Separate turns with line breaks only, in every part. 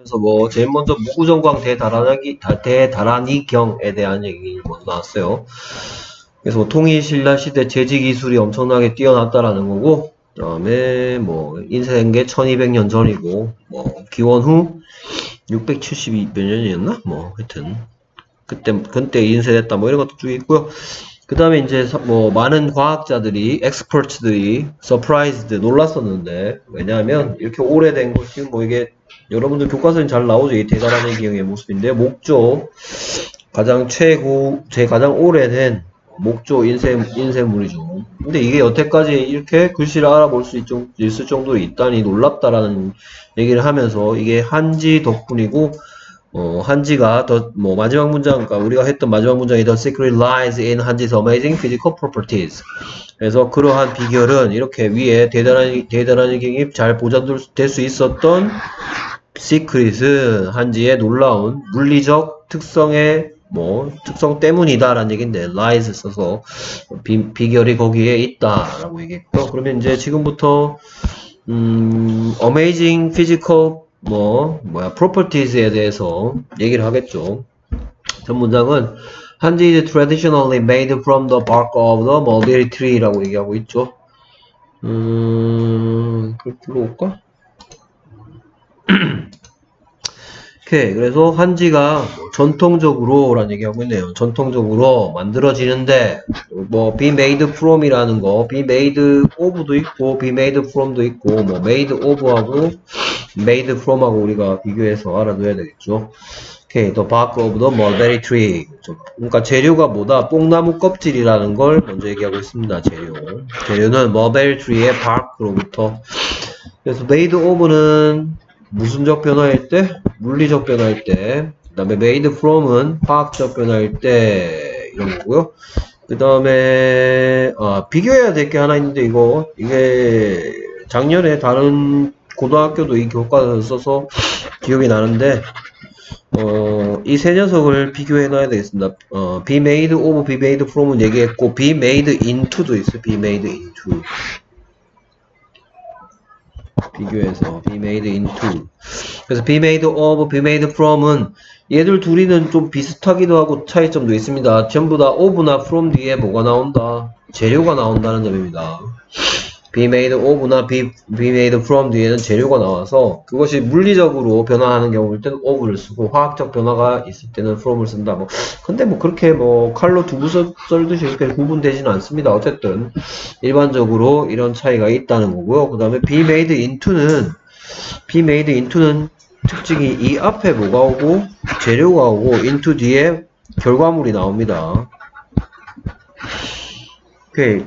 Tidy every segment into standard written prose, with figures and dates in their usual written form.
그래서 뭐 제일 먼저 무구정광 대다란이경에 대한 얘기 먼저 나왔어요. 그래서 뭐 통일신라 시대 제지 기술이 엄청나게 뛰어났다라는 거고, 그다음에 뭐 인쇄된 게 1200년 전이고, 뭐 기원 후 672몇 년이었나? 뭐 하여튼 그때 인쇄됐다 뭐 이런 것도 쭉 있고요. 그 다음에 이제 뭐 많은 과학자들이 엑스퍼트들이 서프라이즈드 놀랐었는데, 왜냐하면 이렇게 오래된 거 지금 뭐 이게 여러분들 교과서에 잘 나오죠. 이 대단한 기형의 모습인데, 목조 가장 가장 오래된 목조 인쇄물이죠. 근데 이게 여태까지 이렇게 글씨를 알아볼 수 있을 정도로 있다니 놀랍다라는 얘기를 하면서, 이게 한지 덕분이고, 한지가 뭐 마지막 문장, 그러니까 우리가 했던 마지막 문장이 The secret lies in 한지's amazing physical properties. 그래서 그러한 비결은 이렇게 위에 대단한 기능이 잘 보존될 수 있었던 시크릿은 한지의 놀라운 물리적 특성의 특성 때문이다라는 얘기인데, lies 써서 비결이 거기에 있다라고 얘기했고, 그러면 이제 지금부터 amazing physical properties에 대해서 얘기를 하겠죠. 전 문장은 한지 is traditionally made from the bark of the mulberry tree라고 얘기하고 있죠. 그걸 불러올까? 오케이. 그래서 한지가 전통적으로 라는 얘기하고 있네요. 전통적으로 만들어지는데, 뭐 be made from 이라는 거, be made of도 있고 be made from도 있고, 뭐 made of하고 made from하고 우리가 비교해서 알아둬야 되겠죠. 오케이. the bark of the mulberry tree. 그러니까 재료가 뭐다? 뽕나무 껍질이라는 걸 먼저 얘기하고 있습니다. 재료는 mulberry tree의 bark로부터. 그래서 made of는 무슨적 변화일 때? 물리적 변화일 때. 그 다음에 made from은 화학적 변화일 때, 이런 거고요. 그 다음에 비교해야 될 게 하나 있는데, 이게 작년에 다른 고등학교도 이 교과서를 써서 기억이 나는데, 이 세 녀석을 비교해 놔야 되겠습니다. be made of, be made from은 얘기했고, be made into도 있어요. be made into. 비교해서 be made into. 그래서 be made of, be made from은 얘들 둘이는 좀 비슷하기도 하고 차이점도 있습니다. 전부 다 of나 from 뒤에 뭐가 나온다? 재료가 나온다는 점입니다. be made of나 be made from 뒤에는 재료가 나와서 그것이 물리적으로 변화하는 경우일 때는 of를 쓰고, 화학적 변화가 있을 때는 from을 쓴다. 근데 그렇게 칼로 두부 썰듯이 이렇게 구분되지는 않습니다. 어쨌든 일반적으로 이런 차이가 있다는 거고요. 그 다음에 be made into는 특징이 이 앞에 뭐가 오고 재료가 오고 into 뒤에 결과물이 나옵니다. 오케이.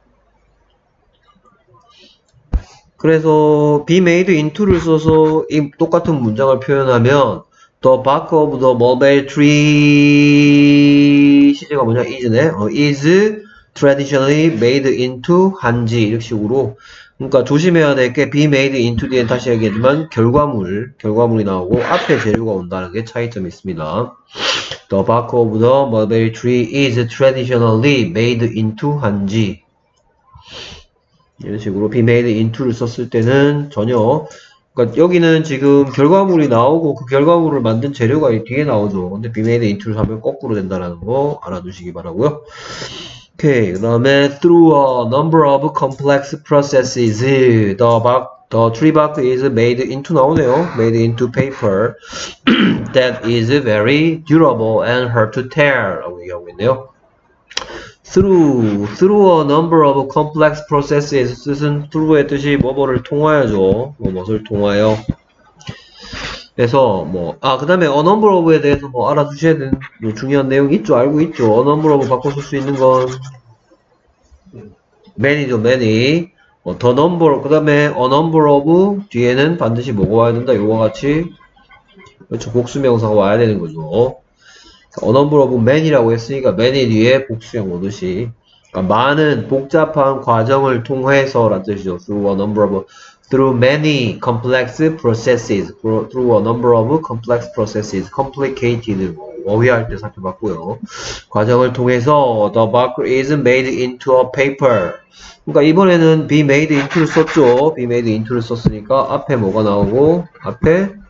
그래서 be made into를 써서 이 똑같은 문장을 표현하면 the bark of the mulberry tree, 시제가 뭐냐? is네. is traditionally made into 한지, 이런 식으로. 그러니까 조심해야 될 게 be made into 뒤엔 다시 얘기하지만 결과물이 나오고 앞에 재료가 온다는 게 차이점이 있습니다. The bark of the mulberry tree is traditionally made into 한지. 이런 식으로 be made into를 썼을 때는 전혀, 그러니까 여기는 지금 결과물이 나오고 그 결과물을 만든 재료가 뒤에 나오죠. 근데 be made into를 하면 거꾸로 된다는 거 알아두시기 바라고요. 오케이. 그 다음에 through a number of complex processes the tree bark is made into 나오네요. made into paper that is very durable and hard to tear 라고 얘기하고 있네요. through a number of complex processes, 뜻은 through의 뜻이 뭐뭐를 통하여죠. 뭐뭐를 통하여. 그래서 그 다음에 a number of에 대해서 알아두셔야 되는 중요한 내용이 있죠. 알고 있죠. a number of 바꿔 쓸 수 있는 건 many죠. many. the number, 그 다음에 a number of 뒤에는 반드시 뭐가 와야 된다. 요거 같이, 그렇죠, 복수명사가 와야 되는 거죠. a number of man이라고 했으니까 many 뒤에 복수형 오듯이, 그러니까 많은 복잡한 과정을 통해서 라는 뜻이죠. through many complex processes, through a number of complex processes, complicated 어휘할 때 살펴봤고요. 과정을 통해서 the bark is made into a paper. 그러니까 이번에는 be made into를 썼죠. be made into를 썼으니까 앞에 뭐가 나오고 앞에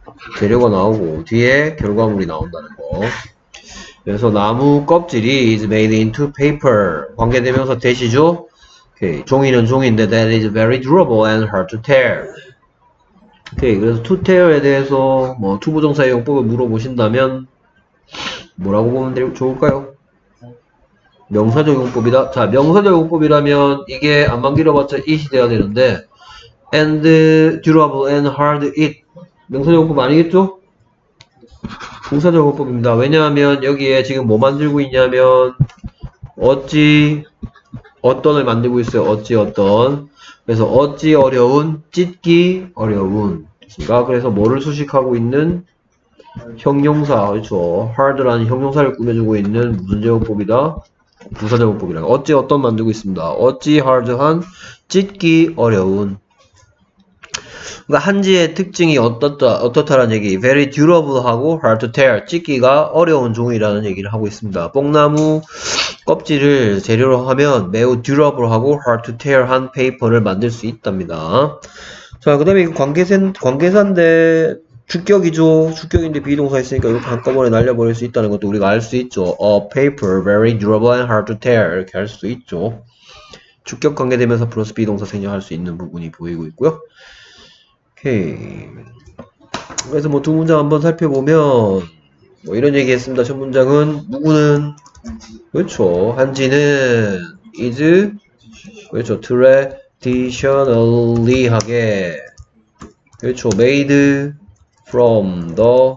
재료가 나오고 뒤에 결과물이 나온다는 거. 그래서 나무 껍질이 is made into paper. 관계대명사 대시죠? 오케이. 종이는 종인데 that is very durable and hard to tear. 오케이. 그래서 to tear에 대해서 뭐 투부정사의 용법을 물어보신다면 뭐라고 보면 좋을까요? 명사적 용법이다. 자, 명사적 용법이라면 이게 안만 길어봤자 it이 돼야 되는데 and durable and hard it. 명사적 용법 아니겠죠? 동사적 용법입니다. 왜냐하면 여기에 지금 뭐 만들고 있냐면 어찌 어떤을 만들고 있어요. 어찌 어떤. 그래서 어찌 어려운, 찢기 어려운. 그래서 뭐를 수식하고 있는 형용사, 그렇죠. hard라는 형용사를 꾸며주고 있는 무슨 제곱법이다? 부사 제곱법이라. 어찌 어떤 만들고 있습니다. 어찌 hard한, 찢기 어려운. 그러니까 한지의 특징이 어떻다라는 얘기. very durable하고 hard to tear. 찢기가 어려운 종이라는 얘기를 하고 있습니다. 뽕나무 껍질을 재료로 하면 매우 durable하고 hard to tear한 페이퍼를 만들 수 있답니다. 자, 그 다음에 관계사인데 주격이죠. 주격인데 비동사 있으니까 이렇게 한꺼번에 날려버릴 수 있다는 것도 우리가 알 수 있죠. A paper very durable and hard to tear 이렇게 할 수 있죠. 주격 관계되면서 플러스 비동사 생략할 수 있는 부분이 보이고 있고요. 오케이. 그래서 뭐 두 문장 한번 살펴보면 뭐 이런 얘기 했습니다. 첫 문장은 누구는 그렇죠. 한지는 is 그렇죠. traditionally 하게 그렇죠. made from the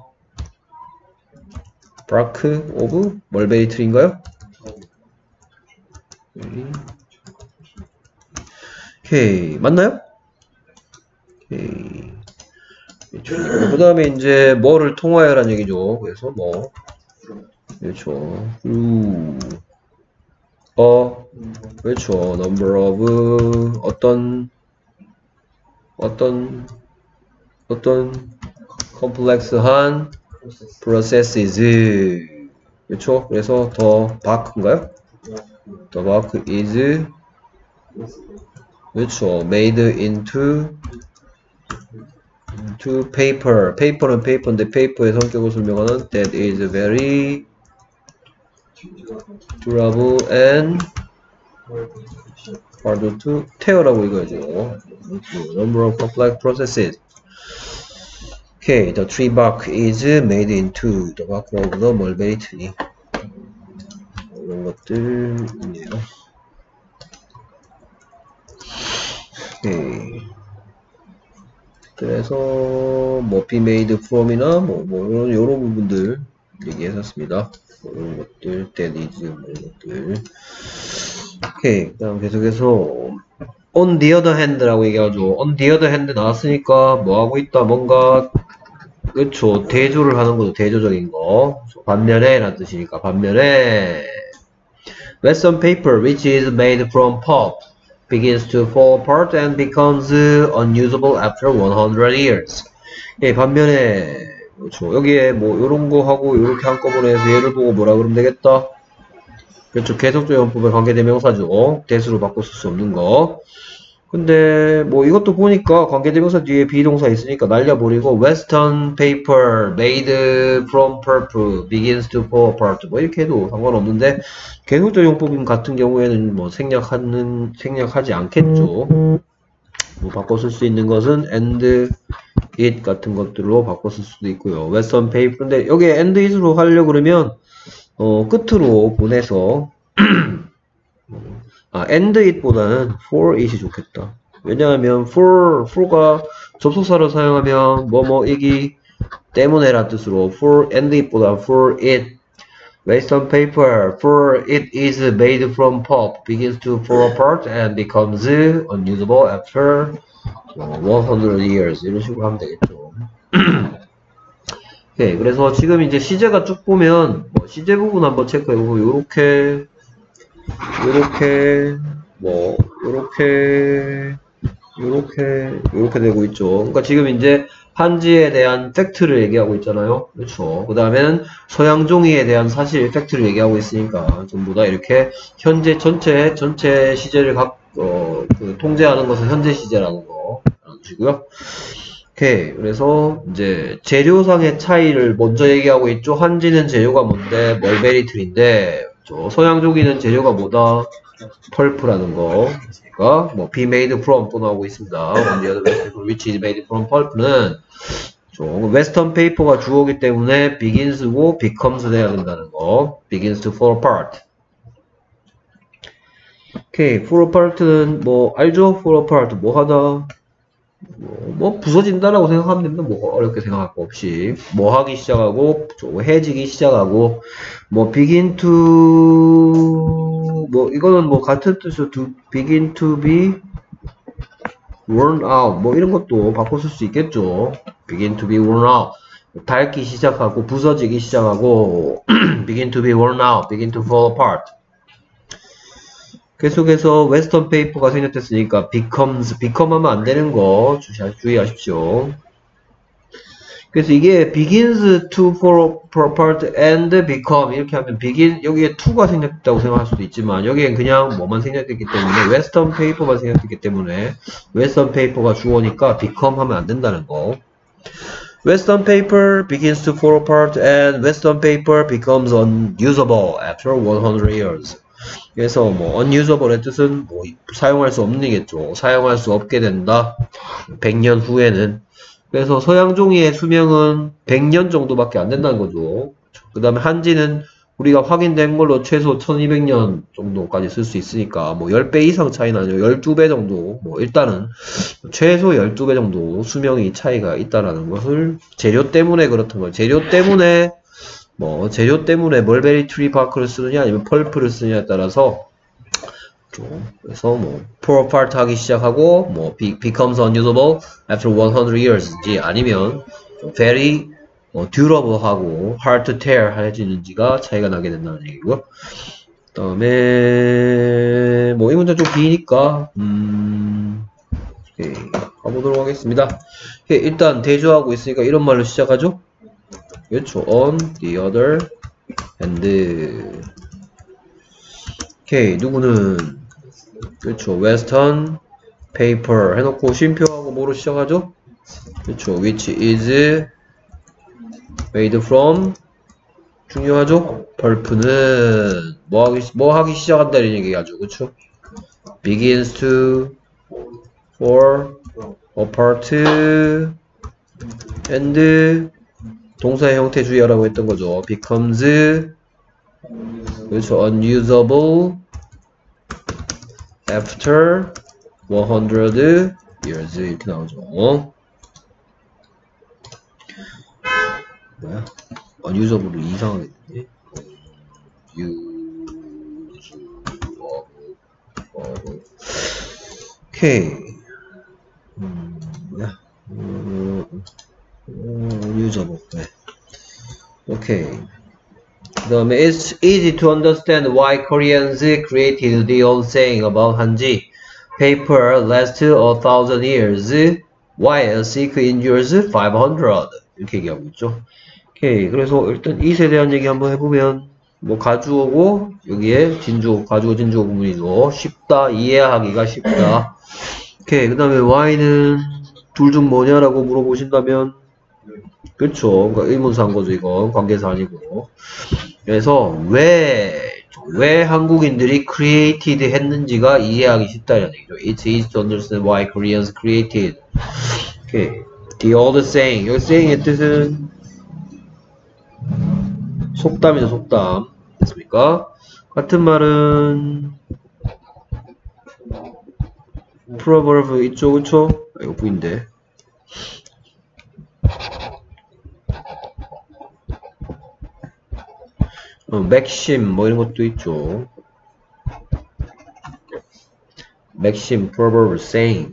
bark of 멀베리 트리인가요? 오케이. 맞나요? 오케이. 그 다음에 이제 뭐를 통하여란 얘기죠. 그래서 뭐 그렇죠. 그렇죠. number of 어떤 complex한 processes 그렇죠. 그래서 the bark인가요? the bark is 그렇죠. made into paper. paper는 paper인데 paper의 성격을 설명하는 that is very durable and hard to tear라고 읽어야죠. number of complex processes. Okay, the tree bark is made into the bark of the mulberry tree. 이런 것들이네요. 오케이. 그래서 뭐 be made from이나 뭐 요런 부분들 얘기했었습니다. 이런 것들, that is 뭐 이런 것들. 오케이. 그다음 계속해서 on the other hand라고 얘기하죠. on the other hand 나왔으니까 뭐 하고 있다, 뭔가 그렇죠. 대조를 하는 거죠. 대조적인 거. 반면에 라는 뜻이니까 반면에 western paper which is made from pulp begins to fall apart and becomes unusable after 100 years. 예, 반면에 그렇죠. 여기에 뭐 요런 거 하고 요렇게 한꺼번에 해서 얘를 보고 뭐라 그러면 되겠다. 그렇죠. 계속적 용법의 관계대명사죠. 대수로 바꿔 쓸 수 없는 거. 근데 뭐 이것도 보니까 관계대명사 뒤에 비동사 있으니까 날려버리고 western paper made from pulp begins to fall apart 뭐 이렇게 해도 상관없는데 계속적 용법 같은 경우에는 뭐 생략하지 않겠죠. 뭐 바꿔 쓸 수 있는 것은 and it 같은 것들로 바꿔 쓸 수도 있고요. western paper 근데 여기에 and it으로 하려고 그러면 끝으로 보내서 and it보다는 for it이 좋겠다. 왜냐하면 for가 접속사로 사용하면 뭐뭐이기 때문에란 뜻으로 for and it보다 for it. western paper for it is made from pulp begins to fall apart and becomes unusable after 100 years. 이런 식으로 하면 되겠죠. 네, 그래서 지금 이제 시제가 쭉 보면 뭐 시제 부분 한번 체크해보고 요렇게 되고 있죠. 그러니까 지금 이제 한지에 대한 팩트를 얘기하고 있잖아요. 그렇죠. 그 다음에는 서양종이에 대한 사실 팩트를 얘기하고 있으니까 전부 다 이렇게 현재 전체 시제를 통제하는 것은 현재 시제라는 거 알아주시고요. 오케이. 그래서 이제 재료상의 차이를 먼저 얘기하고 있죠. 한지는 재료가 뭔데? 멀베리틀인데, 서양조기는 재료가 뭐다? 펄프라는 거. 그러니까 뭐 be made from 또 나오고 있습니다. On the other vegetable which is made from pulp는 웨스턴 페이퍼가 주어기 때문에 begins고 becomes 돼야 된다는 거. begins to fall apart. 오케이. fall apart는 뭐 알죠? fall apart 뭐 하다? 뭐 부서진다라고 생각하면 됩니다. 뭐 어렵게 생각할 거 없이 뭐 하기 시작하고 해지기 시작하고 뭐 begin to 뭐 이거는 뭐 같은 뜻으로 to begin to be worn out 뭐 이런 것도 바꿔 쓸 수 있겠죠. begin to be worn out 닳기 시작하고 부서지기 시작하고 begin to be worn out, begin to fall apart. 계속해서 웨스턴 페이퍼가 생략됐으니까 become 하면 안 되는 거 주의하십시오. 그래서 이게 begins to fall apart and become 이렇게 하면 begin 여기에 to가 생략됐다고 생각할 수도 있지만 여기엔 그냥 뭐만 생략됐기 때문에 웨스턴 페이퍼만 생략됐기 때문에 웨스턴 페이퍼가 주어니까 become 하면 안 된다는 거. Western paper begins to fall apart and Western paper becomes unusable after 100 years. 그래서 뭐 unusable의 뜻은 뭐 사용할 수 없는이겠죠. 사용할 수 없게 된다. 100년 후에는. 그래서 서양 종이의 수명은 100년 정도밖에 안 된다는 거죠. 그 다음에 한지는 우리가 확인된 걸로 최소 1200년 정도까지 쓸 수 있으니까 뭐 10배 이상 차이 나죠. 12배 정도 뭐 일단은 최소 12배 정도 수명이 차이가 있다라는 것을 재료 때문에 그렇던 거예요. 재료 때문에 멀베리 트리 바크를 쓰느냐 아니면 펄프를 쓰느냐에 따라서 그래서 뭐 fall apart 하기 시작하고 뭐 becomes unusable after 100 years인지 아니면 very durable하고 hard to tear 해지는지가 차이가 나게 된다는 얘기고요. 그 다음에 뭐 이 문제 좀 기니까 오케이, 가보도록 하겠습니다. 오케이, 일단 대조하고 있으니까 이런 말로 시작하죠. 그렇죠. on the other hand. 오케이, 누구는 그렇죠. western paper 해놓고 쉼표하고 뭐로 시작하죠? 그렇죠. which is made from 중요하죠? 펄프는 뭐 하기 시작한다는 얘기하죠. 그쵸? begins to fall apart and 동사의 형태 주의하라고 했던 거죠. becomes 그렇죠. unusable after 100 years 이렇게 나오죠. 뭐야? unusable로 이상하게 됐네. 오케이. 뭐야? unusable. 네. 오케이. 그 다음에 it's easy to understand why Koreans created the old saying about 한지 paper lasts 1,000 years while silk endures 500 이렇게 얘기하고 있죠. 오케이. 그래서 일단 이에 대한 얘기 한번 해보면 뭐 가주어고 여기에 진주어 가주어 진주어 구문이죠. 쉽다 이해하기가 쉽다. 오케이. 그 다음에 why는 둘 중 뭐냐라고 물어보신다면 그렇죠. 그러니까 의문사인 거죠. 이건 관계사 아니고. 그래서 왜 한국인들이 created 했는지가 이해하기 쉽다는 얘기죠. It's easy to understand why Koreans created. 오케이. The old saying. 여기 saying의 뜻은 속담이죠. 속담. 됐습니까? 같은 말은 proverb 있죠. 그쵸? 이거 V인데. 맥심 뭐 이런 것도 있죠. 맥심, proverb, saying.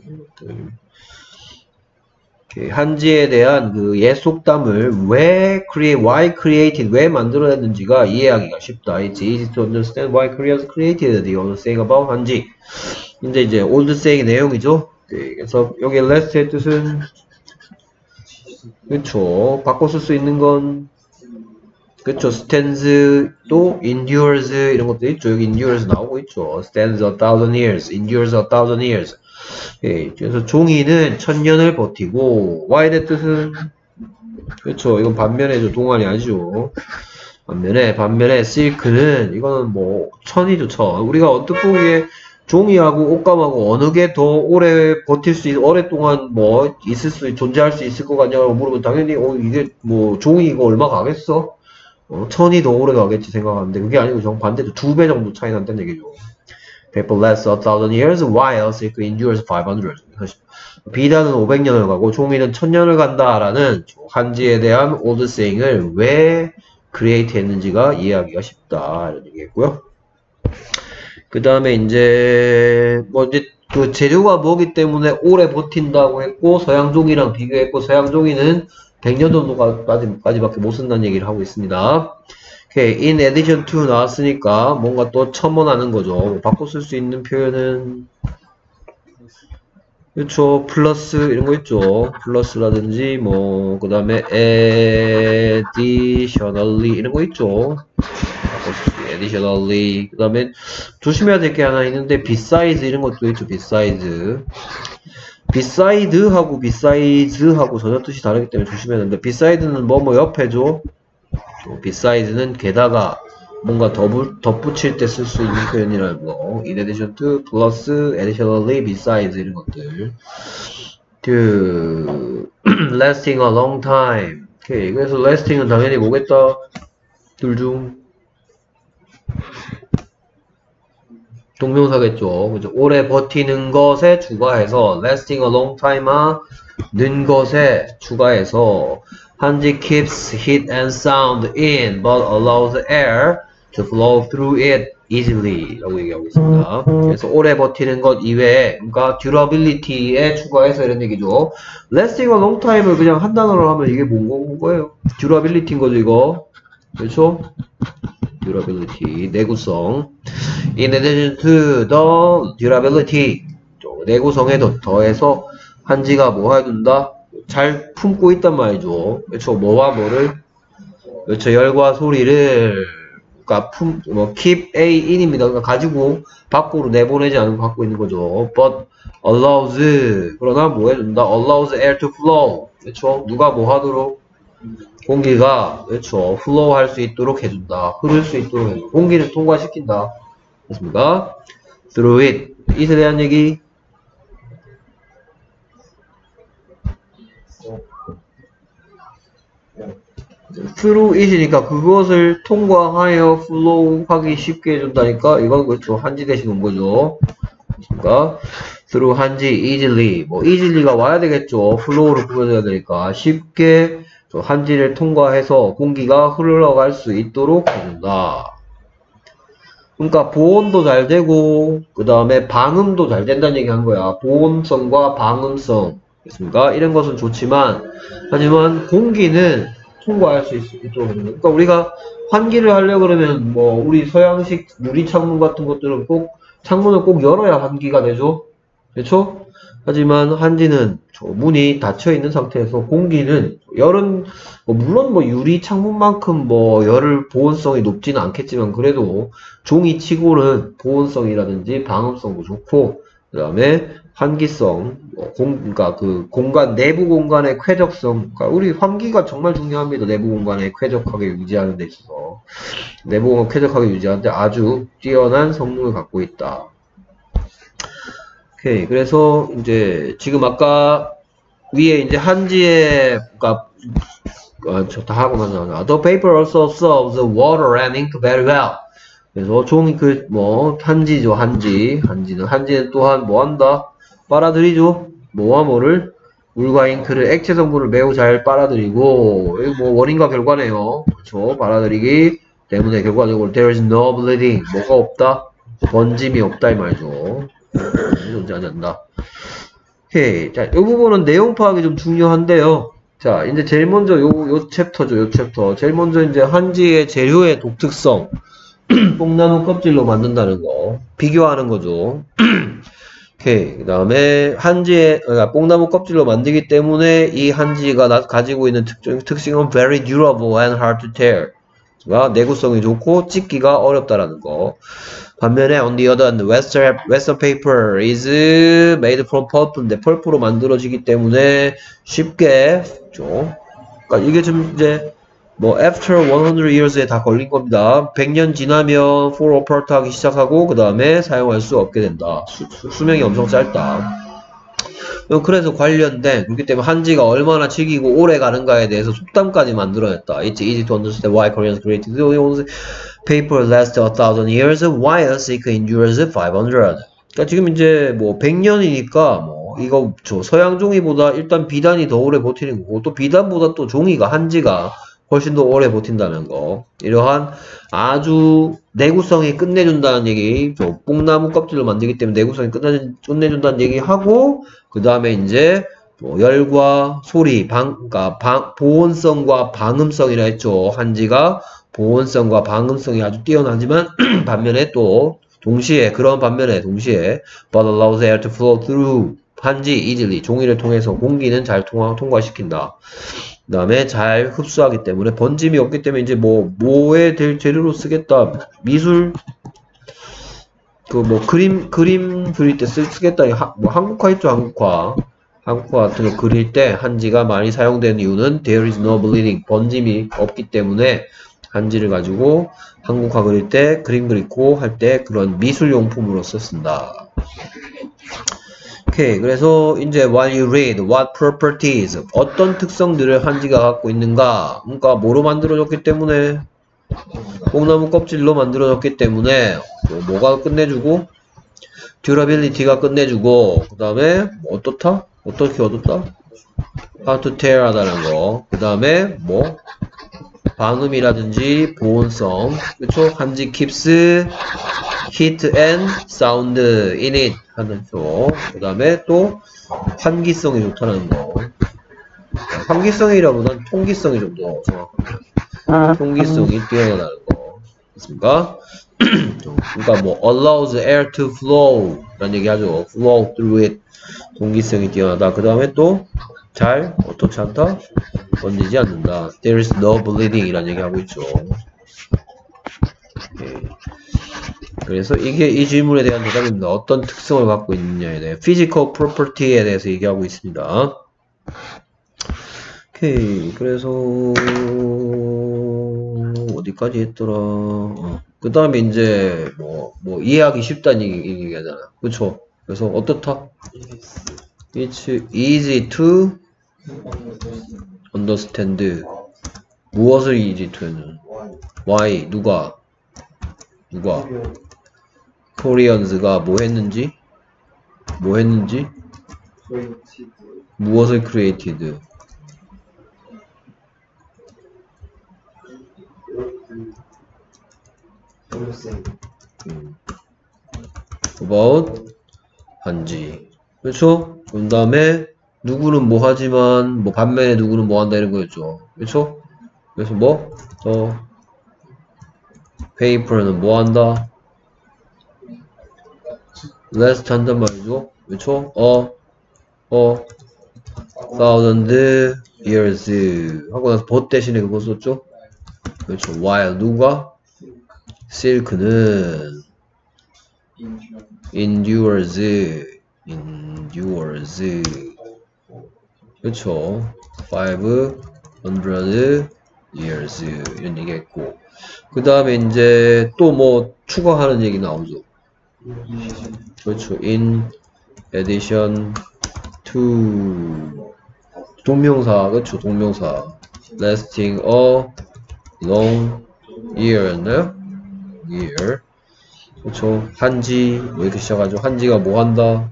한지에 대한 그 옛 속담을 why created, 왜 만들어냈는지가 이해하기가 쉽다. It's easy to understand why Koreans created the old saying about 한지. 이제 old saying 내용이죠. 네, 그래서 여기 last의 뜻은 그쵸. 바꿔 쓸 수 있는 건 그쵸. stands 또 endures 이런 것도 있죠. 여기 endures 나오고 있죠. stands 1,000 years, endures 1,000 years. 예, 그래서 종이는 1000년을 버티고, Y의 뜻은, 그렇죠. 이건 반면에죠. 동안이 아니죠. 반면에 실크는, 이거는 뭐, 천이죠, 천. 우리가 언뜻 보기에 종이하고 옷감하고 어느 게 더 오래 버틸 수 오랫동안 뭐, 존재할 수 있을 것 같냐고 물으면 당연히, 이게 뭐, 종이 이거 얼마 가겠어? 천이 더 오래 가겠지 생각하는데, 그게 아니고 정반대로 2배 정도 차이 난다는 얘기죠. Paper lasts 1,000 years, while silk endures 500. 비단은 500년을 가고 종이는 1000년을 간다라는 한지에 대한 old saying을 왜 create 했는지가 이해하기가 쉽다 이런 얘기겠고요. 그 다음에 이제 그 재료가 뭐기 때문에 오래 버틴다고 했고 서양 종이랑 비교했고 서양 종이는 100년 정도까지밖에 못 쓴다는 얘기를 하고 있습니다. Okay, in addition to 나왔으니까 뭔가 또 첨언하는 거죠. 바꿔 쓸 수 있는 표현은 그렇죠. 플러스 이런 거 있죠. 플러스라든지 뭐 그 다음에 additionally 이런 거 있죠. additionally 그 다음에 조심해야 될 게 하나 있는데 besides 이런 것도 있죠. beside하고 besides하고 전혀 뜻이 다르기 때문에 조심해야 되는데 beside는 뭐 옆에죠. besides는 게다가 뭔가 덧붙일 때 쓸 수 있는 표현이라는 거. in addition to, plus, additionally, besides 이런 것들. lasting a long time. 오케이. 그래서 lasting은 당연히 뭐겠다? 둘 중 동명사겠죠. 그죠? 오래 버티는 것에 추가해서 lasting a long time아 는 것에 추가해서 한지 keeps heat and sound in but allows air to flow through it easily 라고 얘기하고 있습니다. 그래서 오래 버티는 것 이외에 그러니까 durability에 추가해서 이런 얘기죠. lasting a long time을 그냥 한 단어로 하면 이게 뭔 거예요? durability인 거죠 이거. 그렇죠? durability 내구성. In addition to the durability 내구성에 더해서 한지가 뭐 해둔다? 잘 품고 있단 말이죠. 그렇죠? 뭐와 뭐를? 그렇죠? 열과 소리를 그러니까 keep A in입니다. 그러니까 가지고 밖으로 내보내지 않고 갖고 있는 거죠. But allows 그러나 뭐 해준다? Allows air to flow. 그렇죠? 누가 뭐 하도록? 공기가 그렇죠? flow 할 수 있도록 해준다. 흐를 수 있도록 해준다. 공기를 통과시킨다. 됐습니까? Through it. it에 대한 얘기. through it이니까 그것을 통과하여 flow 하기 쉽게 해준다니까 이건 그렇죠. 한지 대신 온 거죠. 그러니까 through 한지 easily 뭐 easily가 와야 되겠죠. flow로 꾸며져야 되니까 쉽게 한지를 통과해서 공기가 흘러갈 수 있도록 해준다. 그러니까 보온도 잘 되고 그 다음에 방음도 잘 된다는 얘기 한 거야. 보온성과 방음성 됐습니까? 이런 것은 좋지만 하지만 공기는 통과할 수 있도록 해준다. 그러니까 우리가 환기를 하려고 그러면 뭐 우리 서양식 유리 창문 같은 것들은 꼭 창문을 꼭 열어야 환기가 되죠. 그렇죠? 하지만 한지는 문이 닫혀 있는 상태에서 공기는 열은 물론 뭐 유리 창문만큼 뭐 열을 보온성이 높지는 않겠지만 그래도 종이치고는 보온성이라든지 방음성도 좋고 그 다음에 환기성 그러니까 그 공간 내부 공간의 쾌적성 그러니까 우리 환기가 정말 중요합니다. 내부 공간에 쾌적하게 유지하는 데 있어서 내부 공간 쾌적하게 유지하는데 아주 뛰어난 성능을 갖고 있다. 오케이. 그래서 이제 지금 아까 위에 이제 한지에 그러니까 저 다 하고 나서 The paper also absorbs the water and ink very well. 그래서 종이 뭐 한지죠. 한지는 또한 뭐 한다? 빨아들이죠. 뭐와 뭐를? 물과 잉크를 액체 성분을 매우 잘 빨아들이고 이거 뭐 원인과 결과네요. 그렇죠. 빨아들이기 때문에 결과적으로 there is no bleeding. 뭐가 없다? 번짐이 없다 이 말이죠. 존재하지 않는다. 오케이. 자, 이 부분은 내용 파악이 좀 중요한데요. 자, 이제 제일 먼저 요 챕터죠. 요 챕터. 제일 먼저 이제 한지의 재료의 독특성. 뽕나무 껍질로 만든다는 거. 비교하는 거죠. 오케이. 그 다음에 한지의, 그러니까 뽕나무 껍질로 만들기 때문에 이 한지가 가지고 있는 특징은 very durable and hard to tear. 내구성이 좋고 찢기가 어렵다라는 거. 반면에 on the other hand, western paper is made from pulp인데 펄프로 만들어지기 때문에 쉽게 죠. 그러니까 이게 좀 이제 뭐 after 100 years에 다 걸린 겁니다. 100년 지나면 fall apart 하기 시작하고 그 다음에 사용할 수 없게 된다. 수명이 엄청 짧다. 그래서 관련된 그렇기 때문에 한지가 얼마나 질기고 오래 가는가에 대해서 속담까지 만들어냈다. It's easy to understand why Koreans created paper last 1,000 years while silk endures 500. 그러니까 지금 이제 뭐 100년이니까 뭐 이거 저 서양 종이보다 일단 비단이 더 오래 버티는 거고 또 비단보다 또 종이가 한지가 훨씬 더 오래 버틴다는 거. 이러한 아주 내구성이 끝내준다는 얘기. 뽕나무 껍질로 만들기 때문에 내구성이 끝내준다는 얘기 하고 그 다음에 이제 뭐 열과 소리, 그러니까 보온성과 방음성이라 했죠. 한지가 보온성과 방음성이 아주 뛰어나지만 반면에 또 동시에 그런 반면에 동시에 but allows air to flow through 한지 easily 종이를 통해서 공기는 잘 통과시킨다. 그 다음에 잘 흡수하기 때문에 번짐이 없기 때문에 이제 뭐에 될 재료로 쓰겠다. 미술 그 뭐 그림 그릴 때 쓰겠다. 뭐 한국화 있죠. 한국화 같은 거 그릴 때 한지가 많이 사용되는 이유는 there is no bleeding 번짐이 없기 때문에 한지를 가지고 한국화 그릴 때 그림 그리고 할 때 그런 미술용품으로서 쓴다. 오케이. 그래서 이제 while you read what properties 어떤 특성들을 한지가 갖고 있는가. 그러니까 뭐로 만들어졌기 때문에 뽕나무 껍질로 만들어졌기 때문에 뭐가 끝내주고 durability가 끝내주고 그 다음에 어떻다? 어떻게 얻었다? how to tear 하다는 거. 그 다음에 뭐 방음이라든지 보온성. 그쵸? 한지 keeps heat and sound in it 하는 쪽. 그 다음에 또 환기성이 좋다는 거. 환기성이라보다는 통기성이 좀 더 정확합니다. 통기성이 뛰어나다는 거. 맞습니까? 그러니까 뭐 allows air to flow 라는 얘기 하죠. flow through it. 통기성이 뛰어나다. 그 다음에 또 잘 어떻지 않다? 번지지 않는다. There is no bleeding 이라는 얘기 하고 있죠. 오케이. 그래서 이게 이 질문에 대한 대답입니다. 어떤 특성을 갖고 있느냐에 대해 physical property에 대해서 얘기하고 있습니다. 오케이. 그래서 어디까지 했더라? 그 다음에 이제 뭐 이해하기 쉽다는 얘기하잖아. 그쵸? 그래서 어떻다? It's easy to understand. 무엇을 easy to는? Why? 누가? Koreans가 뭐 했는지? 무엇을 created? about 한지. 그렇죠? 그 다음에 누구는 뭐 하지만 뭐 반면에 누구는 뭐 한다 이런 거였죠. 그렇죠? 그래서 뭐 더 paper는 뭐 한다? last 한단 말이죠. 그렇죠? thousand years 하고 나서 but 대신에 그거 썼죠. 그렇죠. while 누가? silk는 endures 그쵸. 500 years 이런 얘기 했고 그 다음에 이제 또 뭐 추가하는 얘기 나오죠. 그렇죠. in addition to 동명사 그렇죠. 동명사 lasting a long year였나요? year 그렇죠. 한지 뭐 이렇게 시작하죠. 한지가 뭐 한다?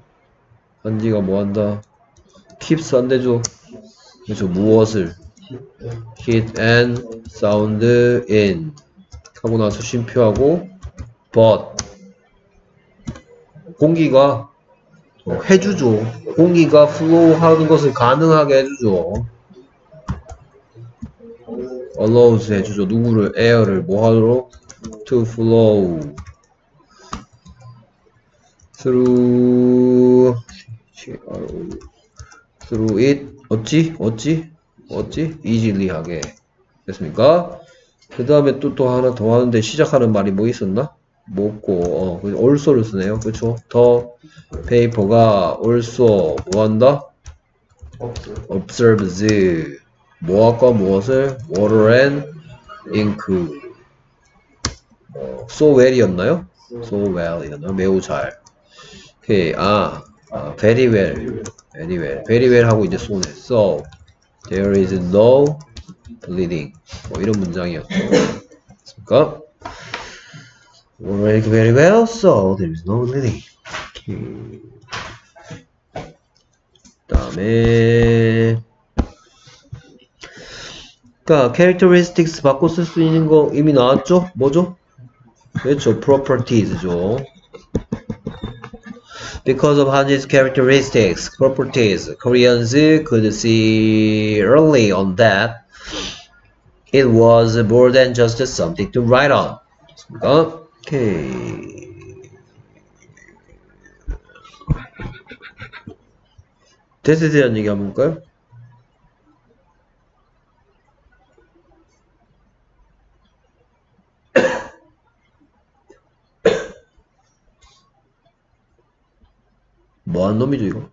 keeps 안 되죠. 그렇죠. 무엇을 heat and sound in 하고 나서 쉼표하고 but 공기가 해주죠. 공기가 flow 하는 것을 가능하게 해주죠. allows 해주죠. 누구를? air를 뭐 하도록? to flow through it 어찌 easily 하게 됐습니까? 그 다음에 또 하나 더 하는데 시작하는 말이 뭐 있었나? 먹고, also를 쓰네요. 그쵸? 더 paper가 also 뭐한다? observes 무엇과 무엇을? water and ink. so well이었나요? so well이었나요? 매우 잘. 오케이. very well. very well. very well 하고 이제 손에. so there is no bleeding. 뭐 이런 문장이었죠. 그러니까 work very well, so there is no bleeding. 오케이. 그다음에 그러니까 characteristics 바꿔 쓸 수 있는 거 이미 나왔죠? 뭐죠? 그렇죠. properties죠. Because of Hanji's characteristics, properties, Koreans could see early on that it was more than just something to write on. 오케이. 대세에 대한 얘기 한번 볼까요? 뭐한 놈이죠 이거?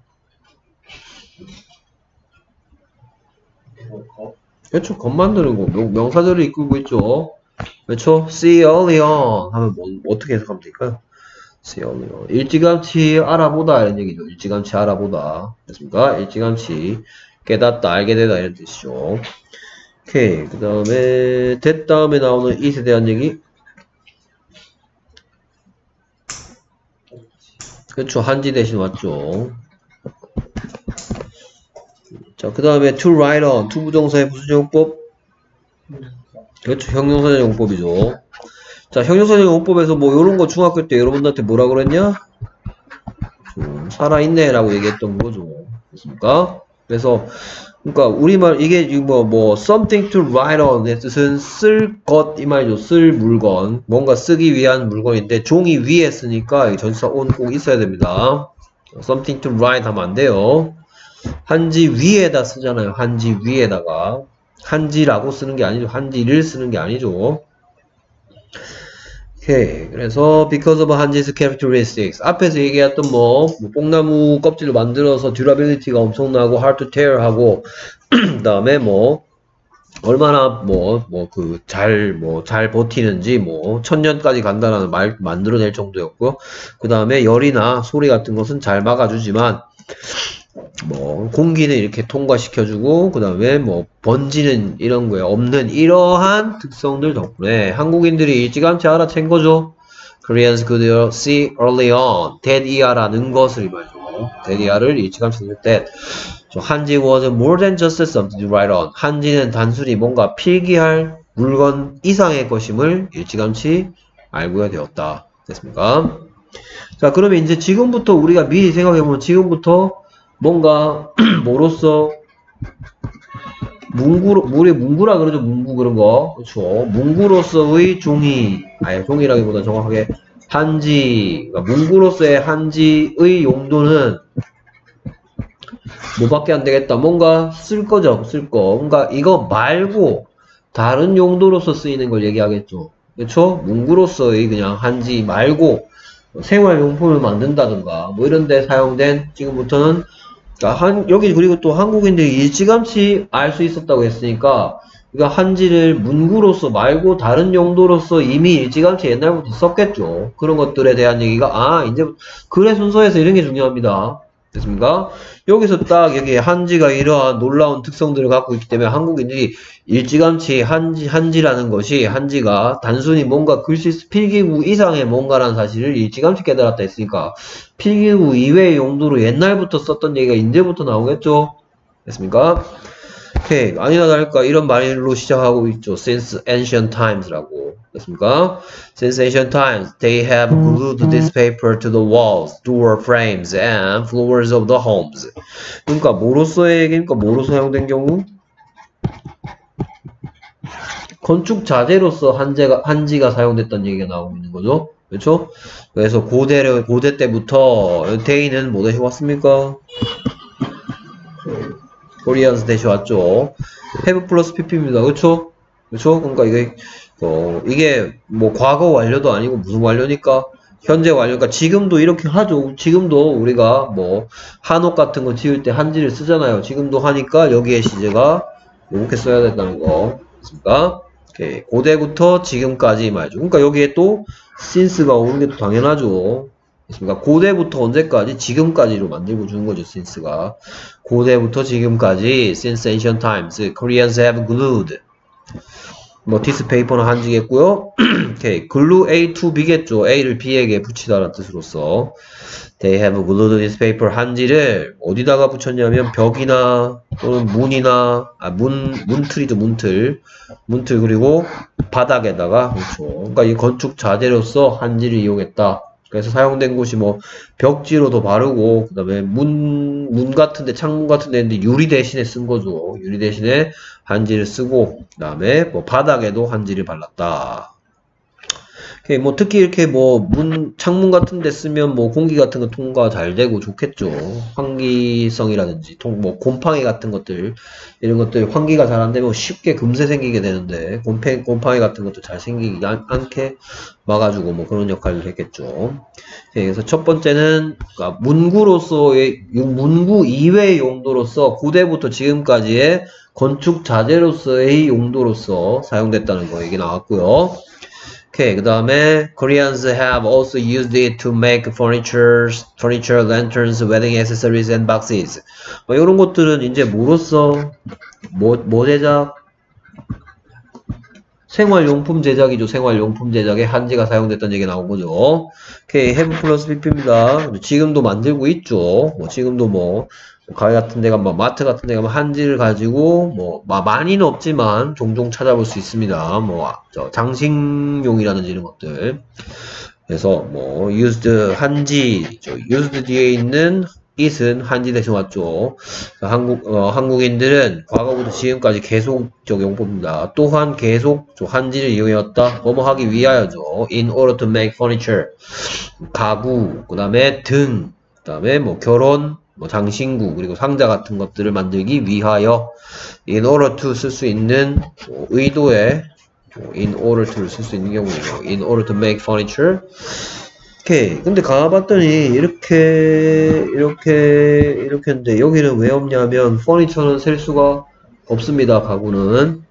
그렇죠. 겁 만드는 거. 명사절을 이끌고 있죠. 그렇죠. see early on 하면 어떻게 해석하면 될까요? see early on. 일찌감치 알아보다 이런 얘기죠. 일찌감치 알아보다. 됐습니까? 일찌감치 깨닫다, 알게 되다 이런 뜻이죠. 오케이. 그 다음에 that 다음에 나오는 it에 대한 얘기. 그렇죠. 한지 대신 왔죠. 자, 그 다음에 to write on. to 부정사의 무슨 용법? 그렇죠. 형용사적 용법이죠. 자, 형용사적 용법에서 뭐 요런 거 중학교 때 여러분들한테 뭐라 그랬냐? 살아있네 라고 얘기했던 거죠. 됐습니까? 그래서 그러니까 우리말 이게 뭐 something to write on의 뜻은 쓸 것 이 말이죠. 쓸 물건, 뭔가 쓰기 위한 물건인데 종이 위에 쓰니까 전치사 on 꼭 있어야 됩니다. something to write 하면 안 돼요. 한지 위에다 쓰잖아요. 한지 위에다가 한지라고 쓰는 게 아니죠. 한지를 쓰는 게 아니죠. 오케이. 그래서 because of 한지's characteristics 앞에서 얘기했던 뭐 뽕나무 껍질을 만들어서 듀라빌리티가 엄청나고 hard to tear 하고 그 다음에 뭐 얼마나 잘 버티는지 뭐 1000년까지 간다라는 말 만들어낼 정도였고요. 그 다음에 열이나 소리 같은 것은 잘 막아주지만 뭐 공기는 이렇게 통과시켜주고 그 다음에 뭐 번지는 이런 거에 없는 이러한 특성들 덕분에 한국인들이 일찌감치 알아챈 거죠. Koreans could see early on that ER라는 것을 말이죠. that ER을 일찌감치 쓸 때 한지 was more than just something to write on. 한지는 단순히 뭔가 필기할 물건 이상의 것임을 일찌감치 알고야 되었다. 됐습니까? 자, 그러면 이제 지금부터 우리가 미리 생각해보면 지금부터 뭔가 뭐로써 문구라 그러죠. 문구 그런 거. 그렇죠. 문구로서의 종이 종이라기보다 정확하게 한지 그러니까 문구로서의 한지의 용도는 뭐밖에 안 되겠다. 뭔가 쓸 거죠. 쓸 거. 뭔가 이거 말고 다른 용도로서 쓰이는 걸 얘기하겠죠. 그렇죠? 문구로서의 그냥 한지 말고 생활용품을 만든다든가 뭐 이런 데 사용된 지금부터는 여기 그리고 또 한국인들이 일찌감치 알 수 있었다고 했으니까 그러니까 한지를 문구로서 말고 다른 용도로서 이미 일찌감치 옛날부터 썼겠죠. 그런 것들에 대한 얘기가 이제 글의 순서에서 이런 게 중요합니다. 됐습니까? 여기서 딱 여기 한지가 이러한 놀라운 특성들을 갖고 있기 때문에 한국인들이 일찌감치 한지라는 것이 한지가 단순히 뭔가 글씨 필기구 이상의 뭔가라는 사실을 일찌감치 깨달았다 했으니까 필기구 이외의 용도로 옛날부터 썼던 얘기가 이제부터 나오겠죠? 됐습니까? 오케이. 아니나 다를까 이런 말로 시작하고 있죠. Since ancient times라고. 됐습니까? Since ancient times, they have glued this paper to the walls, door frames, and floors of the homes. 그러니까 뭐로서의 얘기니까 뭐로 사용된 경우? 건축 자재로서 한지가 사용됐다는 얘기가 나오고 있는 거죠. 그렇죠? 그래서 고대 때부터 대인은 뭐 되셔왔습니까? 코리안스 대셔왔죠. have 플러스 pp입니다. 그렇죠? 그렇죠? 그러니까 이게 뭐 과거 완료도 아니고 무슨 완료니까 현재 완료니까 지금도 이렇게 하죠. 지금도 우리가 뭐 한옥 같은 거 지을 때 한지를 쓰잖아요. 지금도 하니까 여기에 시제가 이렇게 써야 된다는 거. 맞습니까? 오케이. 고대부터 지금까지 말이죠. 그러니까 여기에 또 since가 오는 게 또 당연하죠. 그러니까 고대부터 언제까지? 지금까지로 만들고 주는 거죠, since가. 고대부터 지금까지, since ancient times, Koreans have glued. 뭐, this paper는 한지겠고요. 오케이. glue A to B겠죠. A를 B에게 붙이다라는 뜻으로서. They have glued this paper 한지를 어디다가 붙였냐면 벽이나 또는 문이나, 문틀이죠, 문틀. 문틀 그리고 바닥에다가, 그렇죠. 그러니까 이 건축 자재로서 한지를 이용했다. 그래서 사용된 곳이 뭐 벽지로도 바르고 그 다음에 문 같은데 창문 같은데 있는데 유리 대신에 쓴 거죠. 유리 대신에 한지를 쓰고 그 다음에 뭐 바닥에도 한지를 발랐다. 뭐 특히 이렇게 뭐 창문 같은 데 쓰면 뭐 공기 같은 거 통과 잘 되고 좋겠죠. 환기성이라든지 뭐 곰팡이 같은 것들 이런 것들 환기가 잘 안 되면 쉽게 금세 생기게 되는데 곰팡이 같은 것도 잘 생기지 않게 막아주고 뭐 그런 역할을 했겠죠. 그래서 첫 번째는 그러니까 문구 이외의 용도로서 고대부터 지금까지의 건축 자재로서의 용도로서 사용됐다는 거 얘기 나왔고요. 오케이, 그 다음에 Koreans have also used it to make furniture, lanterns, wedding accessories, and boxes. 뭐 이런 것들은 이제 뭐로써 뭐 제작? 생활용품 제작이죠. 생활용품 제작에 한지가 사용됐다는 얘기 나온 거죠. 오케이, have 플러스 pp입니다. 지금도 만들고 있죠. 뭐 지금도 뭐 가게 같은 데 가면 마트 같은 데 가면 한지를 가지고 뭐 많이는 없지만 종종 찾아볼 수 있습니다. 뭐 장식용이라든지 이런 것들. 그래서 뭐 used 한지 used 뒤에 있는 it은 한지 대신 왔죠. 한국인들은 과거부터 지금까지 계속적 용법입니다. 또한 계속 한지를 이용해왔다. 뭐뭐 하기 위하여죠. in order to make furniture. 가구, 그 다음에 등, 그 다음에 뭐 결혼, 뭐 장신구, 그리고 상자 같은 것들을 만들기 위하여 in order to 쓸 수 있는 의도에 in order to를 쓸 수 있는 경우에요. in order to make furniture. 오케이. 근데 가봤더니 이렇게 했는데 여기는 왜 없냐면 furniture는 셀 수가 없습니다. 가구는.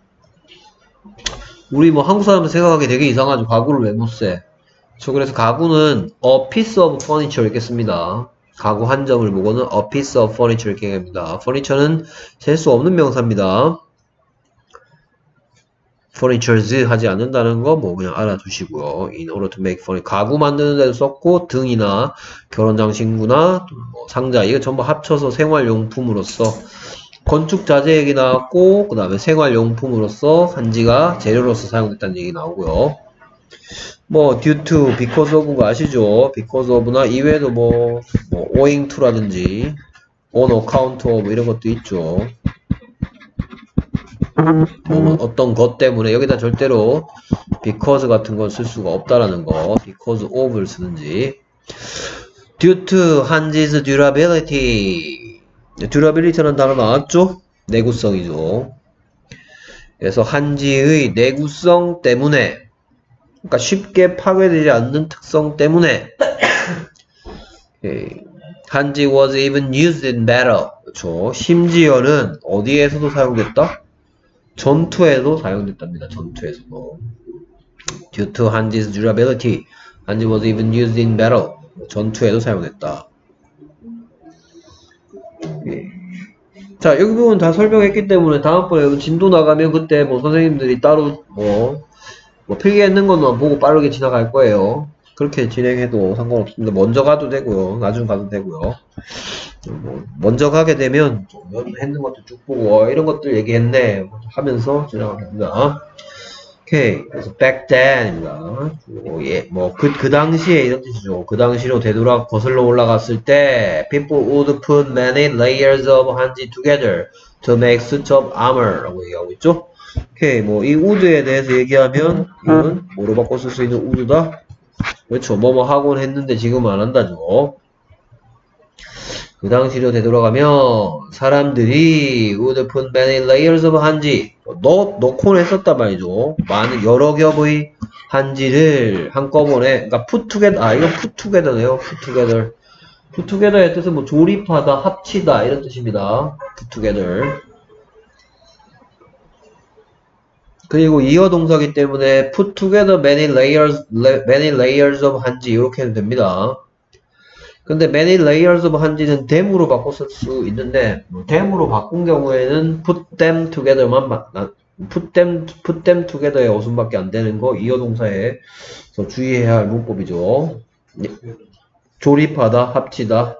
우리 뭐 한국 사람은 생각하기 되게 이상하죠. 가구를 왜 못 세? 그래서 가구는 a piece of furniture 이렇게 씁니다. 가구 한 점을 보고는 a piece of furniture 이렇게 합니다. furniture는 셀 수 없는 명사입니다. furnitures 하지 않는다는 거 뭐 그냥 알아두시고요. in order to make furniture. 가구 만드는 데도 썼고 등이나 결혼장신구나 뭐 상자 이거 전부 합쳐서 생활용품으로서 건축 자재 얘기 나왔고 그 다음에 생활용품으로서 한지가 재료로서 사용됐다는 얘기 나오고요. 뭐 due to, because of가 아시죠? because of나 이외에도 뭐 owing to라든지 on account of 이런 것도 있죠. 뭐 어떤 것 때문에 여기다 절대로 because 같은 걸 쓸 수가 없다라는 거. because of를 쓰는지. due to 한지's durability. durability라는 단어 나왔죠? 내구성이죠. 그래서 한지의 내구성 때문에 그러니까 쉽게 파괴되지 않는 특성 때문에 한지 was even used in battle. 그렇죠. 심지어는 어디에서도 사용됐다? 전투에도 사용됐답니다. 전투에서도. Due to 한지's durability, 한지 was even used in battle. 전투에도 사용됐다. 자, 여기 부분 다 설명했기 때문에 다음번에 진도 나가면 그때 뭐 선생님들이 따로 뭐 필기했는 것만 보고 빠르게 지나갈 거예요. 그렇게 진행해도 상관없습니다. 먼저 가도 되고요. 나중 가도 되고요. 먼저 가게 되면 했는 것도 쭉 보고 이런 것들 얘기했네 하면서 지나갑니다. 오케이. 그래서 back then입니다. 뭐 그 당시에 이런 뜻이죠. 그 당시로 되돌아 거슬러 올라갔을 때 people would put many layers of 한지 together to make suits of armor라고 얘기하고 있죠. 오케이. 뭐 이 would에 대해서 얘기하면 이건 뭐로 바꿔 쓸 수 있는 would다? 그렇죠. 뭐뭐 하곤 했는데 지금은 안 한다죠. 그 당시로 되돌아가면 사람들이 would put many layers of 한지 넣곤 했었단 말이죠. 많은 여러 겹의 한지를 한꺼번에 그러니까 put together 이건 put together네요. put together put together의 뜻은 뭐 조립하다, 합치다 이런 뜻입니다. put together. 그리고 이어 동사기 때문에 put together many layers of 한지 이렇게 해도 됩니다. 근데 many layers of 한지는 them으로 바꿔 쓸 수 있는데 them으로 바꾼 경우에는 put them together만 put them together의 어순밖에 안 되는 거 이어 동사에 주의해야 할 문법이죠. 조립하다, 합치다,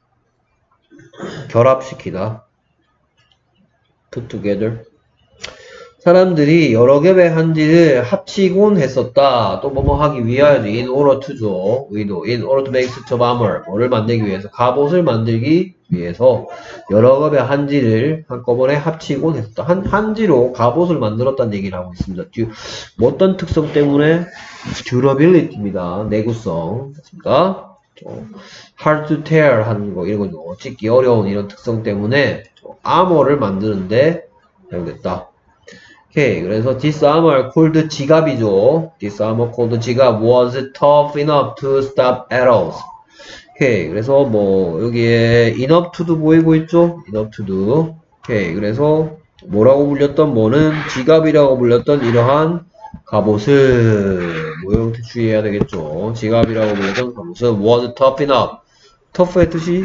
결합시키다. put together. 사람들이 여러 겹의 한지를 합치곤 했었다. 또 뭐뭐 하기 위하여지. in order to죠. 의도. in order to make such of armor. 뭐를 만들기 위해서. 갑옷을 만들기 위해서 여러 겹의 한지를 한꺼번에 합치곤 했었다. 한지로 갑옷을 만들었다는 얘기를 하고 있습니다. 뭐 어떤 특성 때문에? durability입니다. 내구성. 됐습니까? hard to tear 하는 거 이런 거죠. 찢기 어려운 이런 특성 때문에 아머를 만드는데 사용됐다. 오케이. 그래서 this armor called 지갑이죠. this armor called 지갑 was tough enough to stop arrows. 오케이. 그래서 뭐 여기에 enough to도 보이고 있죠. enough to도. 오케이. 그래서 뭐라고 불렸던 뭐는 지갑이라고 불렸던 이러한 갑옷을 뭐 이런 거 주의해야 되겠죠. 지갑이라고 불렸던 갑옷은 was tough enough. tough의 뜻이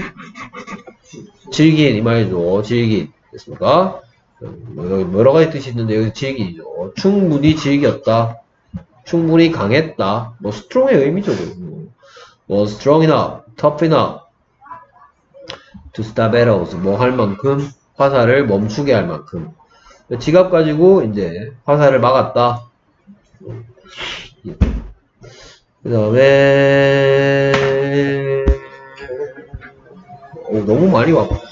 질긴 이 말이죠. 질긴. 됐습니까? 여러 가지 뜻이 있는데 여기 질긴이죠. 충분히 질겼다. 충분히 강했다. 뭐 strong의 의미죠. was strong enough, tough enough to stop arrows. 뭐 할 만큼 화살을 멈추게 할 만큼. 지갑 가지고 이제 화살을 막았다. 그 다음에 너무 많이 왔거든요.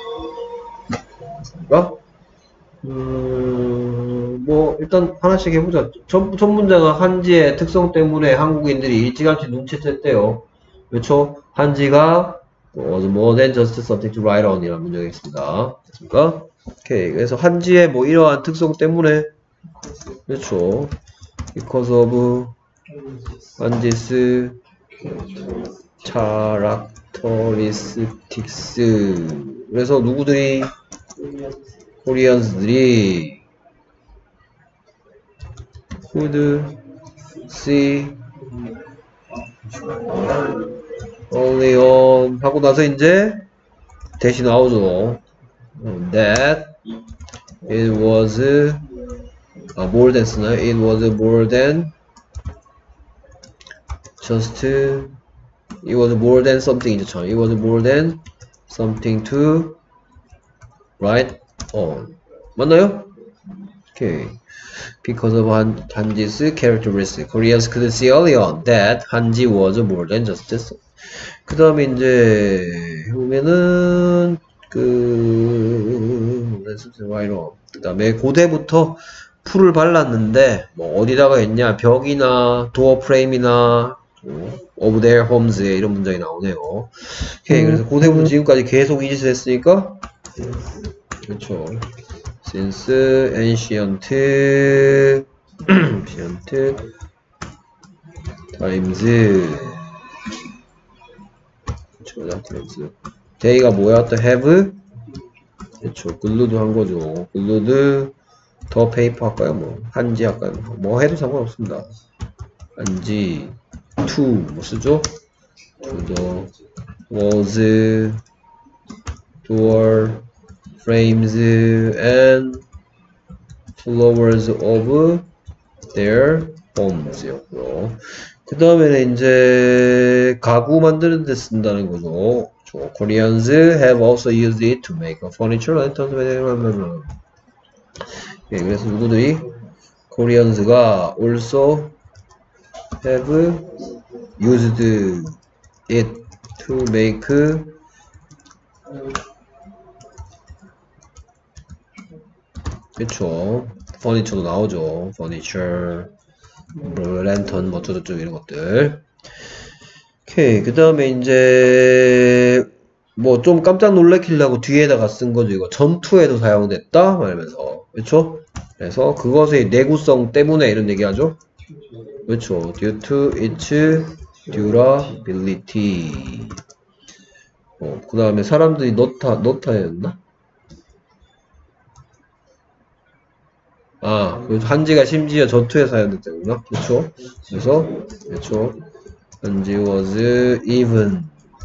뭐 일단 하나씩 해보자. 첫 문제가 한지의 특성 때문에 한국인들이 일찌감치 눈치챘대요. 그렇죠? 한지가 was more than just something to write on 이라는 문제가 있습니다. 됐습니까? 오케이. 그래서 한지의 뭐 이러한 특성 때문에 그렇죠. because of 한지스 characteristics. 그래서 누구들이 코리안스들이 could see only on 하고 나서 이제 대신 나오죠. that it was more than 쓰나요? it was more than just it was more than something 이죠. 참. it was more than something to write on. 맞나요? 오케이. Because of 한지's characteristic, Koreans could see early on that 한지 was more than just this. 그 다음에 이제 보면은 그 다음에 고대부터 풀을 발랐는데 뭐 어디다가 했냐? 벽이나 도어 프레임이나 of their homes에 이런 문장이 나오네요. 오케이. 그래서 고대부터 지금까지 계속 이 짓을 했으니까 그렇죠. since ancient times 그렇죠. day가 뭐야? 또 have 그렇죠. 글루드 한 거죠. 글루드 더 페이퍼 할까요? 뭐 한지 할까요? 뭐 해도 상관없습니다. 한지 to 뭐 쓰죠? to the walls, door, frames, and floors of their homes 였고요. 그 다음에는 이제 가구 만드는 데 쓴다는 거죠. Koreans have also used it to make furniture, lanterns, 예, 그래서 누구들이 Koreans가 also have used it to make 그쵸. furniture도 나오죠. furniture, lantern, 뭐 어쩌고저쩌고 이런 것들. 오케이. 그 다음에 이제 뭐 좀 깜짝 놀래키려고 뒤에다가 쓴 거죠. 이거 전투에도 사용됐다 말하면서, 그렇죠? 그래서 그것의 내구성 때문에 이런 얘기하죠. 그렇죠. Due to its durability. 그 다음에 사람들이 너타였나? 그 한지가 심지어 전투에 사용됐다구나. 그렇죠? 그래서 그렇죠. 한지 was even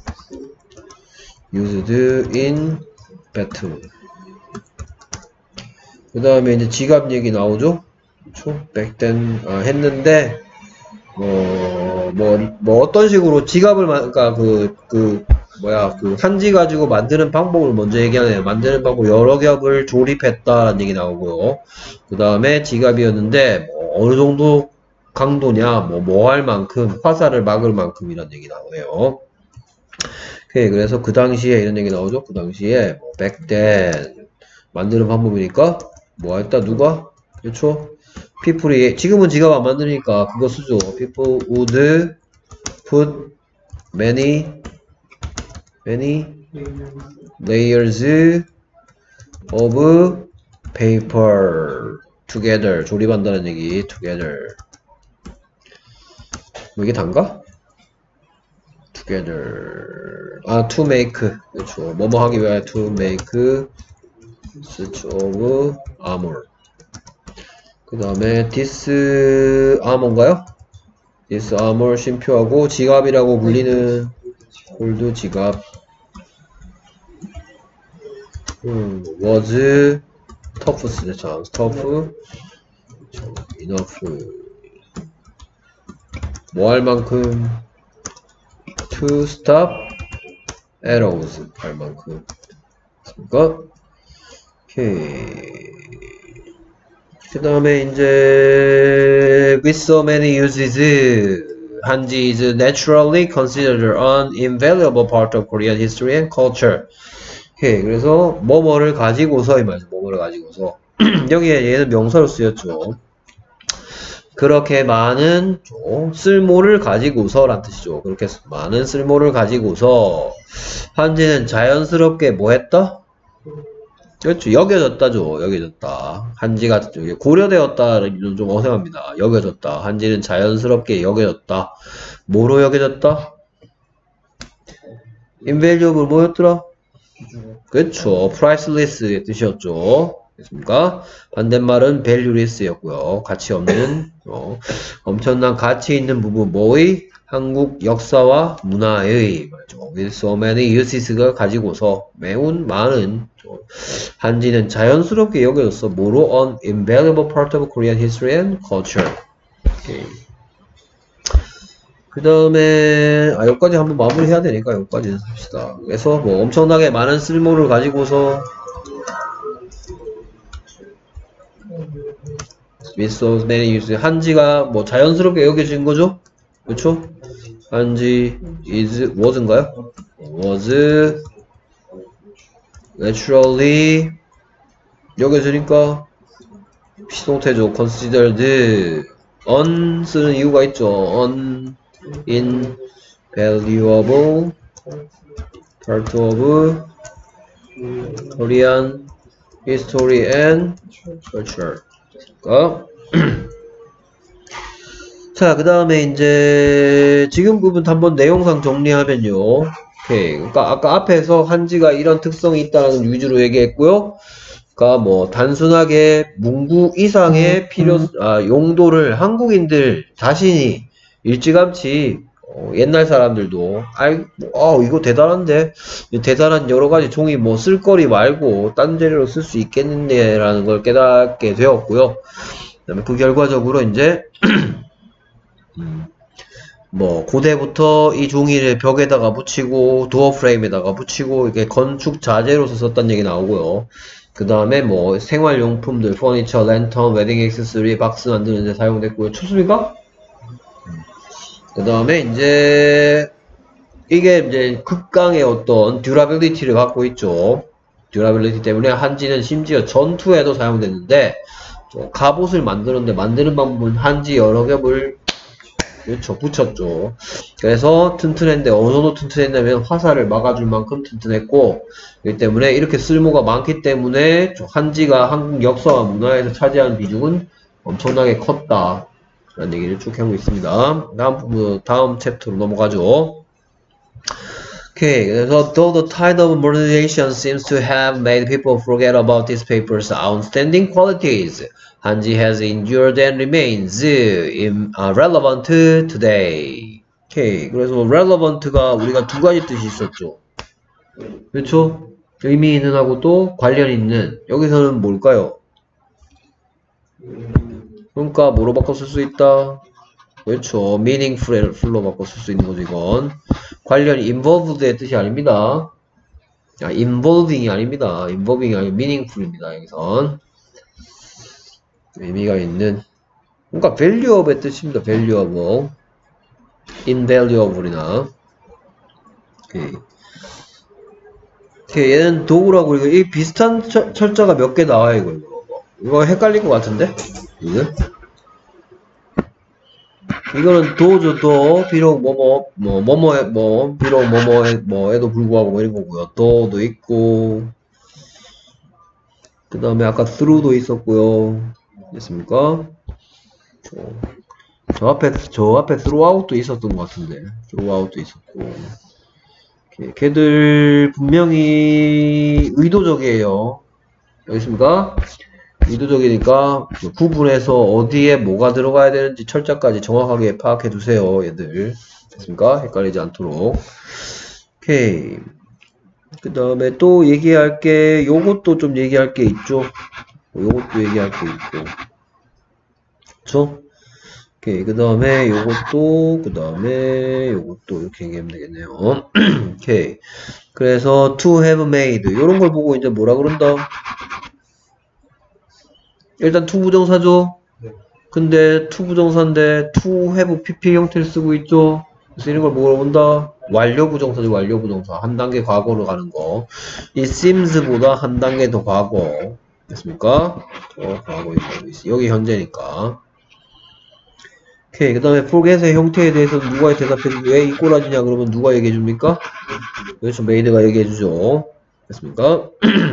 used in battle. 그 다음에 이제 지갑 얘기 나오죠? 그쵸? back then, 했는데, 뭐 어떤 식으로 지갑을, 그러니까 한지 가지고 만드는 방법을 먼저 얘기하네요. 만드는 방법 여러 겹을 조립했다라는 얘기 나오고요. 그 다음에 지갑이었는데, 어느 정도 강도냐, 뭐 할 만큼, 화살을 막을 만큼이라는 얘기 나오네요. 오케이, 그래서 그 당시에 이런 얘기 나오죠? 그 당시에, back then, 만드는 방법이니까, 뭐 했다, 누가? 그렇죠? people이, 지금은 지갑 안 만드니까 그거 쓰죠. People would put many layers of paper together. 조립한다는 얘기, together. 뭐 이게 단가? together. to make. 그렇죠. 뭐뭐 하기 위하여 to make such of armor. 그 다음에 this armor인가요? this armor 쉼표하고 지갑이라고 불리는 홀드 지갑 was tough. 자, tough enough 뭐 할 만큼 to stop arrows 할 만큼 그러니까 오케이. 그 다음에 이제 with so many uses 한지 is naturally considered an invaluable part of Korean history and culture. 오케이, 그래서 뭐뭐를 가지고서 이 말이죠. 뭐뭐를 가지고서 여기에 얘는 명사로 쓰였죠. 그렇게 많은 쓸모를 가지고서 란 뜻이죠. 그렇게 많은 쓸모를 가지고서 한지는 자연스럽게 뭐 했다? 그렇죠. 여겨졌다죠. 여겨졌다. 한지가 고려되었다는 좀 어색합니다. 여겨졌다. 한지는 자연스럽게 여겨졌다. 뭐로 여겨졌다? invaluable 뭐였더라? 그렇죠. priceless의 뜻이었죠. 됐습니까? 반대말은 valueless였고요. 가치 없는 엄청난 가치 있는 부분 뭐의? 한국 역사와 문화의 말이죠. with so many uses가 가지고서 매우 많은 한지는 자연스럽게 여겨졌어. 뭐로? an invaluable part of Korean history and culture. 오케이. 그 다음에 여기까지 한번 마무리 해야 되니까 여기까지 합시다. 그래서 뭐 엄청나게 많은 쓸모를 가지고서 with so many uses 한지가 뭐 자연스럽게 여겨진 거죠? 그렇죠? 한지 was인가요? was naturally 여겨지니까 비동태죠. considered on 쓰는 이유가 있죠. invaluable part of Korean history and culture. 자, 그 다음에 이제 지금 부분 한번 내용상 정리하면요. 오케이. 그러니까 아까 앞에서 한지가 이런 특성이 있다는 위주로 얘기했고요. 그러니까 뭐 단순하게 문구 이상의 용도를 한국인들 자신이 일찌감치 옛날 사람들도 이거 대단한데 대단한 여러 가지 종이 뭐 쓸거리 말고 딴 재료로 쓸 수 있겠는데 라는 걸 깨닫게 되었고요. 그다음에 그 결과적으로 이제 뭐 고대부터 이 종이를 벽에다가 붙이고 도어 프레임에다가 붙이고 이게 건축 자재로서 썼다는 얘기 나오고요. 그 다음에 뭐 생활용품들 퍼니처, 랜턴, 웨딩 액세서리, 박스 만드는 데 사용됐고요. 좋습니까? 그 다음에 이제 이게 이제 극강의 어떤 듀라빌리티를 갖고 있죠. 듀라빌리티 때문에 한지는 심지어 전투에도 사용됐는데 갑옷을 만드는데 만드는 방법은 한지 여러 겹을 그렇죠. 붙였죠. 그래서 튼튼했는데 어느 정도 튼튼했냐면 화살을 막아줄 만큼 튼튼했고, 그렇기 때문에 이렇게 쓸모가 많기 때문에 한지가 한국 역사와 문화에서 차지하는 비중은 엄청나게 컸다 라는 얘기를 쭉 하고 있습니다. 다음 챕터로 넘어가죠. 오케이, 그래서 though the tide of modernization seems to have made people forget about this paper's outstanding qualities, 한지 has endured and remains relevant today. 오케이, 그래서 relevant가 우리가 두 가지 뜻이 있었죠. 그렇죠? 의미 있는 하고 또 관련 있는. 여기서는 뭘까요? 그러니까 뭐로 바꿔 쓸 수 있다? 그렇죠. meaningful로 바꿔 쓸 수 있는 거죠, 이건. 관련 involved의 뜻이 아닙니다. involving이 아닙니다. involving이 아니고 meaningful입니다, 여기선. 의미가 있는. 그러니까 valuable의 뜻입니다. valuable. invaluable이나. 오케이. 얘는 도구라고, 이 비슷한 철자가 몇 개 나와요, 이거 헷갈릴 것 같은데? 이거는 도죠, 도. 비록 비록 뭐에도 불구하고 뭐 이런 거고요. 도도 있고, 그 다음에 아까 through도 있었고요. 됐습니까? 저 앞에 throughout도 있었던 것 같은데. throughout도 있었고. 걔들 분명히 의도적이에요. 여기 있습니까? 의도적이니까 구분해서 어디에 뭐가 들어가야 되는지 철자까지 정확하게 파악해 두세요, 얘들. 됐습니까? 헷갈리지 않도록. 오케이. 그 다음에 또 얘기할 게, 요것도 좀 얘기할 게 있죠. 요것도 얘기할 게 있고. 그쵸? 오케이. 그 다음에 요것도, 이렇게 얘기하면 되겠네요. 오케이. 그래서 to have made. 요런 걸 보고 이제 뭐라 그런다? 일단 to 부정사죠. 근데 to 부정사인데 to have pp 형태를 쓰고 있죠. 그래서 이런 걸 뭐라고 본다? 완료 부정사죠. 완료 부정사. 한 단계 과거로 가는 거. 이 seems보다 한 단계 더 과거. 됐습니까? 더 과거에 가고 있어. 여기 현재니까. 오케이. 그 다음에 forget의 형태에 대해서 누가 대답해주고 왜 이 꼬라지냐 그러면 누가 얘기해줍니까? 그렇죠. made가 얘기해주죠. 됐습니까?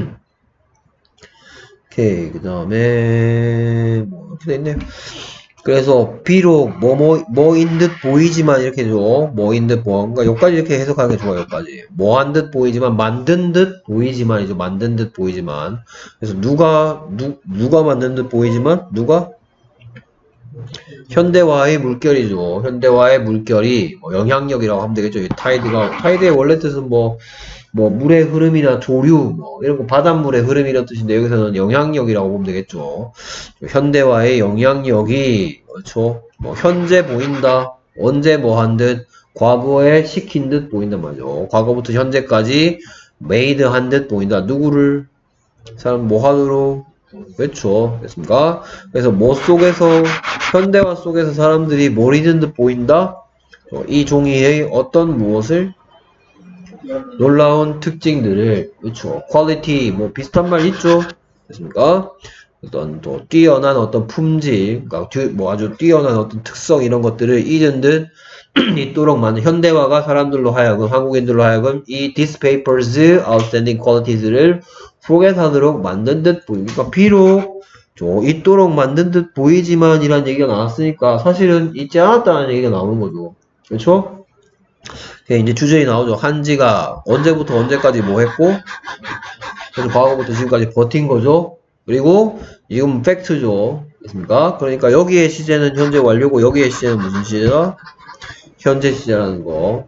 오케이. 그 다음에 뭐 이렇게 돼있네요. 그래서 비록 뭐인 듯 보이지만 이렇게 줘. 뭐인 듯 그러니까 여기까지 이렇게 해석하는 게 좋아요. 여기까지. 뭐한 듯 보이지만 만든 듯 보이지만이죠. 만든 듯 보이지만. 그래서 누가 만든 듯 보이지만 누가 현대화의 물결이죠. 현대화의 물결이 영향력이라고 하면 되겠죠. 이 타이드의 원래 뜻은 뭐 물의 흐름이나 조류, 이런 거 바닷물의 흐름이라는 뜻인데, 여기서는 영향력이라고 보면 되겠죠. 현대화의 영향력이, 그렇죠. 현재 보인다, 언제 뭐 한 듯, 과거에 시킨 듯 보인단 말이죠. 과거부터 현재까지 made 한 듯 보인다. 누구를? 사람 뭐 하도록? 그렇죠. 됐습니까? 그래서 뭐 속에서, 현대화 속에서 사람들이 뭘 잊은 듯 보인다? 이 종이의 어떤 무엇을? 놀라운 특징들을, 그렇죠. 퀄리티, 뭐 비슷한 말 있죠. 됐습니까? 어떤 또 뛰어난 어떤 품질, 그러니까 아주 뛰어난 어떤 특성 이런 것들을 잊은 듯 있도록 만든 현대화가 사람들로 하여금, 한국인들로 하여금 이 this paper's outstanding qualities를 forget하도록 만든 듯 보이니까 비록 있도록 만든 듯 보이지만 이란 얘기가 나왔으니까 사실은 잊지 않았다는 얘기가 나오는 거죠. 그렇죠? 이제 주제에 나오죠. 한지가 언제부터 언제까지 뭐 했고, 그래서 과거부터 지금까지 버틴 거죠. 그리고 지금 팩트죠. 됐습니까? 그러니까 여기의 시제는 현재 완료고 여기의 시제는 무슨 시제다? 현재 시제라는 거.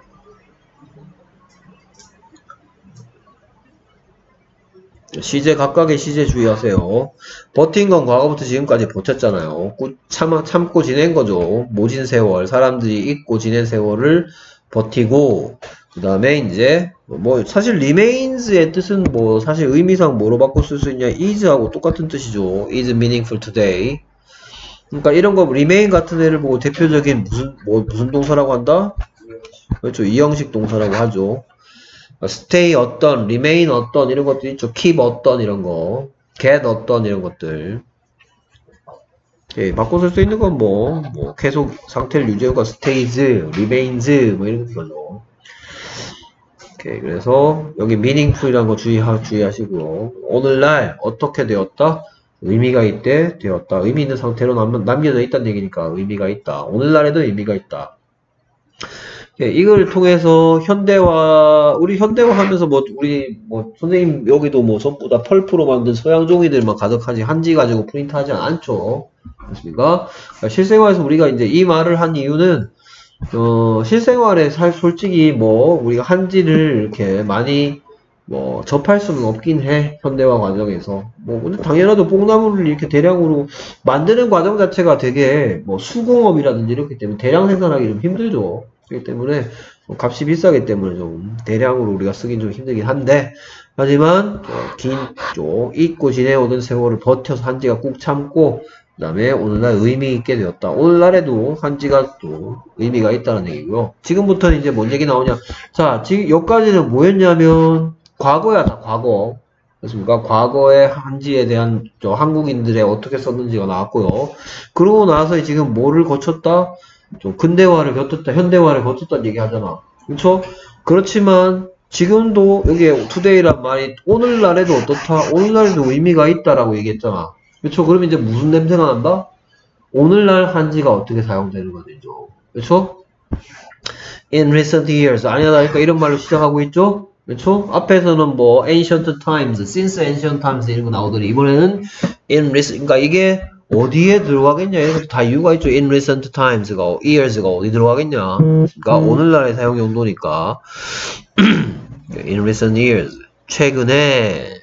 시제 각각의 시제 주의하세요. 버틴 건 과거부터 지금까지 버텼잖아요. 참고 지낸 거죠. 모진 세월, 사람들이 잊고 지낸 세월을 버티고, 그 다음에 이제 사실 remains의 뜻은 사실 의미상 뭐로 바꿔 쓸 수 있냐? is하고 똑같은 뜻이죠. is meaningful today. 그러니까 이런 거 remain 같은 애를 보고 대표적인 무슨 동사라고 한다? 그렇죠. 이 형식 동사라고 하죠. stay 어떤, remain 어떤 이런 것들 있죠. keep 어떤 이런 거, get 어떤 이런 것들. 바꿔 쓸 수 있는 건 뭐 계속 상태를 유지하고 stays, remains 뭐 이런 거죠. 오케이, 그래서 여기 meaningful이라는 거 주의하시고요. 오늘날 어떻게 되었다? 의미가 있대, 되었다. 의미 있는 상태로 남겨져 있다는 얘기니까 의미가 있다. 오늘날에도 의미가 있다. 이걸 통해서 우리 현대화 하면서 우리 선생님 여기도 전부 다 펄프로 만든 서양 종이들만 가득하지 한지 가지고 프린트하지 않죠. 그렇습니까? 실생활에서 우리가 이제 이 말을 한 이유는 실생활에 솔직히 우리가 한지를 이렇게 많이 접할 수는 없긴 해. 현대화 과정에서. 근데 당연하도 뽕나무를 이렇게 대량으로 만드는 과정 자체가 되게 수공업이라든지 이렇기 때문에 대량 생산하기 좀 힘들죠. 그렇기 때문에 값이 비싸기 때문에 좀 대량으로 우리가 쓰긴 좀 힘들긴 한데, 하지만 잊고 지내오던 세월을 버텨서 한지가 꾹 참고 그 다음에 오늘날 의미 있게 되었다. 오늘날에도 한지가 또 의미가 있다는 얘기고요. 지금부터는 이제 뭔 얘기 나오냐. 자, 지금 여기까지는 뭐였냐면 과거야, 다 과거. 그렇습니까? 과거의 한지에 대한 한국인들의 어떻게 썼는지가 나왔고요. 그러고 나서 지금 뭐를 거쳤다? 좀 근대화를 거쳤다, 현대화를 거쳤다는 얘기 하잖아. 그렇죠? 그렇지만 지금도 여기에 today란 말이 오늘날에도 어떻다? 오늘날에도 의미가 있다라고 얘기했잖아. 그렇죠? 그럼 이제 무슨 냄새가 난다? 오늘날 한지가 어떻게 사용되는 거죠. 그렇죠? In recent years 아니라니까 이런 말로 시작하고 있죠? 그렇죠? 앞에서는 ancient times, since ancient times 이런 거 나오더니 이번에는 in recent, 그러니까 이게 어디에 들어가겠냐? 이런 것도 다 이유가 있죠. in recent times가, years가 어디 들어가겠냐? 그러니까 오늘날의 사용 용도니까 in recent years, 최근에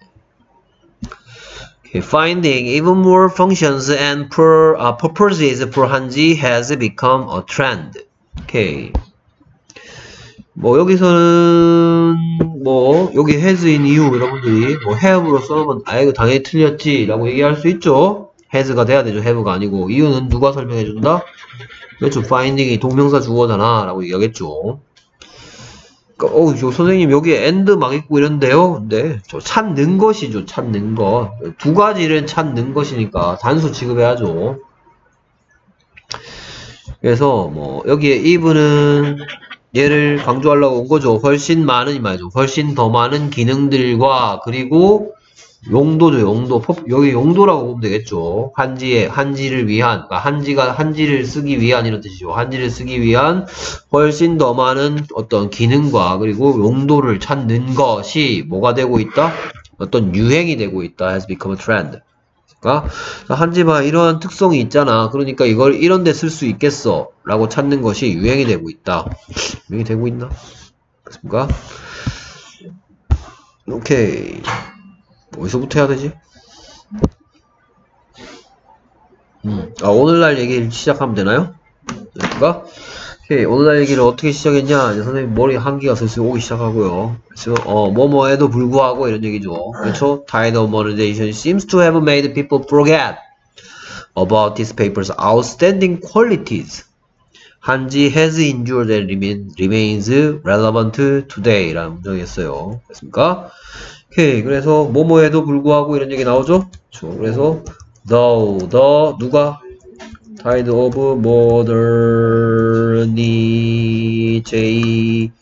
finding even more functions and purposes for 한지 has become a trend. 오케이. 여기서는 여기 has인 이유 여러분들이 have로 써놓으면 이거 당연히 틀렸지 라고 얘기할 수 있죠. has가 돼야 되죠. have가 아니고. 이유는 누가 설명해 준다? 그렇죠. finding이 동명사 주어잖아 라고 얘기하겠죠. 선생님 여기에 and 막 있고 이런데요. 근데 찾는 것이죠. 찾는 것. 두 가지를 찾는 것이니까 단수 취급해야죠. 그래서 여기에 if는 얘를 강조하려고 온 거죠. 훨씬 많은 이 말이죠. 훨씬 더 많은 기능들과 그리고 용도죠. 용도. 여기 용도라고 보면 되겠죠. 한지를 위한, 그러니까 한지를 쓰기 위한 이런 뜻이죠. 한지를 쓰기 위한 훨씬 더 많은 어떤 기능과 그리고 용도를 찾는 것이 뭐가 되고 있다? 어떤 유행이 되고 있다. has become a trend. 그러니까 한지가 이러한 특성이 있잖아. 그러니까 이걸 이런 데 쓸 수 있겠어. 라고 찾는 것이 유행이 되고 있다. 유행이 되고 있나? 그렇습니까? 오케이. 어디서부터 해야 되지? 오늘날 얘기를 시작하면 되나요? 그러니까 오케이. 오늘날 얘기를 어떻게 시작했냐? 이제 선생님 머리 한기가 슬슬 오기 시작하고요. 그래서 뭐뭐에도 불구하고 이런 얘기죠. 그렇죠? Tide of modernization seems to have made people forget about this paper's outstanding qualities. 한지 has endured and remains relevant today 라는 문장이었어요. 그렇습니까? 오케이. 그래서 뭐뭐에도 불구하고 이런 얘기 나오죠? 그렇죠. 그래서 though 누가 Tide of modernization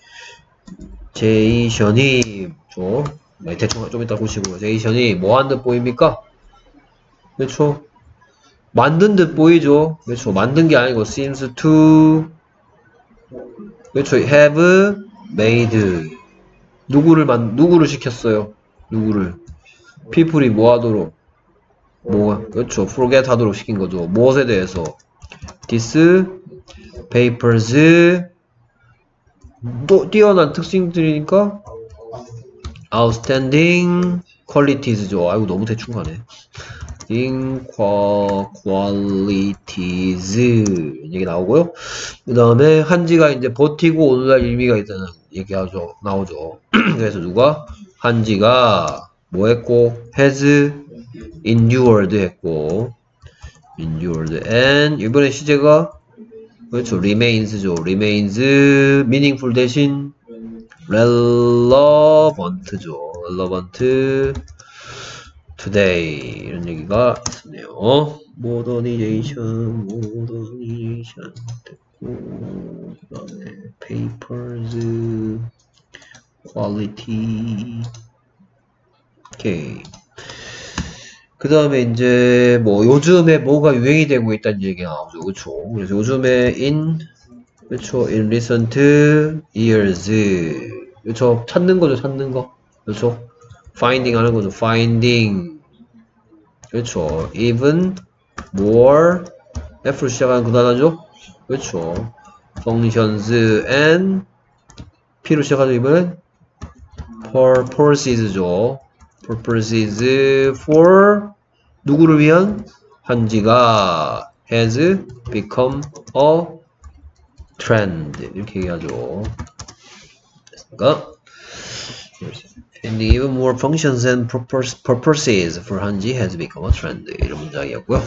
대충 좀 이따 보시고요. 제이션이 뭐한 듯 보입니까? 그렇죠. 만든 듯 보이죠. 그렇죠. 만든 게 아니고 seems to 그렇죠. have made 누구를 시켰어요? 누구를? people이 뭐 하도록? 그렇죠. forget 하도록 시킨 거죠. 무엇에 대해서? this papers 또 뛰어난 특징들이니까 outstanding qualities죠. 아이고 너무 대충 가네. qualities 얘기 나오고요. 그 다음에 한지가 이제 버티고 오늘날 의미가 있다는 얘기하죠. 나오죠. 그래서 누가 한지가 뭐 했고 has endured 했고 endured and 이번에 시제가 그렇죠. remains죠. remains meaningful 대신 relevant죠. relevant today 이런 얘기가 있었네요. modernization 됐고, 그 다음에 papers, quality, 오케이. 그 다음에 이제 뭐 요즘에 뭐가 유행이 되고 있다는 얘기가 나오죠. 그쵸? 그래서 요즘에 그쵸? in recent years. 그쵸? 찾는 거죠, 찾는 거. 그쵸? finding 하는 거죠, finding. 그쵸? even more. F로 시작하는 그 단어죠? 그쵸? functions and P로 시작하죠, 이번엔? purposes죠. purposes for 누구를 위한? 한지가 has become a trend 이렇게 얘기하죠. 됐습니까? And even more functions and purposes for 한지 has become a trend 이런 문장이었고요.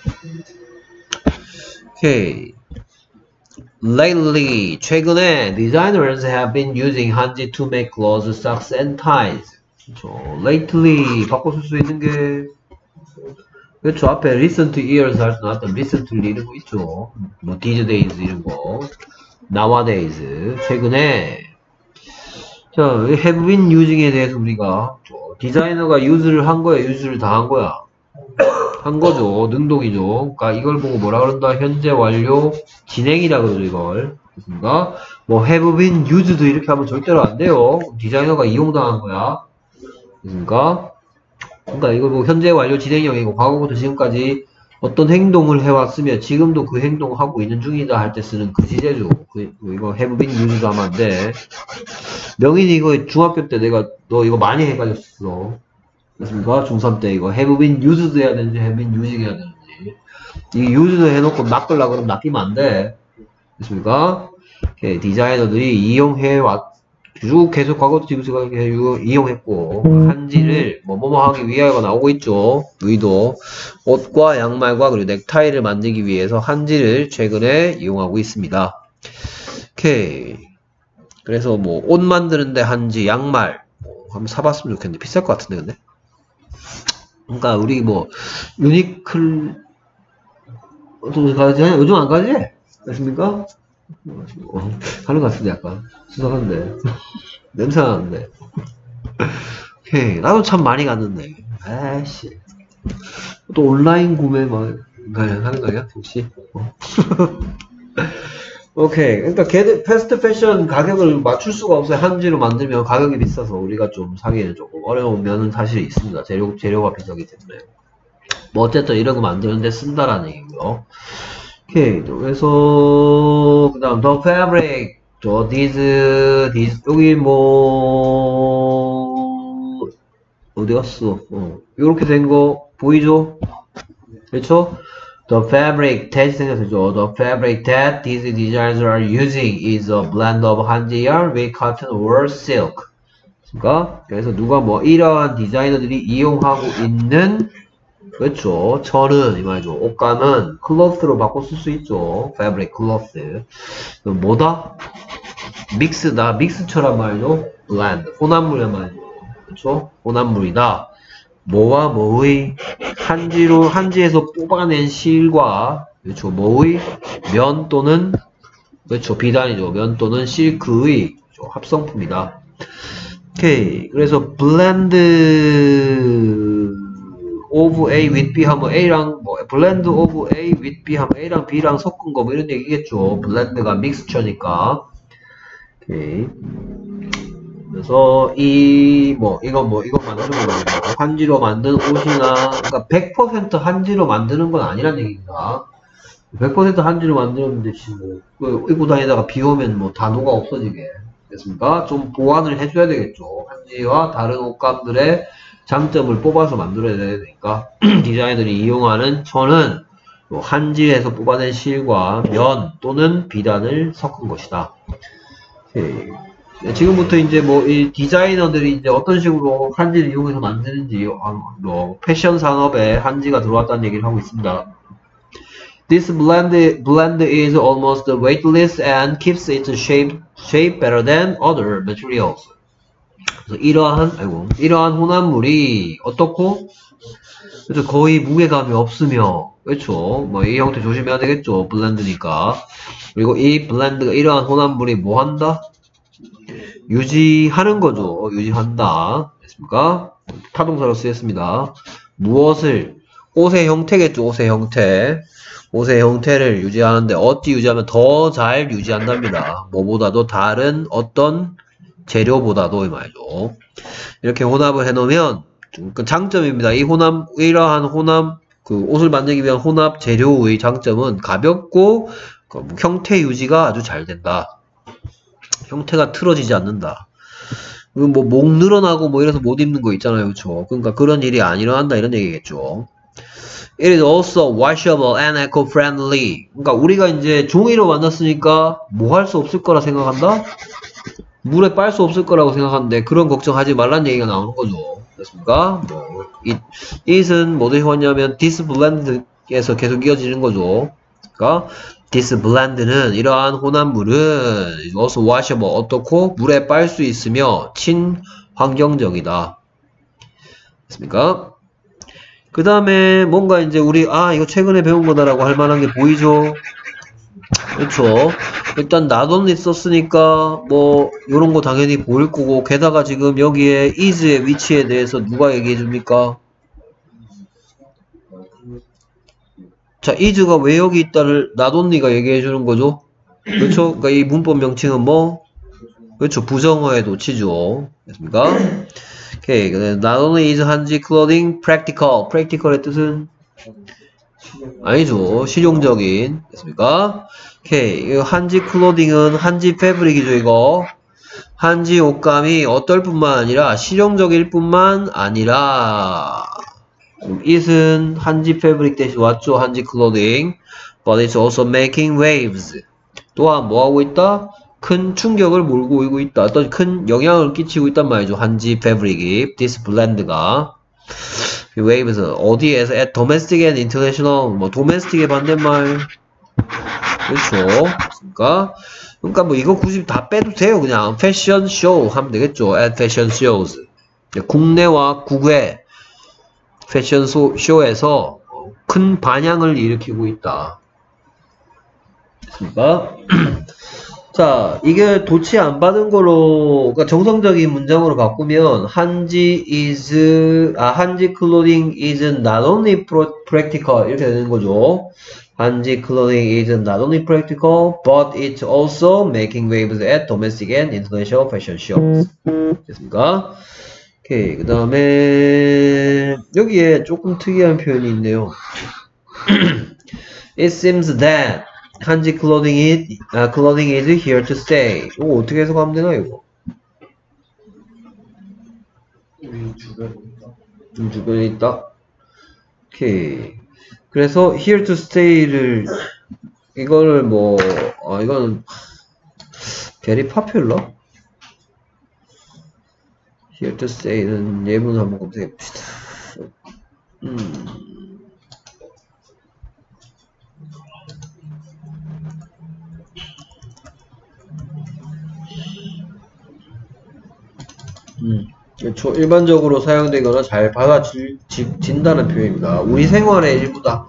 오케이. Lately, 최근에 designers have been using 한지 to make clothes, socks, and ties. 그렇죠. Lately 바꿔 쓸 수 있는 게 그렇죠. 앞에 recent years 할 때 나왔던 recently 이런 거 있죠. 뭐 these days 이런 거. nowadays 최근에 자 have been using에 대해서 우리가 디자이너가 use를 한 거야, use를 다 한 거야. 한 거죠. 능동이죠. 그러니까 이걸 보고 뭐라 그런다? 현재 완료 진행이라 그러죠, 이걸. 그렇습니까? 뭐 have been used 이렇게 하면 절대로 안 돼요. 디자이너가 이용당한 거야. 그렇습니까? 그러니까 이걸 보고 현재 완료 진행형이고 과거부터 지금까지 어떤 행동을 해왔으며 지금도 그 행동을 하고 있는 중이다 할 때 쓰는 그 시제죠. 이거 have been used 하면 안 돼. 명인이 이거 중학교 때 너 이거 많이 헷갈렸어. 그렇습니까? 중3 때 이거 have been used 해야 되는지 have been using 해야 되는지 이 used 해놓고 낚으려고 그러면 낚이면 안 돼. 그렇습니까? 디자이너들이 쭉 계속 과거도 지금까지 이용했고 한지를 뭐뭐 하기 위하여가 나오고 있죠. 의도 옷과 양말과 그리고 넥타이를 만들기 위해서 한지를 최근에 이용하고 있습니다. 오케이. 그래서 뭐 옷 만드는데 한지, 양말 한번 사봤으면 좋겠는데 비쌀 것 같은데 근데. 그러니까 우리 뭐 유니클 좀 가지? 요즘 안 가지? 맞습니까? 가는 것 같은데 약간 수상한데 냄새 나는데. 오케이. 나도 참 많이 갔는데 아이씨 또 온라인 구매 막 하는 거야 혹시? 오케이. 그러니까 걔들 패스트 패션 가격을 맞출 수가 없어요. 한지로 만들면 가격이 비싸서 우리가 좀 사기에는 조금 어려운 면은 사실 있습니다. 재료가 비싸기 때문에. 뭐 어쨌든 이런 거 만드는데 쓴다라는 얘기고요. 오케이. 그래서 그다음 the fabric, these 여기 뭐 어디 갔어? 이렇게 된 거 보이죠? 그렇죠? The fabric that 생겼죠. The fabric that these designers are using is a blend of 한지 yarn with cotton or silk. 그러니까 그래서 누가 뭐 이러한 디자이너들이 이용하고 있는 그렇죠. 천은 이 말이죠. 옷감은 cloth로 바꿔 쓸 수 있죠. fabric, cloth. 뭐다? 믹스다. 믹스처란 말이죠. blend. 혼합물이란 말이죠. 그렇죠? 혼합물이다. 뭐와 뭐의 한지에서 뽑아낸 실과 그렇죠. 뭐의 면 또는 그렇죠. 비단이죠. 면 또는 실크의 그렇죠. 합성품이다. 오케이. 그래서 blend of A with B 하면 A랑 뭐 blend of A with B 하면 A랑 B랑 섞은 거 뭐 이런 얘기겠죠. blend가 믹스처니까. 오케이. 그래서 이것만 하는 거예요. 한지로 만든 옷이나 그러니까 100% 한지로 만드는 건 아니란 얘기입니다. 100% 한지로 만들었는데 지금 뭐 입고 다니다가 비 오면 뭐 단호가 없어지게 됐습니까? 좀 보완을 해줘야 되겠죠. 한지와 다른 옷감들의 장점을 뽑아서 만들어야 되니까 디자이너들이 이용하는 천은 한지에서 뽑아낸 실과 면 또는 비단을 섞은 것이다. 오케이. 지금부터 이제 뭐 이 디자이너들이 이제 어떤 식으로 한지를 이용해서 만드는지 뭐 패션 산업에 한지가 들어왔다는 얘기를 하고 있습니다. This blend is almost weightless and keeps its shape better than other materials. 그래서 이러한 혼합물이 어떻고 그렇죠. 거의 무게감이 없으며, 그렇죠. 뭐 이 형태 조심해야 되겠죠. 블렌드니까. 그리고 이 블렌드가 이러한 혼합물이 뭐 한다? 유지하는 거죠. 유지한다. 됐습니까? 타동사로 쓰였습니다. 무엇을? 옷의 형태겠죠. 옷의 형태. 옷의 형태를 유지하는데 어찌 유지하면 더 잘 유지한답니다. 뭐보다도 다른 어떤 재료보다도 이 말이죠. 이렇게 혼합을 해놓으면 그 장점입니다. 이러한 혼합, 그 옷을 만들기 위한 혼합 재료의 장점은 가볍고 형태 유지가 아주 잘 된다. 형태가 틀어지지 않는다. 그리고 뭐 목 늘어나고 뭐 이래서 못 입는 거 있잖아요. 그렇죠? 그러니까 그런 일이 안 일어난다 이런 얘기겠죠. It is also washable and eco-friendly. 그러니까 우리가 이제 종이로 만났으니까 뭐 할 수 없을 거라 생각한다? 물에 빨 수 없을 거라고 생각하는데 그런 걱정하지 말란 얘기가 나오는 거죠. 됐습니까? it은 뭐를 해왔냐면 this blend에서 계속 이어지는 거죠. 그러니까 this blend는 이러한 혼합물은 also washable 어떻고 물에 빨 수 있으며 친환경적이다. 됐습니까? 그 다음에 뭔가 이제 우리 이거 최근에 배운 거다라고 할 만한 게 보이죠? 그렇죠. 일단 not only 썼으니까 뭐 요런 거 당연히 보일 거고 게다가 지금 여기에 is의 위치에 대해서 누가 얘기해 줍니까? 자, is가 왜 여기 있다를 not only가 얘기해 주는 거죠? 그렇죠? 그러니까 이 문법 명칭은 뭐? 그렇죠. 부정어에 놓치죠. 됐습니까? 오케이. not only is 한지 clothing practical. practical의 뜻은? 아니죠. 실용적인. 됐습니까? 오케이. 한지 클로딩은 한지 패브릭이죠, 이거. 한지 옷감이 어떨 뿐만 아니라 실용적일 뿐만 아니라 it은 한지 패브릭 대신 왔죠. 한지 클로딩. But it's also making waves. 또한 뭐 하고 있다? 큰 충격을 몰고 오고 있다. 어떤 큰 영향을 끼치고 있단 말이죠. 한지 패브릭이. This blend가. waves 어디에서? at domestic and international. 뭐 domestic의 반대말. 그렇죠. 그러니까 뭐 이거 굳이 다 빼도 돼요. 그냥 패션 쇼 하면 되겠죠. at fashion shows. 국내와 국외 패션 쇼에서 큰 반향을 일으키고 있다. 됐습니까? 자, 이게 도치 안 받은 거로, 그러니까 정성적인 문장으로 바꾸면, 한지 clothing is not only practical. 이렇게 되는 거죠. 한지 clothing is not only practical, but it's also making waves at domestic and international fashion shows. 됐습니까? 오케이. 그 다음에, 여기에 조금 특이한 표현이 있네요. It seems that 한지 clothing is here to stay. 이거 어떻게 해석하면 되나, 이거? 주변에 있다. 오케이. 그래서 here to stay를 이거를 뭐 이거는 very popular. here to stay는 예문을 한번 검색해 봅시다. 그렇죠. 일반적으로 사용되거나 잘 받아진다는 표현입니다. 우리 생활의 일부다.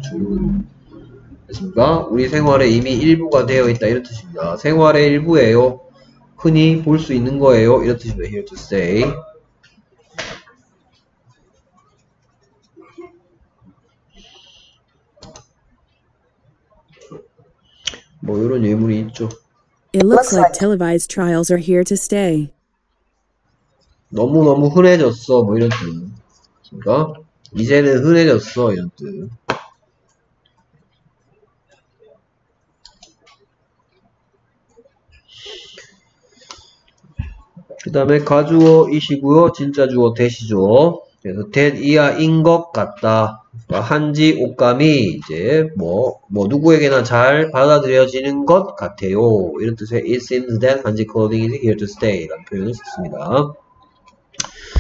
됐습니까? 우리 생활에 이미 일부가 되어 있다 이런 뜻입니다. 생활의 일부예요. 흔히 볼 수 있는 거예요. 이런 뜻입니다. here to stay. 뭐 이런 예문이 있죠.
It looks like televised trials are here to stay.
너무너무 흔해졌어. 뭐 이런 뜻. 그러니까 이제는 흔해졌어. 이런 뜻. 그 다음에 가주어이시고요. 진짜 주어 대시죠. 그래서 that 이야 인 것 같다. 그러니까 한지 옷감이 이제 뭐 누구에게나 잘 받아들여지는 것 같아요. 이런 뜻의 it seems that 한지 clothing is here to stay 라는 표현을 썼습니다.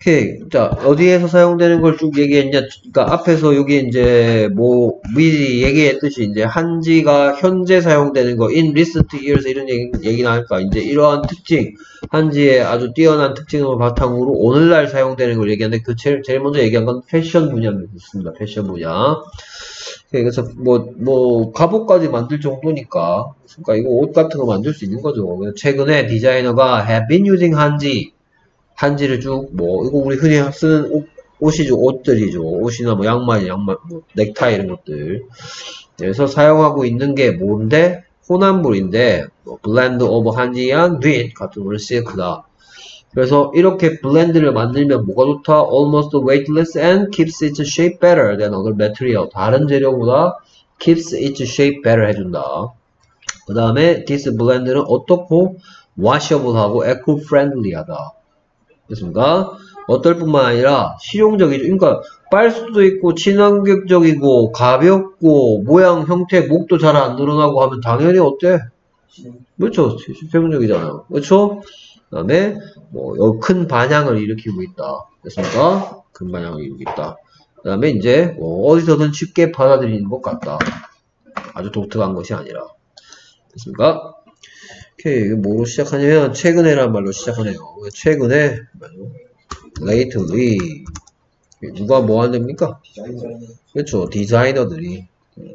오케이. 자, 어디에서 사용되는 걸 쭉 얘기했냐? 그러니까 앞에서 여기 이제 뭐 미리 얘기했듯이 이제 한지가 현재 사용되는 거, in recent years 이런 얘기 나니까 이제 이러한 특징, 한지의 아주 뛰어난 특징을 바탕으로 오늘날 사용되는 걸 얘기하는데 그 제일 먼저 얘기한 건 패션 분야입니다. 패션 분야. 그래서 뭐 갑옷까지 만들 정도니까, 그러니까 이거 옷 같은 거 만들 수 있는 거죠. 최근에 디자이너가 have been using 한지를 쭉, 뭐, 이거 우리 흔히 쓰는 옷이죠. 옷들이죠. 옷이나 뭐 양말, 뭐 넥타이 이런 것들. 그래서 사용하고 있는 게 뭔데? 혼합물인데, 뭐, blend of 한지랑 knit 같은 거를 silk다. 그래서 이렇게 블렌드를 만들면 뭐가 좋다? Almost weightless and keeps its shape better than other material. 다른 재료보다 keeps its shape better 해준다. 그 다음에 this blend는 어떻고? washable하고 eco-friendly하다. 됐습니까? 어떨 뿐만 아니라 실용적이죠. 그러니까 빨 수도 있고 친환경적이고 가볍고 모양 형태 목도 잘 안 늘어나고 하면 당연히 어때? 그렇죠. 실용적이잖아요. 그렇죠? 그 다음에 뭐 큰 반향을 일으키고 있다. 됐습니까? 큰 반향을 일으키고 있다. 그 다음에 이제 뭐 어디서든 쉽게 받아들이는 것 같다. 아주 독특한 것이 아니라. 됐습니까? 오케이, 뭐로 시작하냐면 최근에란 말로 시작하네요. 최근에 lately 누가 뭐 한답니까? 그렇죠. 디자이너들이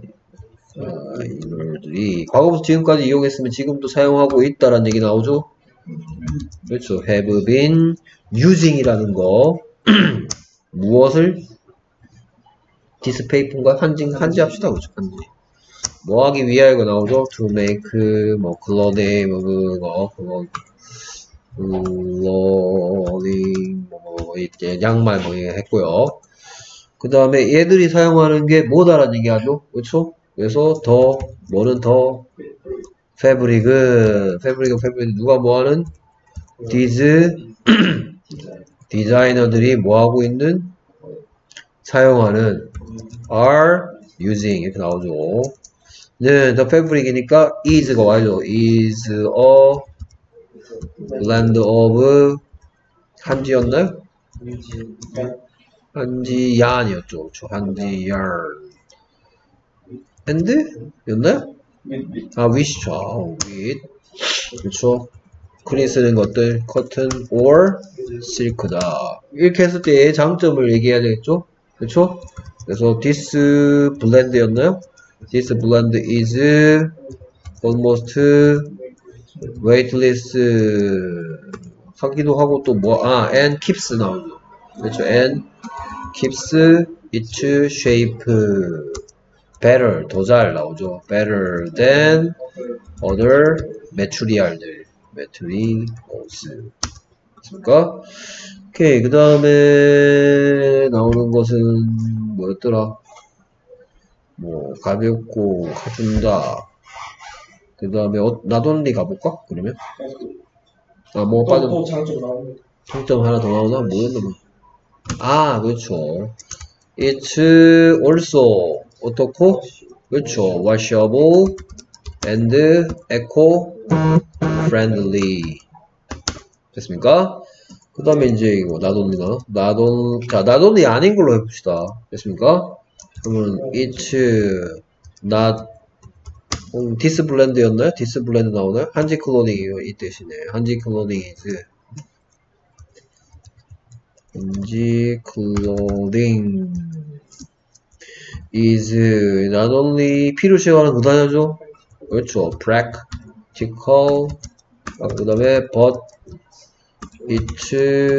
과거부터 지금까지 이용했으면 지금도 사용하고 있다라는 얘기 나오죠. 그렇죠. have been using이라는 거 무엇을 this paper인가 한지 합시다. 그렇죠. 한지. 뭐 하기 위하여가 나오죠? to make, 뭐, clothing, 뭐, clothing, 이제 양말, 뭐, 했고요. 그 다음에 얘들이 사용하는 게 뭐다라는 얘기 하죠? 그쵸? 그래서 뭐는 더, fabric은, 누가 뭐 하는? these, 디자이너들이 뭐 하고 있는? 사용하는, are using, 이렇게 나오죠. 네, the fabric이니까 is가 와야죠. is a blend of 한지였나요? 한지얀이었죠. 그렇죠. 한지얀 and 였나요? with죠. with. 그렇죠. 흔히 쓰는 것들 cotton or silk다. 이렇게 했을 때의 장점을 얘기해야 되겠죠? 그렇죠? 그래서 this blend였나요? This blend is almost weightless 하기도 하고 또 and keeps 나오죠. 그렇죠. and keeps its shape better 더 잘 나오죠. better than other material들. materials. 됐습니까? 오케이. 그 다음에 나오는 것은 뭐였더라? 뭐 가볍고 가준다. 그 다음에 나돈리 가볼까? 그러면 뭐 빠져 장점 하나 더 나오나? 뭐였나? 그렇죠. It's also 어떻고? 그렇죠. washable and eco-friendly. 됐습니까? 그 다음에 이제 이거 나돈리나? 나돈리 아닌 걸로 해봅시다. 됐습니까? 그러면 it's not this blend였나요? this blend 나오나요? 한지 클로닝이요. 이 뜻이네. 한지 클로닝 is 한지 클로닝 is not only 필요시하는 그 단어죠. 그렇죠. practical 그 다음에 but it's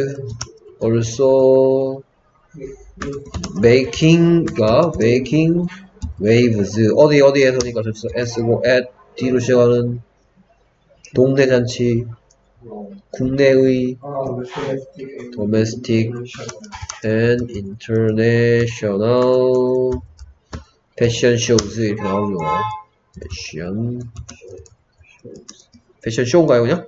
also making waves 어디에서니까 접수 S고 at D로 시작하는 동네 잔치 국내의 domestic and international 패션 shows 이렇게 나오죠. 패션 쇼인가요 그냥?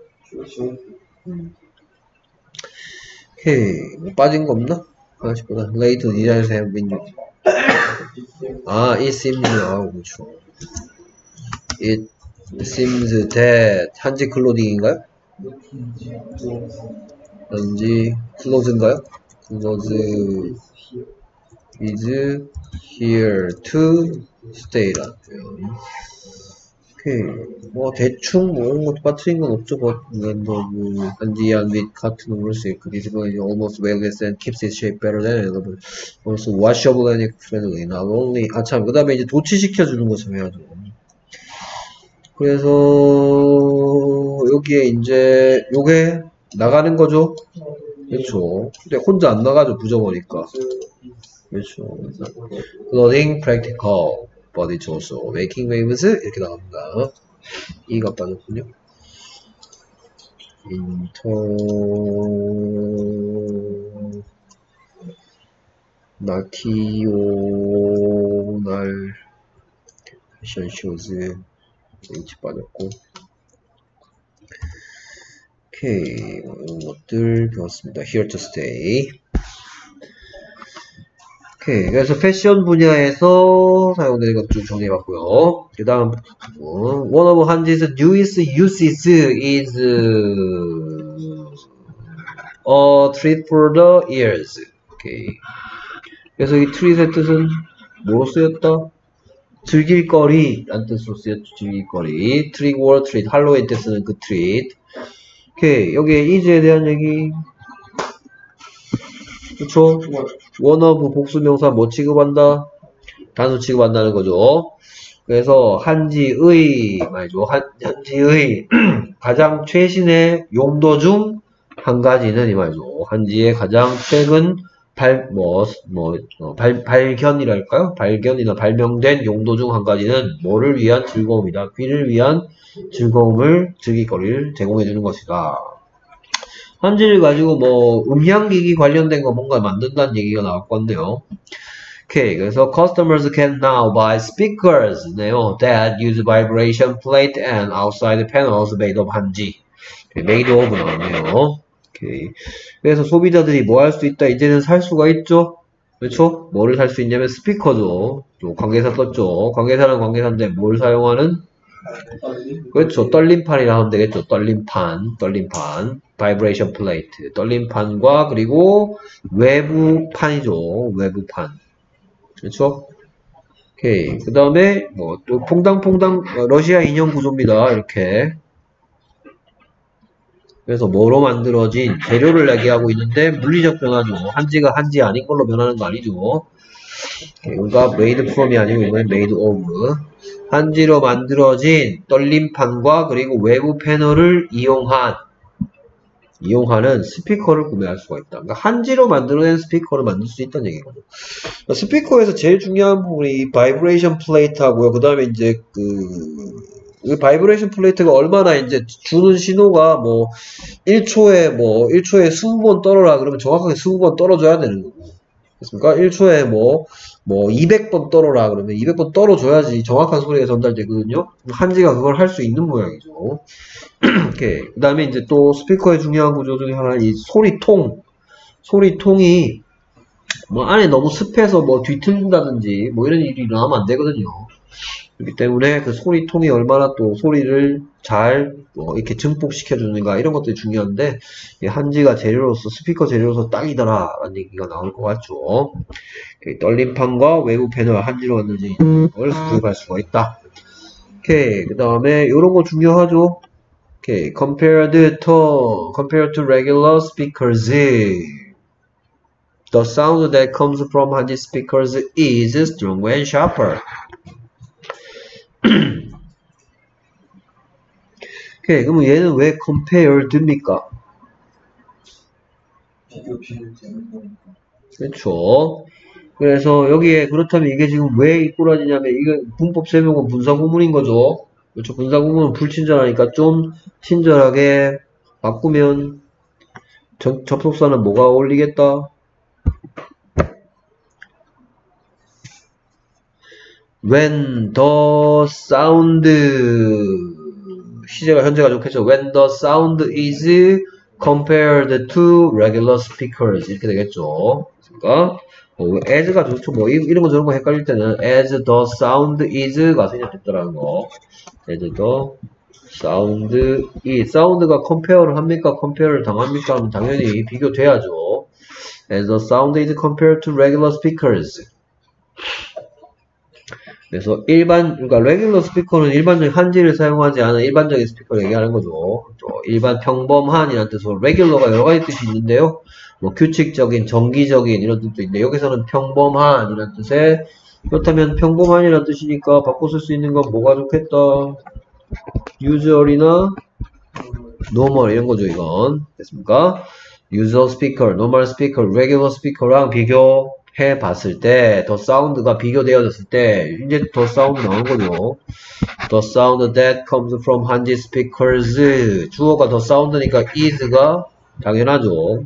오케이 뭐 빠진 거 없나? 하나씩 보다. Late designers have been used. it seems 그렇죠. It seems that 한지 클로딩인가요? 한지 클로즈인가요? was is here to stay라고요. 오케이. 뭐 대충 뭐 이런 것도 빠뜨린 건 없죠. 한지한 with cotton wool silk. This is almost weightless and keeps its shape better than other. Also washable and eco-friendly. Not only 참 그다음에 이제 도치시켜 주는 것을 해야죠. 그래서 여기에 이제 요게 나가는 거죠. 그렇죠. 근데 혼자 안 나가죠. 부져버리니까. 그렇죠. Clothing practical. but it's also making waves 이렇게 나갑니다. E가 빠졌군요. International fashion shows H 빠졌고 오케이 이런 것들 배웠습니다. Here to stay. 오케이. 그래서 패션 분야에서 사용되는 것 좀 정리해봤고요. 그 다음, one of 한지's newest uses is a treat for the ears. 오케이. 그래서 이 treat의 뜻은 뭐로 쓰였다? 즐길거리 라는 뜻으로 쓰였죠. 즐길거리. treat or treat. 할로윈 때 쓰는 그 treat. 오케이. 여기에 is에 대한 얘기. 그쵸? one of 복수명사 뭐 취급한다? 단수 취급한다는 거죠. 그래서 한지의 말이죠. 한지의 가장 최신의 용도 중 한 가지는 이 말이죠. 한지의 가장 최근 발견이랄까요? 발견이나 발명된 용도 중 한 가지는 뭐를 위한 즐거움이다. 귀를 위한 즐거움을 즐길거리를 제공해주는 것이다. 한지를 가지고 뭐 음향기기 관련된 거 뭔가 만든다는 얘기가 나올 건데요. 오케이, 그래서 customers can now buy speakers네요. that use vibration plate and outside panels made of 한지. made of 나왔네요. 오케이. 그래서 소비자들이 뭐 할 수 있다? 이제는 살 수가 있죠. 그렇죠? 뭐를 살 수 있냐면 스피커죠. 또 관계사 떴죠. 관계사는 관계사인데 뭘 사용하는? 그렇죠. 떨림판이라 하면 되겠죠. 떨림판. 바이브레이션 플레이트. 떨림판과 그리고 외부판이죠. 외부판. 그렇죠? 오케이. 그 다음에 뭐 또 퐁당퐁당 러시아 인형 구조입니다. 이렇게. 그래서 뭐로 만들어진 재료를 얘기하고 있는데 물리적 변화죠. 한지가 한지 아닌 걸로 변하는 거 아니죠. 그러니까 made from이 아니고 이번엔 made of. 한지로 만들어진 떨림판과 그리고 외부 패널을 이용하는 스피커를 구매할 수가 있다. 그러니까 한지로 만들어낸 스피커를 만들 수 있다는 얘기거든요. 그러니까 스피커에서 제일 중요한 부분이 바이브레이션 플레이트하고요. 그 다음에 이제 이 바이브레이션 플레이트가 얼마나 이제 주는 신호가 뭐 1초에 20번 떨어라 그러면 정확하게 20번 떨어져야 되는 거고. 그렇습니까? 1초에 뭐 200번 떨어라 그러면 200번 떨어줘야지 정확한 소리가 전달되거든요. 한지가 그걸 할 수 있는 모양이죠. 오케이. 그 다음에 이제 또 스피커의 중요한 구조 중에 하나 이 소리통이 뭐 안에 너무 습해서 뭐 뒤틀린다든지 뭐 이런 일이 일어나면 안 되거든요. 그렇기 때문에 그 소리통이 얼마나 또 소리를 잘 이렇게 증폭시켜주는가 이런 것들이 중요한데 한지가 재료로서 스피커 재료로서 딱이더라 라는 얘기가 나올 것 같죠. 떨림판과 외부 패널 한지로 만들어진 걸 구입할 수가 있다. 오케이. 그 다음에 이런 거 중요하죠. 오케이. compared to regular speakers. The sound that comes from 한지 speakers is stronger and sharper. 오케이, 그러면 얘는 왜 compared입니까? 그렇죠. 그래서 여기에 그렇다면 이게 지금 왜 이 꼬라지냐면 이게 문법 설명은 분사구문인 거죠. 그렇죠. 분사구문은 불친절하니까 좀 친절하게 바꾸면 접속사는 뭐가 어울리겠다? When the sound 시제가 현재가 좋겠죠. When the sound is compared to regular speakers 이렇게 되겠죠. 그러니까 as가 좋죠. 뭐 이런 거 저런 거 헷갈릴 때는 as the sound is가 생략됐더라는 거. as the sound is 사운드가 compare를 합니까? compare를 당합니까? 하면 당연히 비교돼야죠. as the sound is compared to regular speakers. 그래서 그러니까 regular speaker는 일반적인 한지를 사용하지 않은 일반적인 스피커를 얘기하는 거죠. 일반 평범한이라는 뜻으로 regular가 여러 가지 뜻이 있는데요. 뭐 규칙적인, 정기적인 이런 뜻도 있는데 여기서는 평범한이라는 뜻에 그렇다면 평범한이라는 뜻이니까 바꿔 쓸 수 있는 건 뭐가 좋겠다. usual이나 normal 이런 거죠, 이건. 됐습니까? usual speaker, normal speaker, regular speaker랑 비교해 봤을 때, 더 사운드가 비교되어졌을 때, 이제 더 사운드 나오는 거죠. The sound that comes from 한지 speakers. 주어가 더 사운드니까 is가 당연하죠.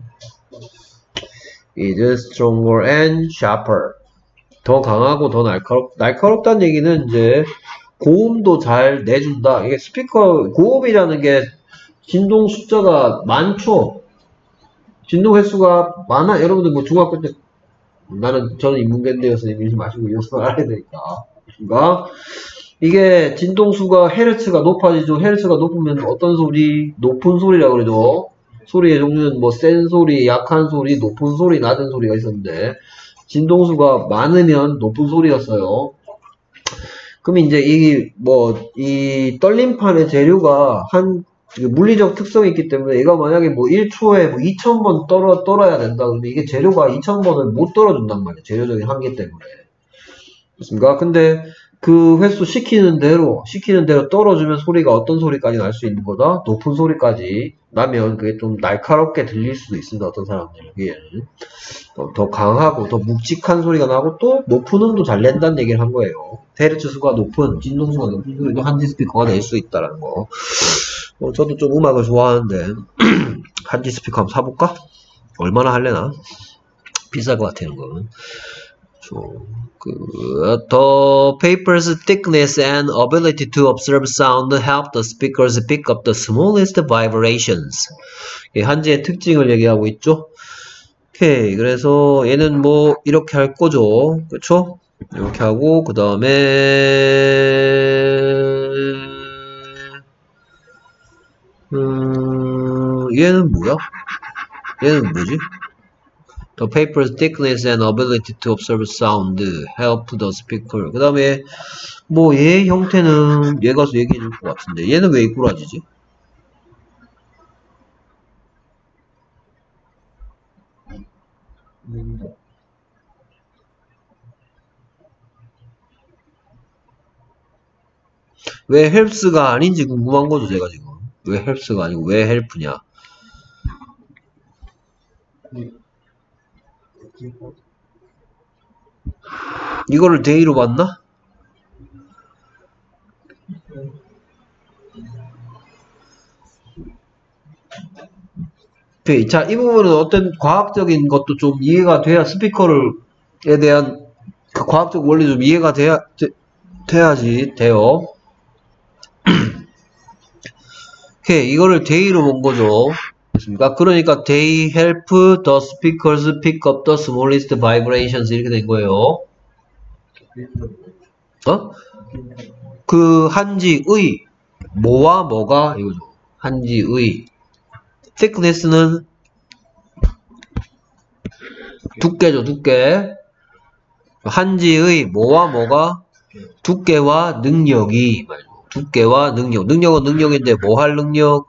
is stronger and sharper. 더 강하고 더 날카롭다는 얘기는 이제 고음도 잘 내준다. 이게 스피커, 고음이라는 게 진동 숫자가 많죠. 진동 횟수가 많아. 여러분들 뭐 중학교 때 저는 인문계인데 선생님 이러지 마시고 이것을 알아야 되니까. 그러니까 이게 진동수가 헤르츠가 높아지죠. 헤르츠가 높으면 어떤 소리? 높은 소리라고 그러죠. 소리의 종류는 뭐 센 소리, 약한 소리, 높은 소리, 낮은 소리가 있었는데 진동수가 많으면 높은 소리였어요. 그럼 이제 이 떨림판의 재료가 물리적 특성이 있기 때문에 얘가 만약에 뭐 1초에 뭐 2000번 떨어야 된다. 근데 이게 재료가 2000번을 못 떨어준단 말이에요. 재료적인 한계 때문에. 그렇습니까? 근데 그 횟수 시키는 대로 떨어주면 소리가 어떤 소리까지 날 수 있는 거다? 높은 소리까지 나면 그게 좀 날카롭게 들릴 수도 있습니다. 어떤 사람들에게는. 더 강하고 더 묵직한 소리가 나고 또 높은 음도 잘 낸다는 얘기를 한 거예요. 헤르츠 수가 높은, 진동수가 높은 소리도 한지 스피커가 낼 수 있다라는 거. 저도 좀 음악을 좋아하는데 한지 스피커 한번 사볼까? 얼마나 할래나? 비쌀 것 같아요, 그건. The paper's thickness and ability to observe sound help the speakers pick up the smallest vibrations. 한지의 특징을 얘기하고 있죠. 오케이. 그래서 얘는 뭐 이렇게 할 거죠. 그쵸? 이렇게 하고 그 다음에 얘는 뭐야? 얘는 뭐지? The paper's thickness and ability to observe sound help the speaker. 그 다음에 뭐 얘 형태는 얘가 얘기해 줄 것 같은데 얘는 왜 이꾸라지지? 왜 helps가 아닌지 궁금한 거죠, 제가 지금. 왜 helps가 아니고 왜 help냐? 이거를 데이로 봤나? 오케이. 자, 이 부분은 어떤 과학적인 것도 좀 이해가 돼야 스피커에 대한 그 과학적 원리 좀 이해가 돼야지 돼요. 오케이. 이거를 데이로 본 거죠. 그러니까 they help the speakers pick up the smallest vibrations 이렇게 된 거예요. 그 한지의 뭐와 뭐가 이거죠. 한지의 thickness는 두께죠. 두께. 한지의 뭐와 뭐가 두께와 능력이 두께와 능력. 능력은 능력인데 뭐 할 능력?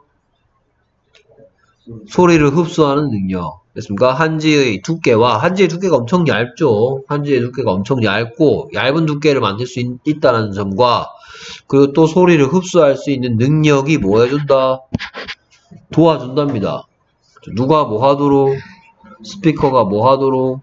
소리를 흡수하는 능력. 됐습니까? 한지의 두께와, 한지의 두께가 엄청 얇죠. 한지의 두께가 엄청 얇고, 얇은 두께를 만들 수 있다는 점과, 그리고 또 소리를 흡수할 수 있는 능력이 뭐 해준다? 도와준답니다. 누가 뭐 하도록, 스피커가 뭐 하도록,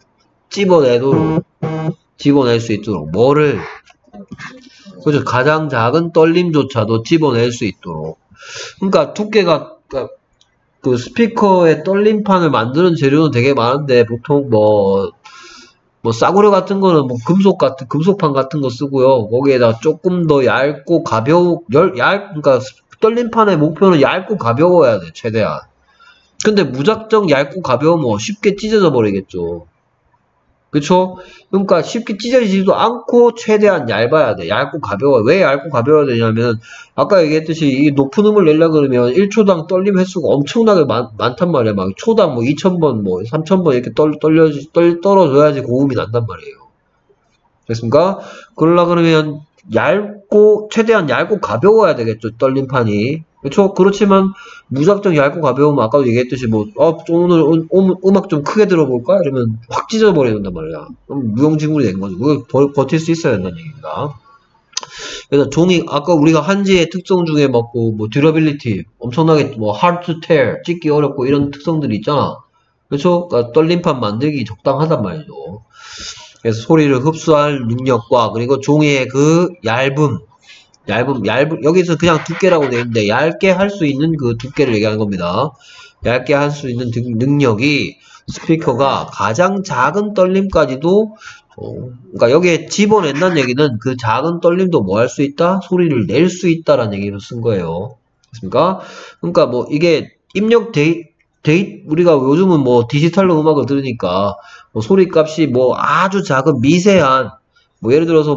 집어낼 수 있도록. 뭐를, 그죠? 가장 작은 떨림조차도 집어낼 수 있도록. 그러니까 두께가, 그 스피커의 떨림판을 만드는 재료는 되게 많은데 보통 뭐 싸구려 같은 거는 뭐 금속판 같은 거 쓰고요. 거기에다 조금 더 얇고 그러니까 떨림판의 목표는 얇고 가벼워야 돼, 최대한. 근데 무작정 얇고 가벼우면 쉽게 찢어져 버리겠죠. 그쵸? 그러니까 쉽게 찢어지지도 않고 최대한 얇아야 돼. 얇고 가벼워. 왜 얇고 가벼워야 되냐면 아까 얘기했듯이 이 높은 음을 내려고 그러면 1초당 떨림 횟수가 엄청나게 많단 말이야. 막 초당 뭐 2000번 뭐 3000번 이렇게 떨어져야지 고음이 난단 말이에요. 됐습니까? 그러려 그러면 최대한 얇고 가벼워야 되겠죠. 떨림판이. 그렇죠? 그렇지만 무작정 얇고 가벼우면 아까도 얘기했듯이 좀 오늘 음악 좀 크게 들어볼까? 이러면 확 찢어버린단 말이야. 그럼 무용지물이 된 거죠. 그걸 버틸 수 있어야 된다는 얘기입니다. 그래서 종이 아까 우리가 한지의 특성 중에 듀러빌리티 엄청나게 hard to tear 찢기 어렵고 이런 특성들이 있잖아. 그렇죠? 그러니까 떨림판 만들기 적당하단 말이죠. 그래서 소리를 흡수할 능력과 그리고 종이의 그 얇음, 여기서 그냥 두께라고 되어 있는데 얇게 할 수 있는 그 두께를 얘기하는 겁니다. 얇게 할 수 있는 능력이 스피커가 가장 작은 떨림까지도 그러니까 여기에 집어낸다는 얘기는 그 작은 떨림도 뭐 할 수 있다? 소리를 낼 수 있다라는 얘기로 쓴 거예요. 됐습니까? 그러니까 이게 우리가 요즘은 디지털로 음악을 들으니까 소리 값이 아주 작은 미세한 예를 들어서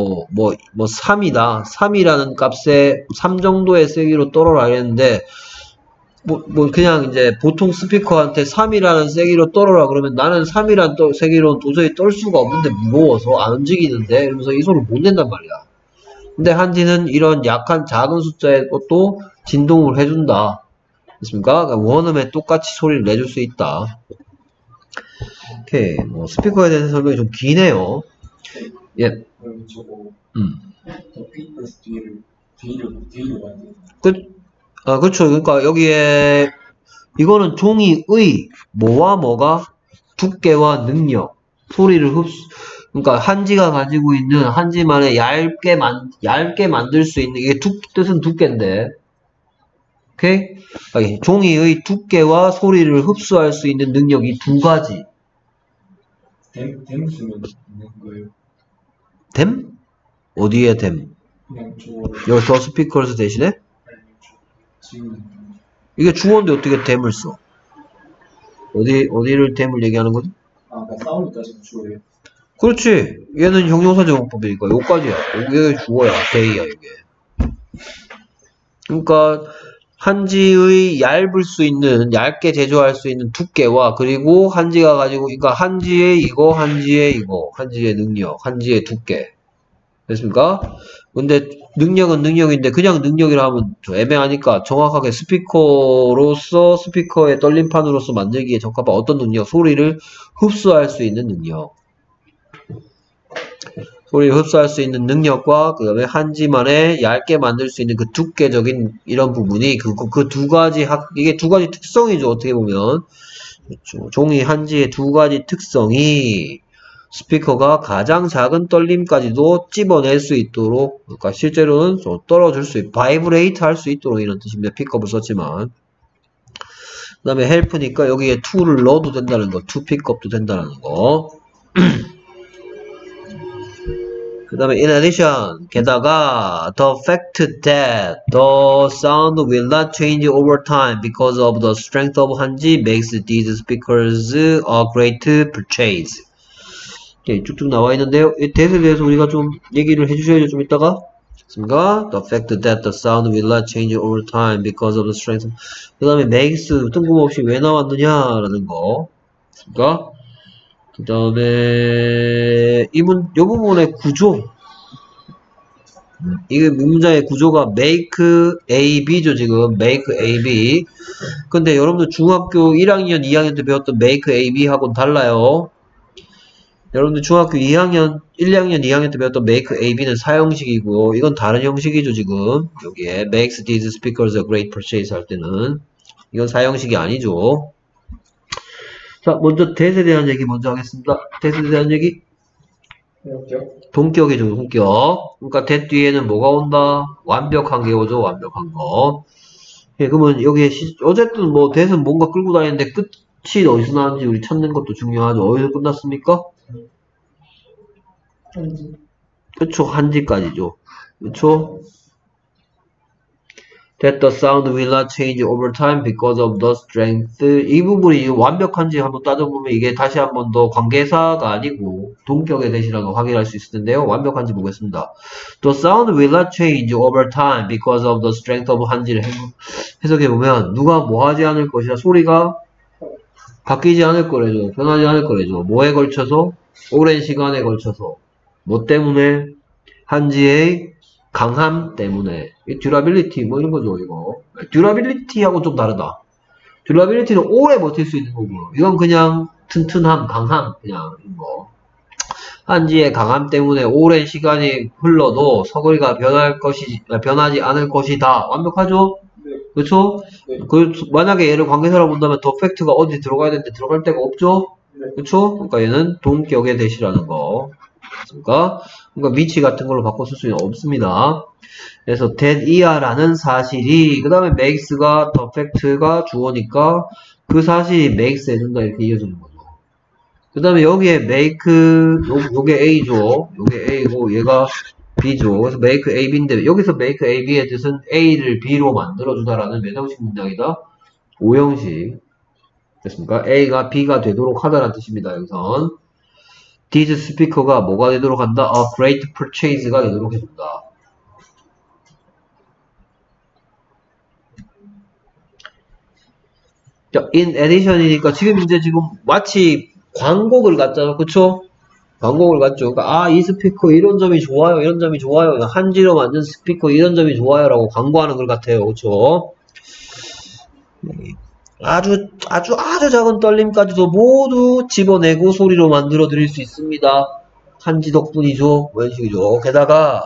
3이다. 3이라는 값에 3 정도의 세기로 떨어라 했는데 그냥 이제 보통 스피커한테 3이라는 세기로 떨어라 그러면 나는 3이라는 세기로 도저히 떨 수가 없는데 무거워서 안 움직이는데 이러면서 이 소리를 못 낸단 말이야. 근데 한지는 이런 약한 작은 숫자의 것도 진동을 해준다. 됐습니까? 그러니까 원음에 똑같이 소리를 내줄 수 있다. 오케이. 스피커에 대해서 설명이 좀 기네요. 예.
저거 더피커스 뒤를 만드는
그렇죠. 그러니까 여기에 이거는 종이의 뭐와 뭐가 두께와 능력, 소리를 그러니까 한지가 가지고 있는 한지만의 얇게 만들 수 있는 이게 뜻은 두께인데, 오케이? 종이의 두께와 소리를 흡수할 수 있는 능력이 두 가지.
댐 쓰면 있는 거예요.
댐? 어디에 댐?
그냥
여기 더 스피커스 대신에?
지금
이게 주어인데 어떻게 댐을 써? 어디를 댐을 얘기하는 거지?
나 사운드까지 주어예요.
그렇지. 얘는 형용사 제공법이니까 요까지야. 이게 주어야. 데이야 이게. 그러니까 한지의 얇게 제조할 수 있는 두께와 그리고 한지가 가지고 그러니까 한지의 이거, 한지의 능력, 한지의 두께. 됐습니까? 근데 능력은 능력인데 그냥 능력이라 하면 좀 애매하니까 정확하게 스피커의 떨림판으로서 만들기에 적합한 어떤 능력, 소리를 흡수할 수 있는 능력. 소리를 흡수할 수 있는 능력과 그 다음에 한지만의 얇게 만들 수 있는 그 두께적인 이런 부분이 그 두 가지 이게 두 가지 특성이죠. 어떻게 보면 그렇죠. 종이 한지의 두 가지 특성이 스피커가 가장 작은 떨림까지도 찝어낼 수 있도록 그러니까 실제로는 좀 떨어질 수 있고 바이브레이트 할 수 있도록 이런 뜻입니다. 픽업을 썼지만 그 다음에 헬프니까 여기에 to를 넣어도 된다는 거, to 픽업도 된다는 거. 그 다음에 in addition 게다가 the fact that the sound will not change over time because of the strength of 한지 makes these speakers a great purchase. 예, 쭉쭉 나와 있는데요. 이 that에 대해서 우리가 좀 얘기를 해주셔야죠. 좀 이따가. 맞습니까? The fact that the sound will not change over time because of the strength. 그 다음에 makes 뜬금없이 왜 나왔느냐라는 거. 맞습니까? 그 다음에 요 부분의 구조. 이게 문장의 구조가 make A, B죠, 지금. make A, B. 근데 여러분들 중학교 1학년, 2학년 때 배웠던 make A, B하고는 달라요. 여러분들 중학교 2학년, 1, 2학년, 2학년 때 배웠던 make A, B는 사형식이고요. 이건 다른 형식이죠, 지금. 여기에 makes these speakers a great purchase 할 때는. 이건 사형식이 아니죠. 자, 먼저 that에 대한 얘기 먼저 하겠습니다. that에 대한 얘기. 동격이죠, 동격. 그러니까 that 뒤에는 뭐가 온다? 완벽한 게 오죠, 완벽한 거. 예, 그러면 여기에 어쨌든 that은 뭔가 끌고 다니는데 끝이 어디서 나는지 우리 찾는 것도 중요하죠. 어디서 끝났습니까? 한지. 그쵸, 한지까지죠. 그쵸? that the sound will not change over time because of the strength. 이 부분이 완벽한지 한번 따져보면 이게 다시 한번 더 관계사가 아니고 동격의 대시라고 확인할 수 있을 텐데요. 완벽한지 보겠습니다. The sound will not change over time because of the strength of 한지를 해석해보면 누가 뭐 하지 않을 것이라 소리가 바뀌지 않을 거래죠. 변하지 않을 거래죠. 뭐에 걸쳐서? 오랜 시간에 걸쳐서. 뭐 때문에? 한지의 강함 때문에. 듀라빌리티 뭐 이런 거죠, 이거. 듀라빌리티하고 좀 다르다. 듀라빌리티는 오래 버틸 수 있는 거고, 이건 그냥 튼튼함, 강함, 그냥 뭐. 한지의 강함 때문에 오랜 시간이 흘러도 서거리가 변하지 않을 것이다. 완벽하죠?
네.
그렇죠?
네.
만약에 얘를 관계사로 본다면 더 팩트가 어디 들어가야 되는데 들어갈 데가 없죠?
네.
그렇죠? 그러니까 얘는 동격의 대시라는 거. 그러니까 위치 같은 걸로 바꿔 쓸 수는 없습니다. 그래서 that 이하라는 사실이 그 다음에 makes가 더 팩트가 주어니까 그 사실이 makes 해준다 이렇게 이어지는 거죠. 그 다음에 여기에 make 요게 A죠. 요게 A고 얘가 B죠. 그래서 make A, B인데 여기서 make A, B의 뜻은 A를 B로 만들어주다라는 몇 형식 문장이다? 5형식. 됐습니까? A가 B가 되도록 하다라는 뜻입니다. 여기선. This speaker가 뭐가 되도록 한다? A great purchase가 되도록 해준다. 자, in addition이니까 지금 마치 광고글 같잖아. 그쵸? 광고글 같죠? 그러니까, 이 스피커 이런 점이 좋아요. 이런 점이 좋아요. 한지로 만든 스피커 이런 점이 좋아요. 라고 광고하는 것 같아요. 그쵸? 아주 작은 떨림까지도 모두 집어내고 소리로 만들어 드릴 수 있습니다. 한지 덕분이죠. 뭐 이런 식이죠. 게다가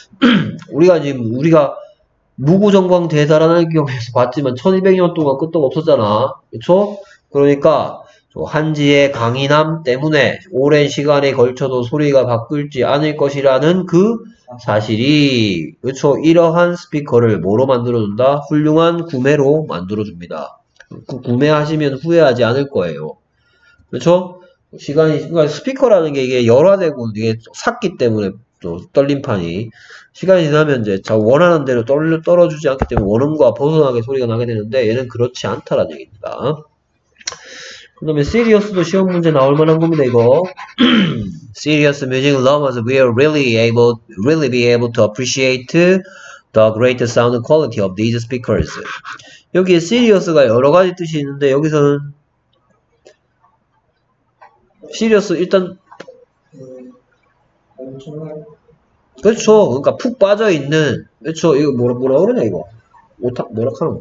우리가 무구정광 대사라는 경우에서 봤지만 1200년 동안 끄떡 없었잖아. 그쵸? 그러니까 한지의 강인함 때문에 오랜 시간에 걸쳐도 소리가 바뀌지 않을 것이라는 그 사실이, 그쵸? 이러한 스피커를 뭐로 만들어준다? 훌륭한 구매로 만들어줍니다. 구매하시면 후회하지 않을 거예요. 그렇죠? 그러니까 스피커라는 게 이게 열화되고 이게 샀기 때문에 또 떨림판이 시간이 지나면 이제 원하는 대로 떨어주지 않기 때문에 원음과 벗어나게 소리가 나게 되는데 얘는 그렇지 않다라는 얘기입니다. 그 다음에 serious도 시험 문제 나올 만한 겁니다, 이거. Serious music lovers will really be able to appreciate the great sound quality of these speakers. 여기에 serious가 여러 가지 뜻이 있는데 여기서는 serious 일단
엄청나요?
그렇죠. 그러니까 푹 빠져 있는, 그렇죠. 이거 뭐라 그러냐 이거. 뭐라 하노?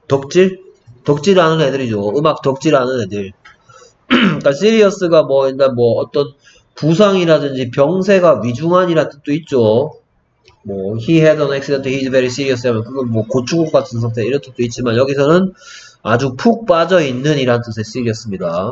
덕질하는 애들이죠. 음악 덕질하는 애들. 그러니까 serious가 어떤 부상이라든지 병세가 위중한이라는 뜻도 있죠. he had an accident, he is very serious 하면 그건 고충국 같은 상태 이런 뜻도 있지만 여기서는 아주 푹 빠져 있는 이란 뜻의 serious입니다.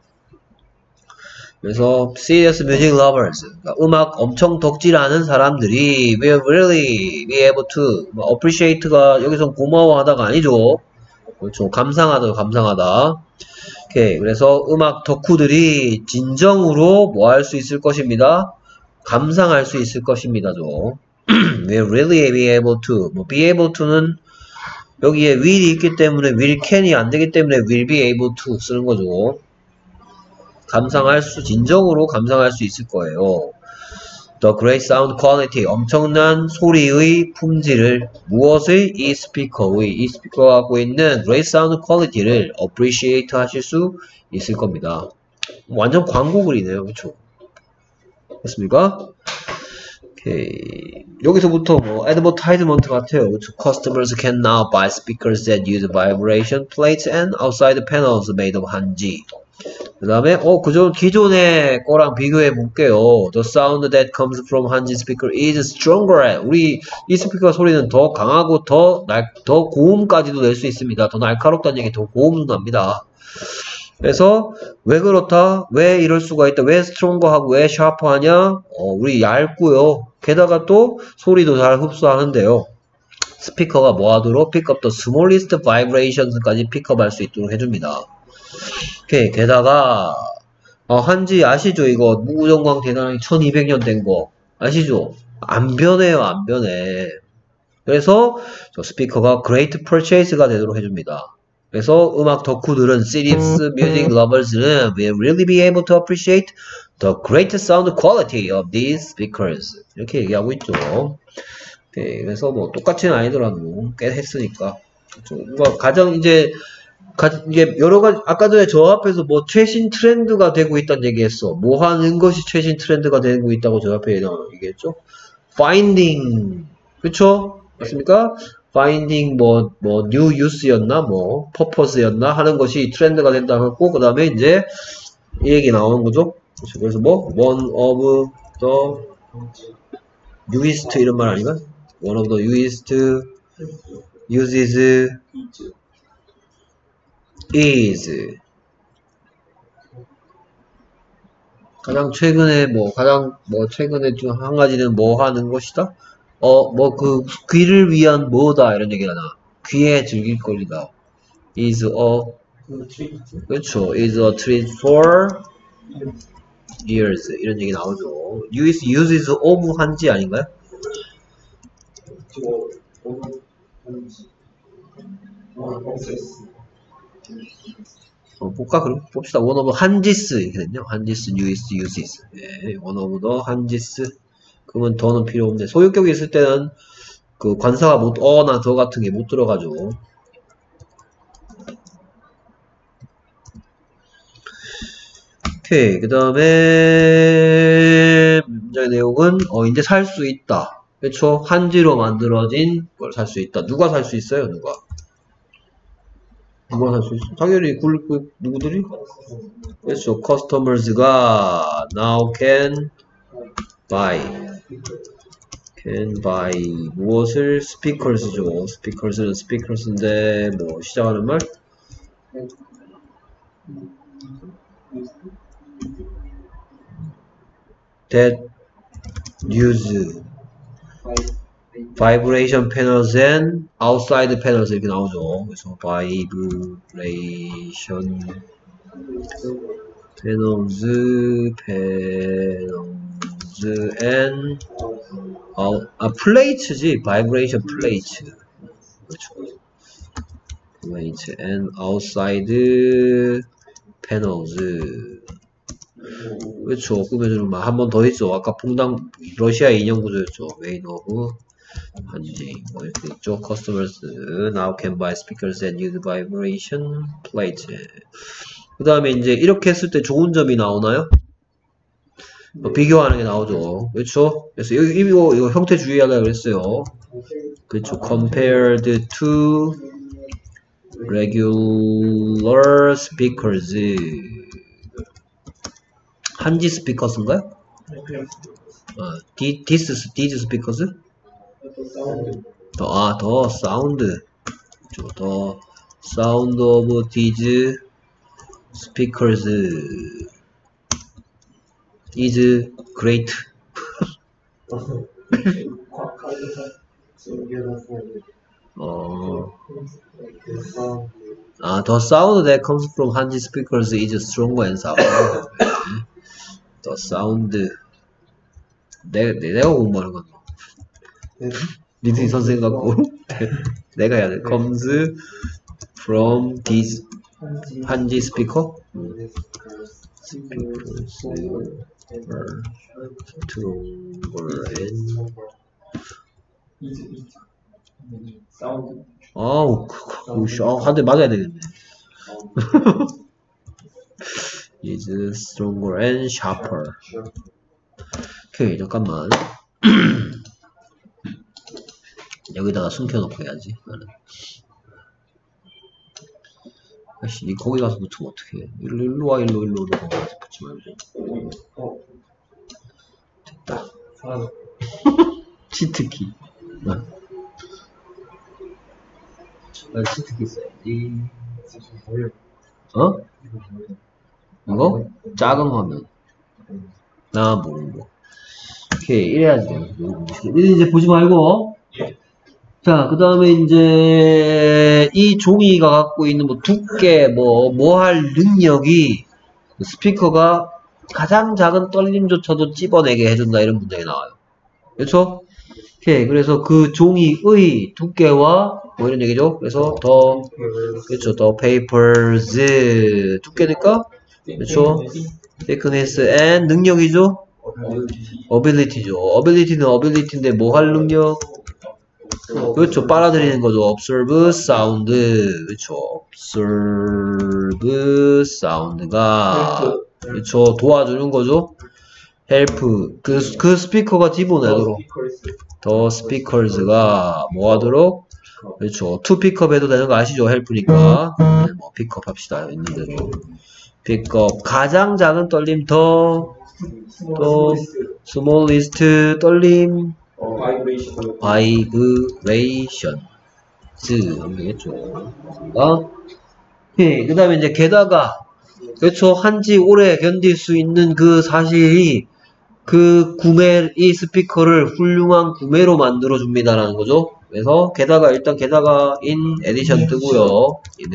그래서 serious music lovers, 그러니까 음악 엄청 덕질하는 사람들이 will really be able to, appreciate가 여기서 고마워하다가 아니죠. 그렇죠. 감상하다. 오케이. 그래서 음악 덕후들이 진정으로 할 수 있을 것입니다. 감상할 수 있을 것입니다죠. will really be able to, be able to는 여기에 will이 있기 때문에 will can이 안 되기 때문에 will be able to 쓰는 거죠. 진정으로 감상할 수 있을 거예요. The great sound quality, 엄청난 소리의 품질을, 무엇의? 이 스피커가 갖고 있는 great sound quality를 appreciate 하실 수 있을 겁니다. 완전 광고글이네요. 그쵸? 됐습니까? 오케이. 여기서부터 advertisement 같아요. 그쵸? Customers can now buy speakers that use vibration plates and outside panels made of 한지. 그 다음에 기존의 거랑 비교해 볼게요. The sound that comes from 한지 speaker is stronger. 우리 이 스피커 소리는 더 강하고 더 고음까지도 낼 수 있습니다. 더 날카롭다는 얘기, 더 고음도 납니다. 그래서 왜 그렇다? 왜 이럴 수가 있다? 왜 스트롱거하고 왜 샤프하냐? 우리 얇고요. 게다가 또 소리도 잘 흡수하는데요. 스피커가 뭐하도록? pick up the smallest vibrations까지 픽업할 수 있도록 해줍니다. 오케이. 게다가 한지 아시죠? 이거 무구정광 대단하게 1200년 된 거 아시죠? 안 변해요. 안 변해. 그래서 저 스피커가 great purchase가 되도록 해줍니다. 그래서 음악 덕후들은 CDs music lovers는 will really be able to appreciate the great sound quality of these speakers. 이렇게 얘기하고 있죠. 오케이, 그래서 뭐 똑같이는 아니더라도 꽤 했으니까. 뭐 가장 이제 이게 여러 가지 아까 전에 저 앞에서 뭐 최신 트렌드가 되고 있다는 얘기했어. 뭐 하는 것이 최신 트렌드가 되고 있다고 저 앞에 얘기했죠. finding 그쵸? 맞습니까? finding 뭐 new use였나 뭐 purpose였나 하는 것이 트렌드가 된다고 했고 그 다음에 이제 이 얘기 나오는 거죠. 그래서 뭐 one of the newest 이런 말 아닌가? one of the newest uses is 가장 최근에 최근에 중 한 가지는 뭐 하는 것이다? 뭐 그 귀를 위한 뭐다 이런 얘기가 나. 귀에 즐길 거리다. is a 그렇죠. is a treat for ears 이런 얘기 나오죠. uses of 한지 아닌가요? 볼까? 그럼 봅시다. one of 한지스 이렇게 됐네요. 한지스 newest uses. 네, one of the 한지스. 그러면 더는 필요 없는데 소유격이 있을 때는 그 관사가 나 더 같은 게 못 들어가죠. 오케이. 그 다음에 문장의 내용은 이제 살 수 있다. 그렇죠? 한지로 만들어진 걸 살 수 있다. 누가 살 수 있어요? 누가 살 수 있어? 당연히 누구들이? 그렇죠. customers가 now can buy 무엇을? speakers죠. speakers는 speakers인데 뭐 시작하는 말? that use vibration panels and outside panels 이렇게 나오죠. 그래서 vibration panels and plate지. vibration plate. 그렇죠. plate and outside panels. 그렇죠. 꾸며주는 말 한 번 더 있죠. 아까 퐁당 러시아 인형 구조였죠. 메인 오브 한지 뭐 이렇게 있죠. customers now can buy speakers and use vibration plate. 그 다음에 이제 이렇게 했을 때 좋은 점이 나오나요? 비교하는 게 나오죠. 그렇죠? 그래서 이거 형태 주의하라 그랬어요. 그렇죠. compared to regular speakers. 한지 스피커스인가요? these speakers? 더 사운드. 더 sound of these speakers is great. the sound that comes from 한지 speakers is stronger and sounder. the sound 내가 공부하는 건 니들이 선생님 같고 내가 해야 돼. comes from these 한지 speaker speakers are stronger and 한 대 맞아야 되겠네. is stronger and sharper. 오케이, 잠깐만. 여기다가 숨겨놓고 해야지. 나는. 아씨, 니 거기 가서 붙으면 어떡해. 일로 와, 일로 거기 가서 붙지 말고. 됐다. 치트키. 치트키 써야지. 이거? 작은 화면. 모르는 거. 오케이, 이래야지. 이제 보지 말고. 자, 그 다음에 이제, 이 종이가 갖고 있는 두께, 할 능력이, 스피커가 가장 작은 떨림조차도 찝어내게 해준다, 이런 문장이 나와요. 그렇죠? 오케이. 그래서 그 종이의 두께와 뭐 이런 얘기죠. 그래서 그렇죠. the papers 두께니까 그렇죠. thickness and 능력이죠. ability죠. ability인데 뭐 할 능력? 그렇죠. 빨아들이는 거죠. observe sound. 그렇죠. observe sound가 그렇죠. 도와주는 거죠. help. 그 스피커가 집어내도록. the speakers가 뭐 하도록? 그렇죠. to pick up 해도 되는 거 아시죠? help니까. 뭐 pick up 합시다. 있는 대로. pick up. 가장 작은 떨림 더 smallest 떨림 vibration 되겠죠. 그 다음에 이제 게다가 그렇죠. 한지 오래 견딜 수 있는 그 사실이 그 이 스피커를 훌륭한 구매로 만들어 줍니다라는 거죠. 그래서 게다가 일단 in addition 뜨고요. in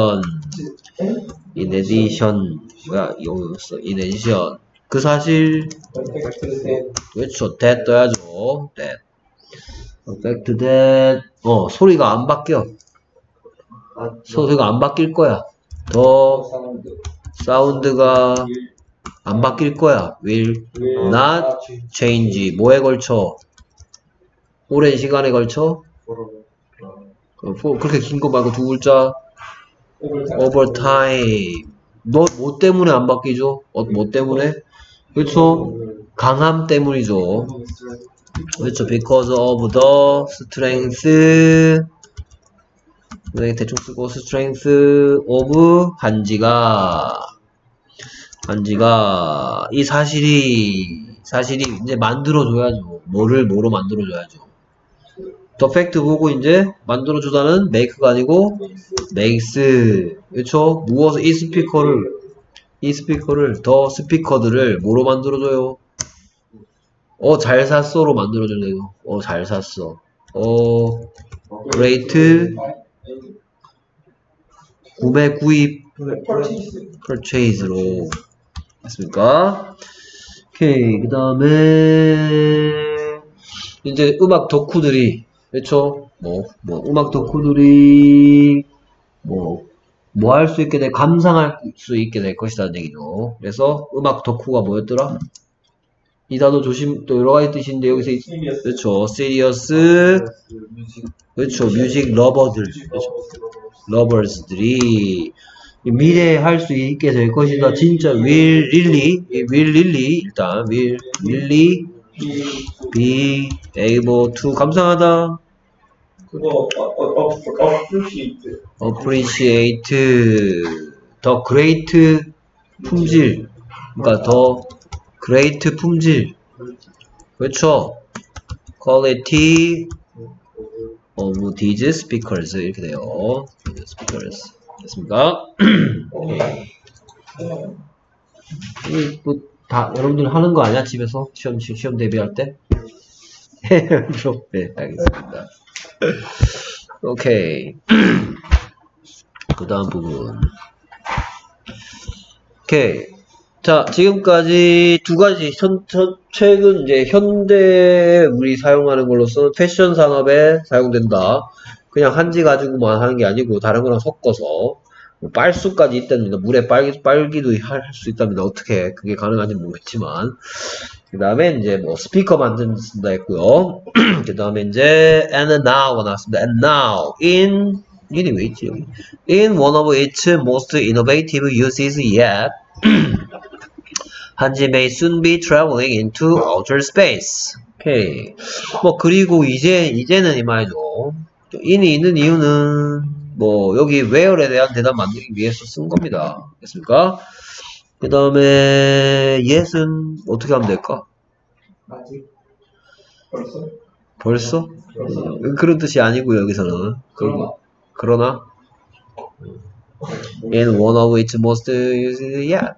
addition 뭐야 이거였어. in addition 그 사실 그렇죠. that 떠야죠. that fact that 소리가 안 바뀌어. 소리가 안 바뀔 거야. 더 사운드가 안 바뀔 거야. will not change. 뭐에 걸쳐? 오랜 시간에 걸쳐? 그렇게 긴 거 말고 두 글자. over time. 뭐 때문에 안 바뀌죠? 뭐 때문에? 그렇죠? 강함 때문이죠. 그렇죠. because of the strength. 대충 쓰고 strength of 한지가 이 사실이 이제 만들어줘야죠. 뭐로 만들어줘야죠. 더 팩트 보고 이제 만들어주다는 make가 아니고 makes. 그쵸? 무엇을 이 스피커를 더 스피커들을 뭐로 만들어줘요? 잘 샀어로 만들어주네요. 잘 샀어. great 구입 purchase로 됐습니까? 오케이. 그 다음에 이제 음악 덕후들이 그렇죠? 음악 덕후들이 뭐 할 수 있게 감상할 수 있게 될 것이라는 얘기죠. 그래서 음악 덕후가 뭐였더라? 이 단어 또 여러 가지 뜻인데 여기서 그렇죠. serious 그렇죠. 뮤직 러버들 그렇죠. 러버스들이 미래에 할 수 있게 될 것이다. 진짜 will really 일단 will really be able to 감상하다.
그거
appreciate 더 great 품질. 그러니까 더 great 품질. 그렇죠. quality of these speakers 이렇게 돼요. speakers 됐습니까? 뭐 다 여러분들 하는 거 아니야? 집에서 시험 대비할 때? 네, 알겠습니다. 오케이. 그 다음 부분. 오케이. 자, 지금까지 두 가지, 최근 이제 현대 우리 사용하는 걸로서는 패션 산업에 사용된다. 그냥 한지 가지고만 하는 게 아니고 다른 거랑 섞어서 뭐 빨수까지 있답니다. 물에 빨기도 할 수 있답니다. 어떻게 그게 가능한지 모르겠지만 그 다음에 이제 뭐 스피커 만든다 했고요. 그 다음에 이제 and now가 나왔습니다. and now in 왜 있지 여기? in one of its most innovative uses yet 한지 may soon be traveling into outer space. 오케이. 뭐 그리고 이제는 이 말이죠. in이 있는 이유는 뭐 여기 where에 대한 대답 만들기 위해서 쓴 겁니다. 됐습니까? 그 다음에 yes은 어떻게 하면 될까? 벌써? 그런 뜻이 아니고요. 여기서는 그러나 in one of its most yet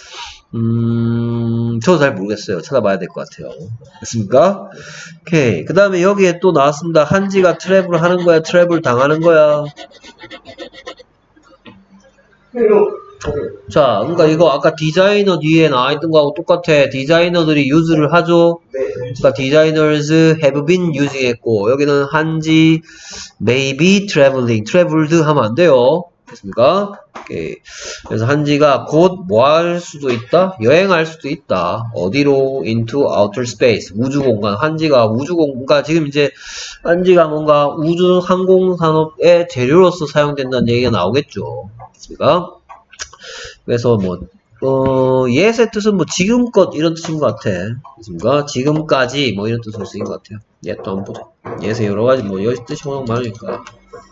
저도 잘 모르겠어요. 찾아봐야 될 것 같아요. 됐습니까? 오케이. 그 다음에 여기에 또 나왔습니다. 한지가 트래블 하는 거야? 트래블 당하는 거야? 자, 그러니까 이거 아까 디자이너 뒤에 나와있던 거하고 똑같아. 디자이너들이 유즈를 하죠. 그러니까 designers have been using 했고, 여기는 한지 may be traveling, traveled 하면 안 돼요. 됐습니까? 오케이. 그래서 한지가 곧 뭐 할 수도 있다? 여행할 수도 있다. 어디로? into outer space, 우주 공간. 한지가 우주 공간, 지금 이제 한지가 뭔가 우주 항공 산업의 재료로서 사용된다는 얘기가 나오겠죠. 됐습니까? 그래서 뭐 yes의 뜻은 뭐 지금껏 이런 뜻인 것 같아. 됐습니까? 지금까지 뭐 이런 뜻으로 쓰인 것 같아요. 또 한번 보자. yes의 여러 가지 뭐 여기 뜻이 워낙 많으니까.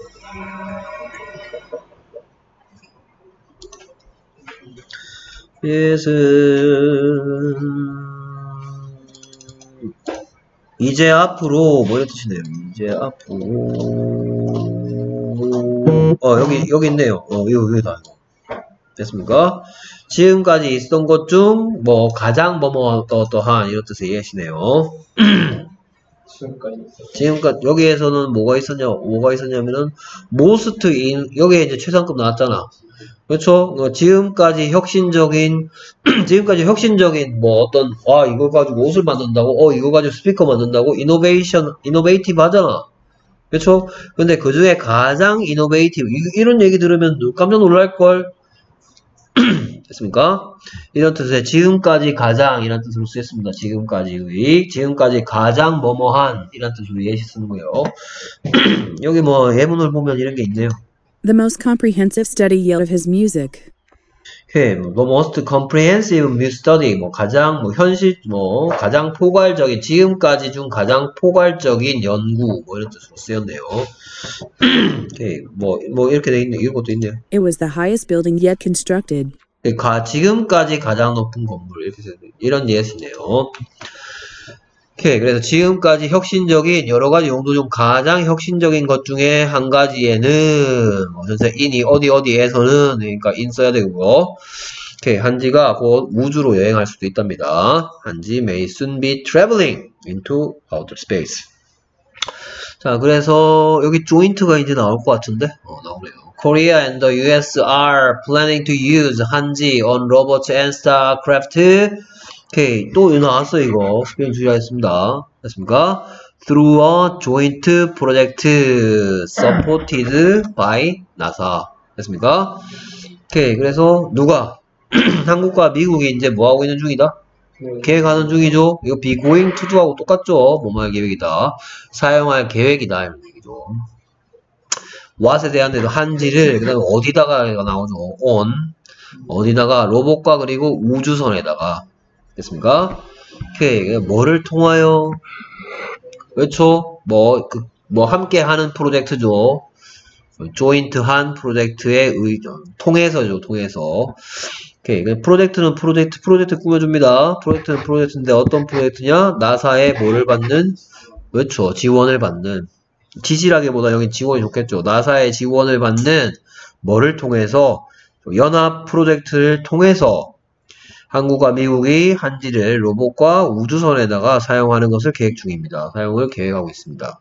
yes은 이제 앞으로 뭐 이런 뜻이네요. 이제 앞으로 여기 있네요. 여기다. 됐습니까? 지금까지 있었던 것 중 뭐 가장 어떠한 이런 뜻의 예시네요. 지금까지 여기에서는 뭐가 있었냐면은 most in, 여기에 이제 최상급 나왔잖아. 그렇죠? 지금까지 혁신적인 뭐 어떤 이거 가지고 옷을 만든다고, 이거 가지고 스피커 만든다고, 이노베이티브 하잖아. 그렇죠? 근데 그 중에 가장 이노베이티브, 이런 얘기 들으면 깜짝 놀랄걸. 됐습니까? 이런 뜻의 지금까지 가장 이란 뜻으로 쓰였습니다. 지금까지 가장 뭐뭐한 이란 뜻으로 예시 쓰는 거예요. 여기 뭐 예문을 보면 이런 게 있네요.
The most comprehensive study yet of his music.
오케이, the most comprehensive music study, 가장 가장 포괄적인, 지금까지 중 가장 포괄적인 연구, 이런 뜻으로 쓰였네요. 오케이, 이렇게 돼 있네, 이것도 있네요.
It was the highest building yet constructed.
지금까지 가장 높은 건물, 이렇게 이런 예시네요. 오케이, 그래서 지금까지 혁신적인 여러 가지 용도 중 가장 혁신적인 것 중에 한 가지에는 전체 in이 어디에서는, 그러니까 in 써야 되고요. 오케이, 한지가 곧 우주로 여행할 수도 있답니다. 한지 may soon be traveling into outer space. 자, 그래서 여기 joint가 이제 나올 것 같은데, 나오네요. Korea and the US are planning to use 한지 on robots and starcraft. 오케이, 또 나왔어 이거. 스페인 주의하겠습니다. 됐습니까? Through a joint project supported by NASA. 됐습니까? 오케이, 그래서 누가? 한국과 미국이 이제 뭐하고 있는 중이다? 계획하는 중이죠. 이거 be going to do하고 똑같죠. 뭐뭐할 계획이다. 사용할 계획이다. 이런 얘기죠. what에 대한 데도 한지를, 그 다음에 어디다가 나오죠. on. 어디다가 로봇과 그리고 우주선에다가. 됐습니까? 오케이. 뭐를 통하여? 그렇죠? 함께 하는 프로젝트죠. 조인트한 프로젝트의 통해서죠. 오케이. 프로젝트 꾸며줍니다. 프로젝트는 프로젝트인데 어떤 프로젝트냐? 나사의 뭐를 받는? 그렇죠. 지원을 받는. 지질하기보다 여기 지원이 좋겠죠. 나사의 지원을 받는 뭐를 통해서? 연합 프로젝트를 통해서 한국과 미국이 한지를 로봇과 우주선에다가 사용하는 것을 계획 중입니다. 사용을 계획하고 있습니다.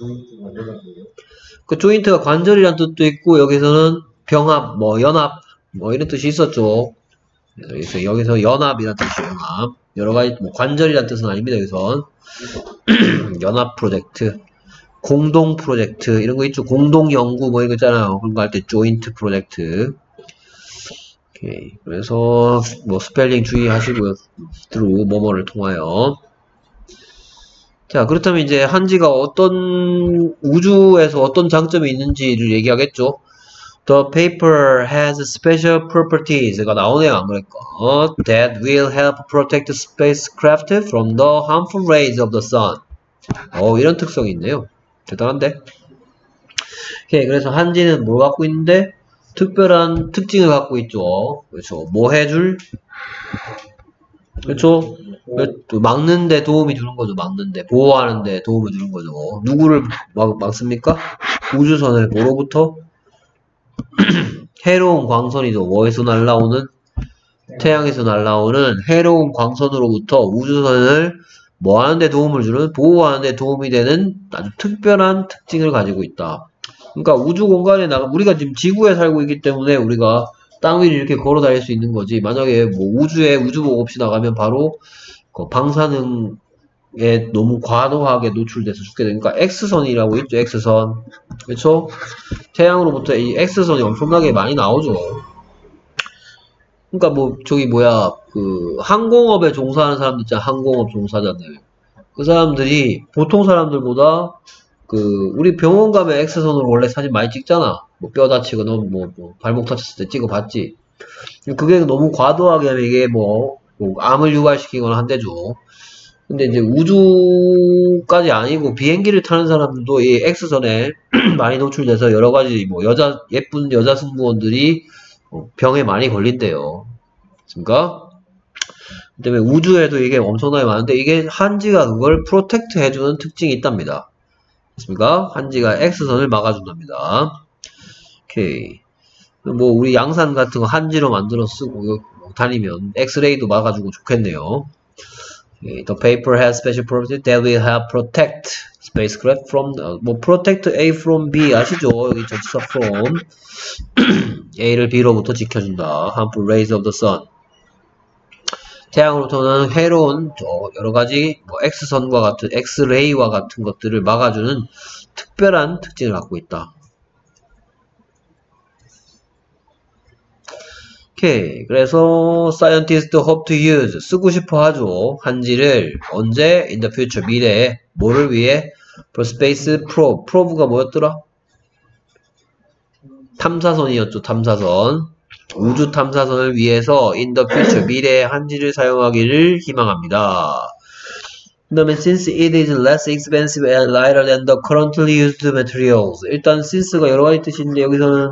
그 조인트가 관절이란 뜻도 있고, 여기서는 병합, 연합, 이런 뜻이 있었죠. 그래서 여기서 연합이란 뜻이에요. 연합. 여러 가지, 관절이란 뜻은 아닙니다. 여기선. 연합 프로젝트. 공동 프로젝트. 이런 거 있죠. 공동 연구, 이런 거 있잖아요. 그런 거 할 때 조인트 프로젝트. 오케이. 그래서 스펠링 주의하시고요. through 뭐뭐를 통하여. 자, 그렇다면 이제 한지가 우주에서 어떤 장점이 있는지를 얘기하겠죠. The paper has special properties가 나오네요. 안 그럴까? That will help protect spacecraft from the harmful rays of the sun. 이런 특성이 있네요. 대단한데? 오케이. 그래서 한지는 뭘 갖고 있는데? 특별한 특징을 갖고 있죠. 그렇죠. 뭐 해줄? 그렇죠. 막는데 도움이 주는 거죠. 막는데. 보호하는데 도움을 주는 거죠. 누구를 막습니까? 우주선을 뭐로부터? 해로운 광선이죠. 뭐에서 날라오는? 태양에서 날라오는 해로운 광선으로부터 우주선을 뭐 하는데 도움을 주는? 보호하는데 도움이 되는 아주 특별한 특징을 가지고 있다. 그러니까 우주 공간에 우리가 지금 지구에 살고 있기 때문에 우리가 땅 위를 이렇게 걸어 다닐 수 있는 거지. 만약에 뭐 우주에 우주복 없이 나가면 바로 그 방사능에 너무 과도하게 노출돼서 죽게 되니까 X선이라고 있죠. X선. 그렇죠? 태양으로부터 이 X선이 엄청나게 많이 나오죠. 그러니까 뭐 저기 뭐야 그 항공업에 종사하는 사람들 있잖아. 항공업 종사자들. 그 사람들이 보통 사람들보다 그 우리 병원 가면 X선으로 원래 사진 많이 찍잖아. 뭐 뼈 다치거나 뭐 발목 다쳤을 때 찍어봤지. 그게 너무 과도하게 하면 이게 뭐 암을 유발시키거나 한대죠. 근데 이제 우주까지 아니고 비행기를 타는 사람들도 이 X선에 많이 노출돼서 여러 가지 뭐 예쁜 여자 승무원들이 병에 많이 걸린대요. 그러니까 그다음에 우주에도 이게 엄청나게 많은데 이게 한지가 그걸 프로텍트 해주는 특징이 있답니다. 됐습니까? 한지가 X선을 막아준답니다. 오케이. 뭐 우리 양산 같은 거 한지로 만들어 쓰고 다니면 엑스레이도 막아주고 좋겠네요. Okay. The paper has special properties that will help protect spacecraft from 뭐 protect A from B 아시죠? 여기 전치사 from A를 B로부터 지켜준다. harmful rays of the sun. 태양으로부터는 해로운 여러가지 뭐 X선과 같은 X레이와 같은 것들을 막아주는 특별한 특징을 갖고 있다. 오케이. 그래서 scientists hope to use 쓰고 싶어 하죠. 한지를 언제? in the future 미래에 뭐를 위해? for space probe. probe가 뭐였더라? 탐사선이었죠. 탐사선. 우주 탐사선을 위해서 in the future 미래에 한지를 사용하기를 희망합니다. 그 다음에 since it is less expensive and lighter than the currently used materials. 일단 since가 여러가지 뜻인데 여기서는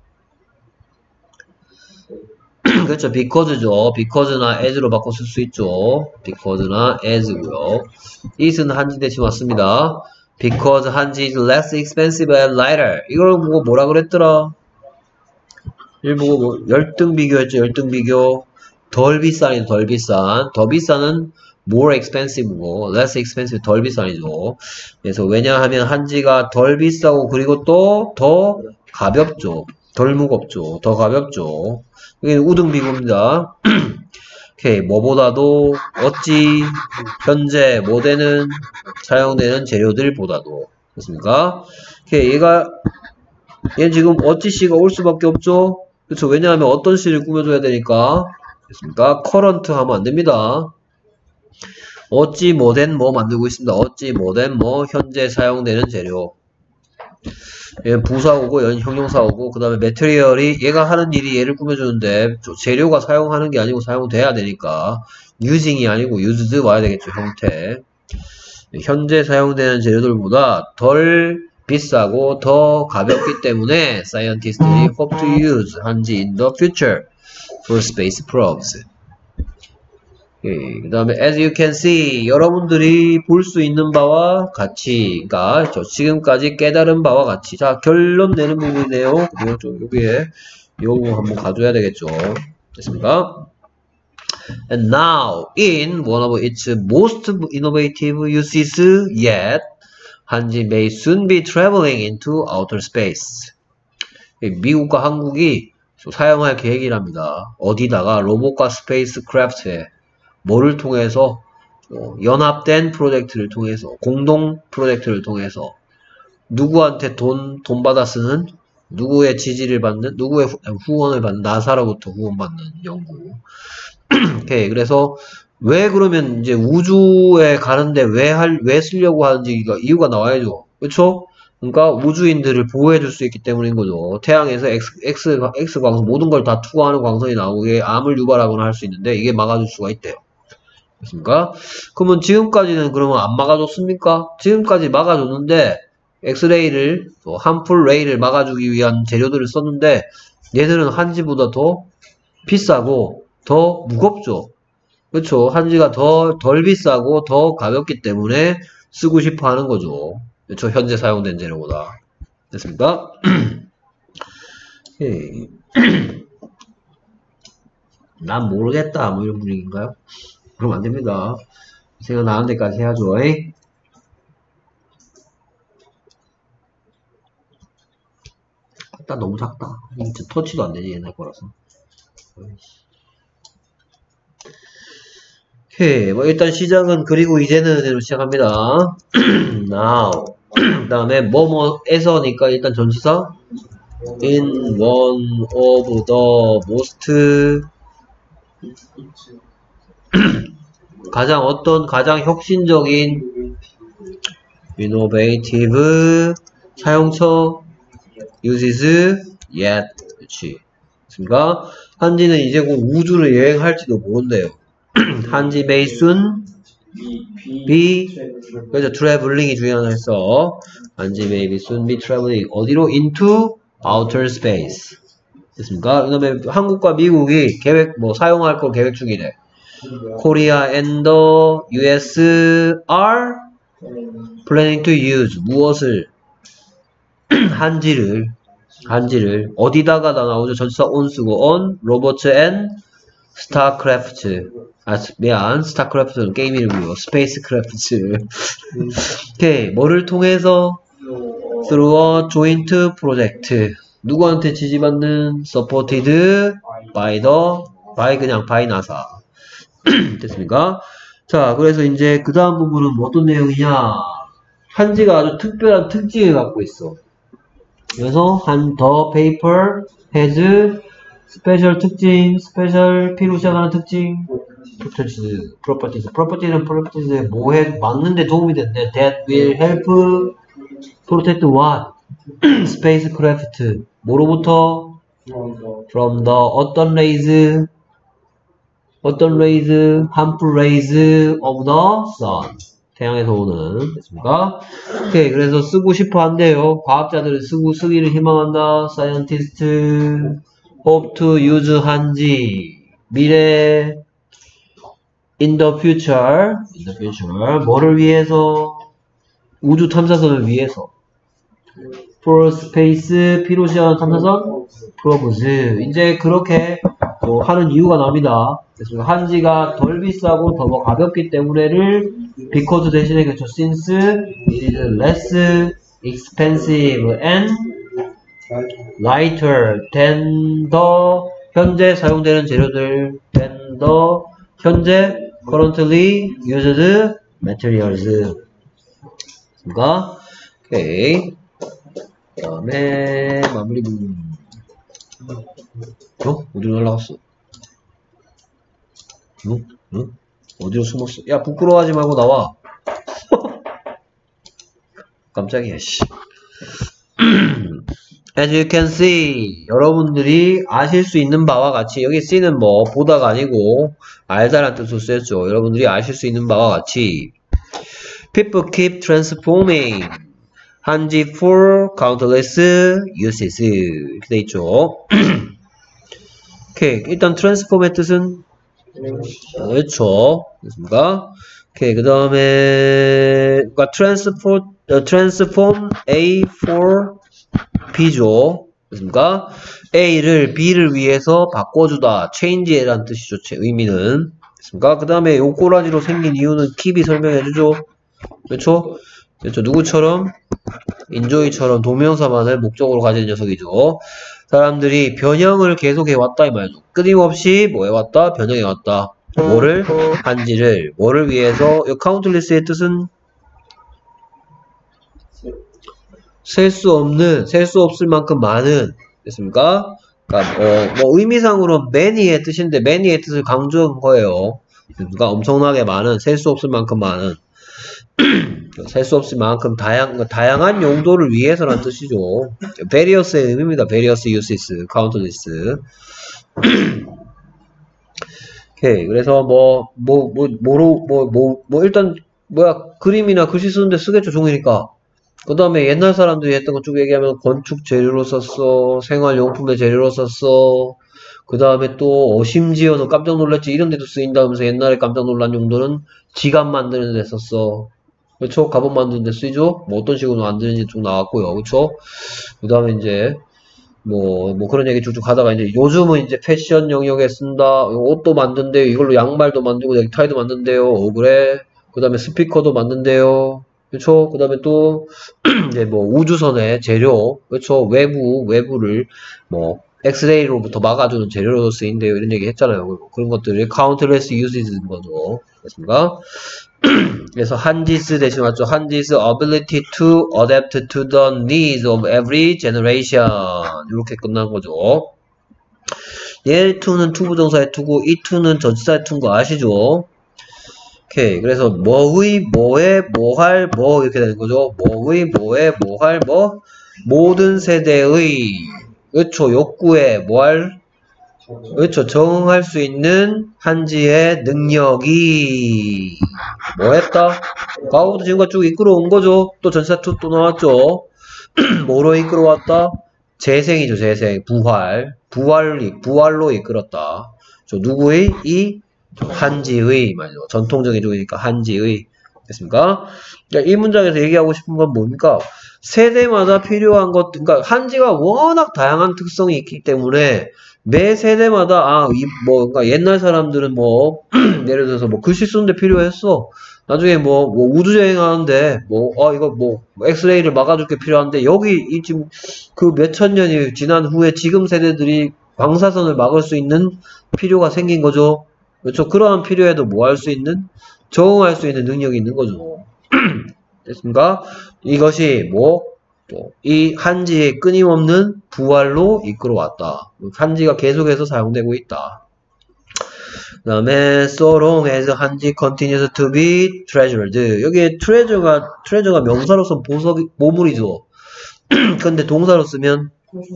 그렇죠. because죠. because나 as로 바꿔 쓸 수 있죠. because나 as고요. it은 한지 대신 왔습니다. because 한지 is less expensive and lighter. 이걸 보고 뭐라 그랬더라? 이걸 보고 뭐 열등 비교했죠. 열등 비교. 덜 비싼이 덜 비싼. 더 비싼은 more expensive고 less expensive 덜 비싼이죠. 그래서 왜냐하면 한지가 덜 비싸고 그리고 또 더 가볍죠. 덜 무겁죠. 더 가볍죠. 이게 우등비구입니다. 오케이. 뭐보다도 어찌 현재 모델은 사용되는 재료들보다도 그렇습니까? 오케이. 얘 지금 어찌 씨가 올 수밖에 없죠. 그렇죠. 왜냐하면 어떤 씨를 꾸며줘야 되니까. 그렇습니까? current 하면 안 됩니다. 어찌 뭐된 뭐 만들고 있습니다. 어찌 뭐된 뭐 현재 사용되는 재료. 얘는 부사오고 형용사오고 그 다음에 material이 얘가 하는 일이 얘를 꾸며주는데 재료가 사용하는 게 아니고 사용돼야 되니까 using이 아니고 used 와야 되겠죠. 형태. 현재 사용되는 재료들보다 덜 비싸고 더 가볍기 때문에 scientist들이 hope to use 한지 in the future for space probes. 그 다음에 as you can see 여러분들이 볼 수 있는 바와 같이 그러니까 지금까지 깨달은 바와 같이 자 결론 내는 부분이네요. 그리고 좀 여기에 요거 한번 가져야 되겠죠. 됐습니까? And now in one of its most innovative uses yet 한지 may soon be traveling into outer space. 미국과 한국이 사용할 계획이랍니다. 어디다가 로봇과 스페이스크래프트에 뭐를 통해서 연합된 프로젝트를 통해서 공동 프로젝트를 통해서 누구한테 돈 받아 쓰는 누구의 지지를 받는 누구의 후원을 받는 나사로부터 후원받는 연구. 오케이. 그래서 왜 그러면 이제 우주에 가는데 왜 쓰려고 하는지 이유가 나와야죠. 그렇죠? 그러니까 우주인들을 보호해줄 수 있기 때문인 거죠. 태양에서 X 광선 모든 걸 다 투과하는 광선이 나오게 암을 유발하거나 할 수 있는데 이게 막아줄 수가 있대요. 그렇습니까? 그러면 지금까지는 그러면 안 막아줬습니까? 지금까지 막아줬는데 엑스레이를 harmful ray를 막아주기 위한 재료들을 썼는데 얘들은 한지보다 더 비싸고 더 무겁죠. 그렇죠? 한지가 덜 비싸고 더 가볍기 때문에 쓰고 싶어 하는 거죠. 그렇죠? 현재 사용된 재료보다. 됐습니까? 난 모르겠다 뭐 이런 분위기인가요? 그럼 안 됩니다. 생각나는 데까지 해야죠. 일단 너무 작다. 진짜 터치도 안 되지, 옛날 거라서. 오케이. 뭐 일단 시작은 그리고 이제는으로 시작합니다. now. 그 다음에 뭐뭐에서니까 일단 전치사 in one of the most 가장 혁신적인 innovative 사용처 uses yet. 그렇지. 그렇습니까? 한지는 이제 곧 우주를 여행할지도 모른대요. 한지 may soon be 그래서 traveling이 중요해서 한지 may be soon be traveling 어디로? into outer space. 됐습니까? 그 다음에 한국과 미국이 사용할 거 계획 중이래. Korea and the US are planning to use 무엇을? 한지를 어디다가 다 나오죠? 전치사 on 쓰고 on, 로버트 and 스타크래프트. 스타크래프트는 게임 이름이고 스페이스크래프트. 오케이. 뭐를 통해서? through a joint project. 누구한테 지지받는? supported by NASA. 됐습니까? 자, 그래서 이제 그 다음 부분은 어떤 내용이냐? 한지가 아주 특별한 특징을 갖고 있어. 그래서 the paper has 스페셜 특징, 스페셜 P로 시작하는 특징, properties는 뭐해 막는데 도움이 된대. That will help protect what? spacecraft. 뭐로부터? From the 어떤 rays, harmful rays of the sun. 태양에서 오는. 됐습니까? 오케이. 그래서 쓰고 싶어 한대요. 과학자들은 쓰기를 희망한다. Scientist hope to use 한지. 미래. in the future. 뭐를 위해서? 우주 탐사선을 위해서. for space, P로 시작하는 탐사선? probes. 이제 그렇게 하는 이유가 납니다. 그래서 한지가 덜 비싸고 더 가볍기 때문에를 because 대신에 그렇죠. since it is less expensive and lighter than the 현재 사용되는 재료들 than the 현재 currently used materials. 그러니까 오케이. 그 다음에 마무리 부분. 어디로 날라갔어? 응? 어디로 숨었어? 야, 부끄러워하지 말고 나와. 깜짝이야, 씨. As you can see, 여러분들이 아실 수 있는 바와 같이, 여기 C는 뭐, 보다가 아니고, 알다란 뜻으로 쓰였죠. 여러분들이 아실 수 있는 바와 같이, people keep transforming, 한지 for countless uses. 이렇게 돼 있죠. 오케이. 일단 transform의 뜻은 그렇죠. 됐습니까? 오케이. 그 다음에 transform A for B죠. 됐습니까? A를 B를 위해서 바꿔주다. change라는 뜻이죠. 의미는. 됐습니까? 그 다음에 요 꼬라지로 생긴 이유는 keep이 설명해주죠. 그렇죠? 그렇죠. 누구처럼? enjoy처럼 동명사만을 목적으로 가진 녀석이죠. 사람들이 변형을 계속해왔다 이 말이죠. 끊임없이 뭐 해왔다? 변형해왔다. 뭐를? 한지를. 뭐를 위해서? 이 countless의 뜻은? 셀 수 없을 만큼 많은. 됐습니까? 그러니까 뭐 의미상으로 many의 뜻인데 many의 뜻을 강조한 거예요. 그러니까 엄청나게 많은, 셀 수 없을 만큼 많은. 셀 수 없을 만큼 다양한 용도를 위해서라는 뜻이죠. various의 의미입니다. various uses, countless. 오케이. 그래서 일단 그림이나 글씨 쓰는데 쓰겠죠. 종이니까. 그 다음에 옛날 사람들이 했던 것 쭉 얘기하면 건축 재료로 썼어, 생활용품의 재료로 썼어. 그 다음에 또 심지어 너 깜짝 놀랐지 이런 데도 쓰인다면서 옛날에 깜짝 놀란 용도는 지갑 만드는 데 썼어. 그렇죠? 갑옷 만드는 데 쓰이죠? 뭐 어떤 식으로 만드는지 쭉 나왔고요. 그렇죠? 그 다음에 이제 뭐 그런 얘기 쭉쭉 하다가 이제 요즘은 이제 패션 영역에 쓴다. 옷도 만든대요. 이걸로 양말도 만들고 넥타이도 만든대요. 그래. 그 다음에 스피커도 만든대요. 그렇죠? 그 다음에 또 이제 뭐 우주선의 재료, 그렇죠? 외부를 뭐 엑스레이로부터 막아주는 재료로 쓰인대요. 이런 얘기 했잖아요. 그런 것들이 countless uses인 거죠. 됐습니까? 그래서 한지스 대신 맞죠? 한지스 ability to adapt to the needs of every generation. 이렇게 끝난 거죠. 얘 to는 투부정사의 to고 이 to는 전치사의 to인 거 아시죠? 오케이. 그래서 뭐의, 뭐에, 뭐할, 뭐 이렇게 되는 거죠. 뭐의, 뭐에, 뭐할, 뭐 모든 세대의 그렇죠. 욕구에 뭐할 그렇죠. 정응할 수 있는 한지의 능력이 뭐 했다? 과거부터 지금까지 쭉 이끌어온 거죠. 또 전치사 to 또 나왔죠. 뭐로 이끌어왔다? 재생이죠. 재생. 부활로 이끌었다. 저 누구의? 이 한지의 말이죠. 전통적인 쪽이니까 한지의. 됐습니까? 그러니까 이 문장에서 얘기하고 싶은 건 뭡니까? 세대마다 필요한 것, 그러니까 한지가 워낙 다양한 특성이 있기 때문에 매 세대마다 그러니까 옛날 사람들은 예를 들어서 글씨 쓰는데 필요했어. 나중에 우주 여행하는데 이거 엑스레이를 막아줄 게 필요한데 여기 지금 그 몇천 년이 지난 후에 지금 세대들이 방사선을 막을 수 있는 필요가 생긴 거죠. 그렇죠. 그러한 필요에도 할 수 있는 적응할 수 있는 능력이 있는 거죠. 됐습니까? 이것이 이 한지의 끊임없는 부활로 이끌어왔다. 한지가 계속해서 사용되고 있다. 그 다음에 so long as 한지 continues to be treasured. 여기에 treasure가 명사로서 보물이죠. 근데 동사로 쓰면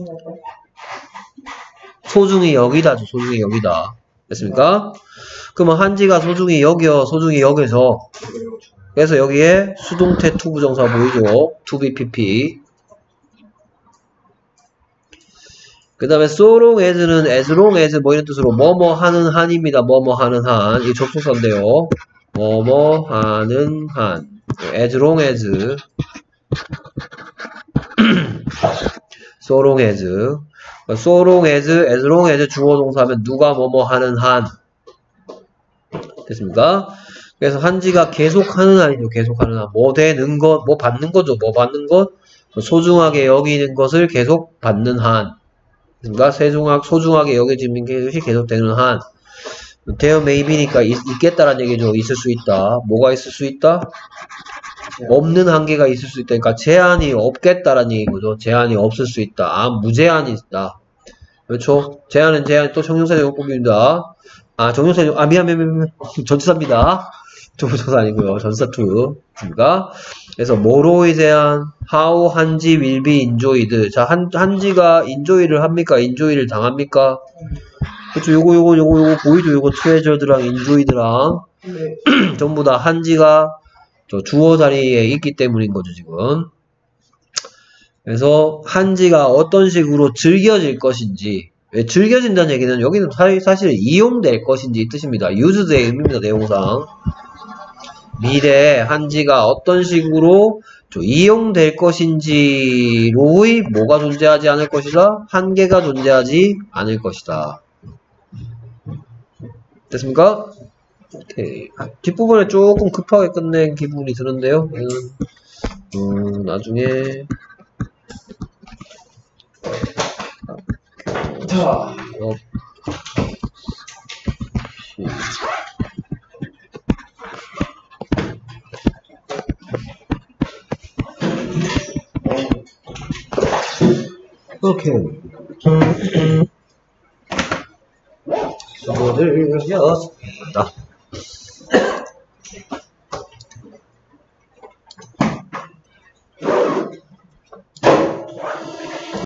소중히 여기다죠. 소중히 여기다. 됐습니까? 그러면 한지가 소중히 여겨서 그래서 여기에 수동태 투부정사 보이죠? to be pp. 그 다음에 so long as는 as long as 이런 뜻으로 뭐뭐 하는 한입니다. 뭐뭐 하는 한. 이 접속사인데요. 뭐뭐 하는 한. as long as so long as as long as 주어 동사하면 누가 뭐뭐 하는 한. 됐습니까? 그래서 한지가 계속하는 한이죠. 계속하는 한. 되는 것, 받는 거죠. 받는 것. 소중하게 여기는 것을 계속 받는 한. 그러니까 소중하게 여겨지는 것이 계속되는 한. there may be니까 있겠다라는 얘기죠. 있을 수 있다. 뭐가 있을 수 있다? 없는 한계가 있을 수 있다. 그러니까 제한이 없겠다라는 얘기죠. 제한이 없을 수 있다. 무제한이 있다. 그렇죠? 제한 또 정형사 제공법입니다. 정형사 미안. 전치사입니다. 조부정사 아니고요. 전치사 to. 그러니까 그래서 뭐로의 제한? how 한지 will be enjoyed. 자, 한지가 enjoy를 합니까? enjoy를 당합니까? 그렇죠. 요거 보이죠? 요거 treasured랑 enjoyed랑 전부 다 한지가 주어 자리에 있기 때문인 거죠, 지금. 그래서 한지가 어떤 식으로 즐겨질 것인지. 왜 즐겨진다는 얘기는 여기는 사실 이용될 것인지 이 뜻입니다. used의 의미입니다, 내용상. 미래에 한지가 어떤 식으로 이용될 것인지로의 뭐가 존재하지 않을 것이다? 한계가 존재하지 않을 것이다. 됐습니까? 오케이. 뒷부분에 조금 급하게 끝낸 기분이 드는데요. 얘는 나중에 오케이. 수고들 하셨습니다.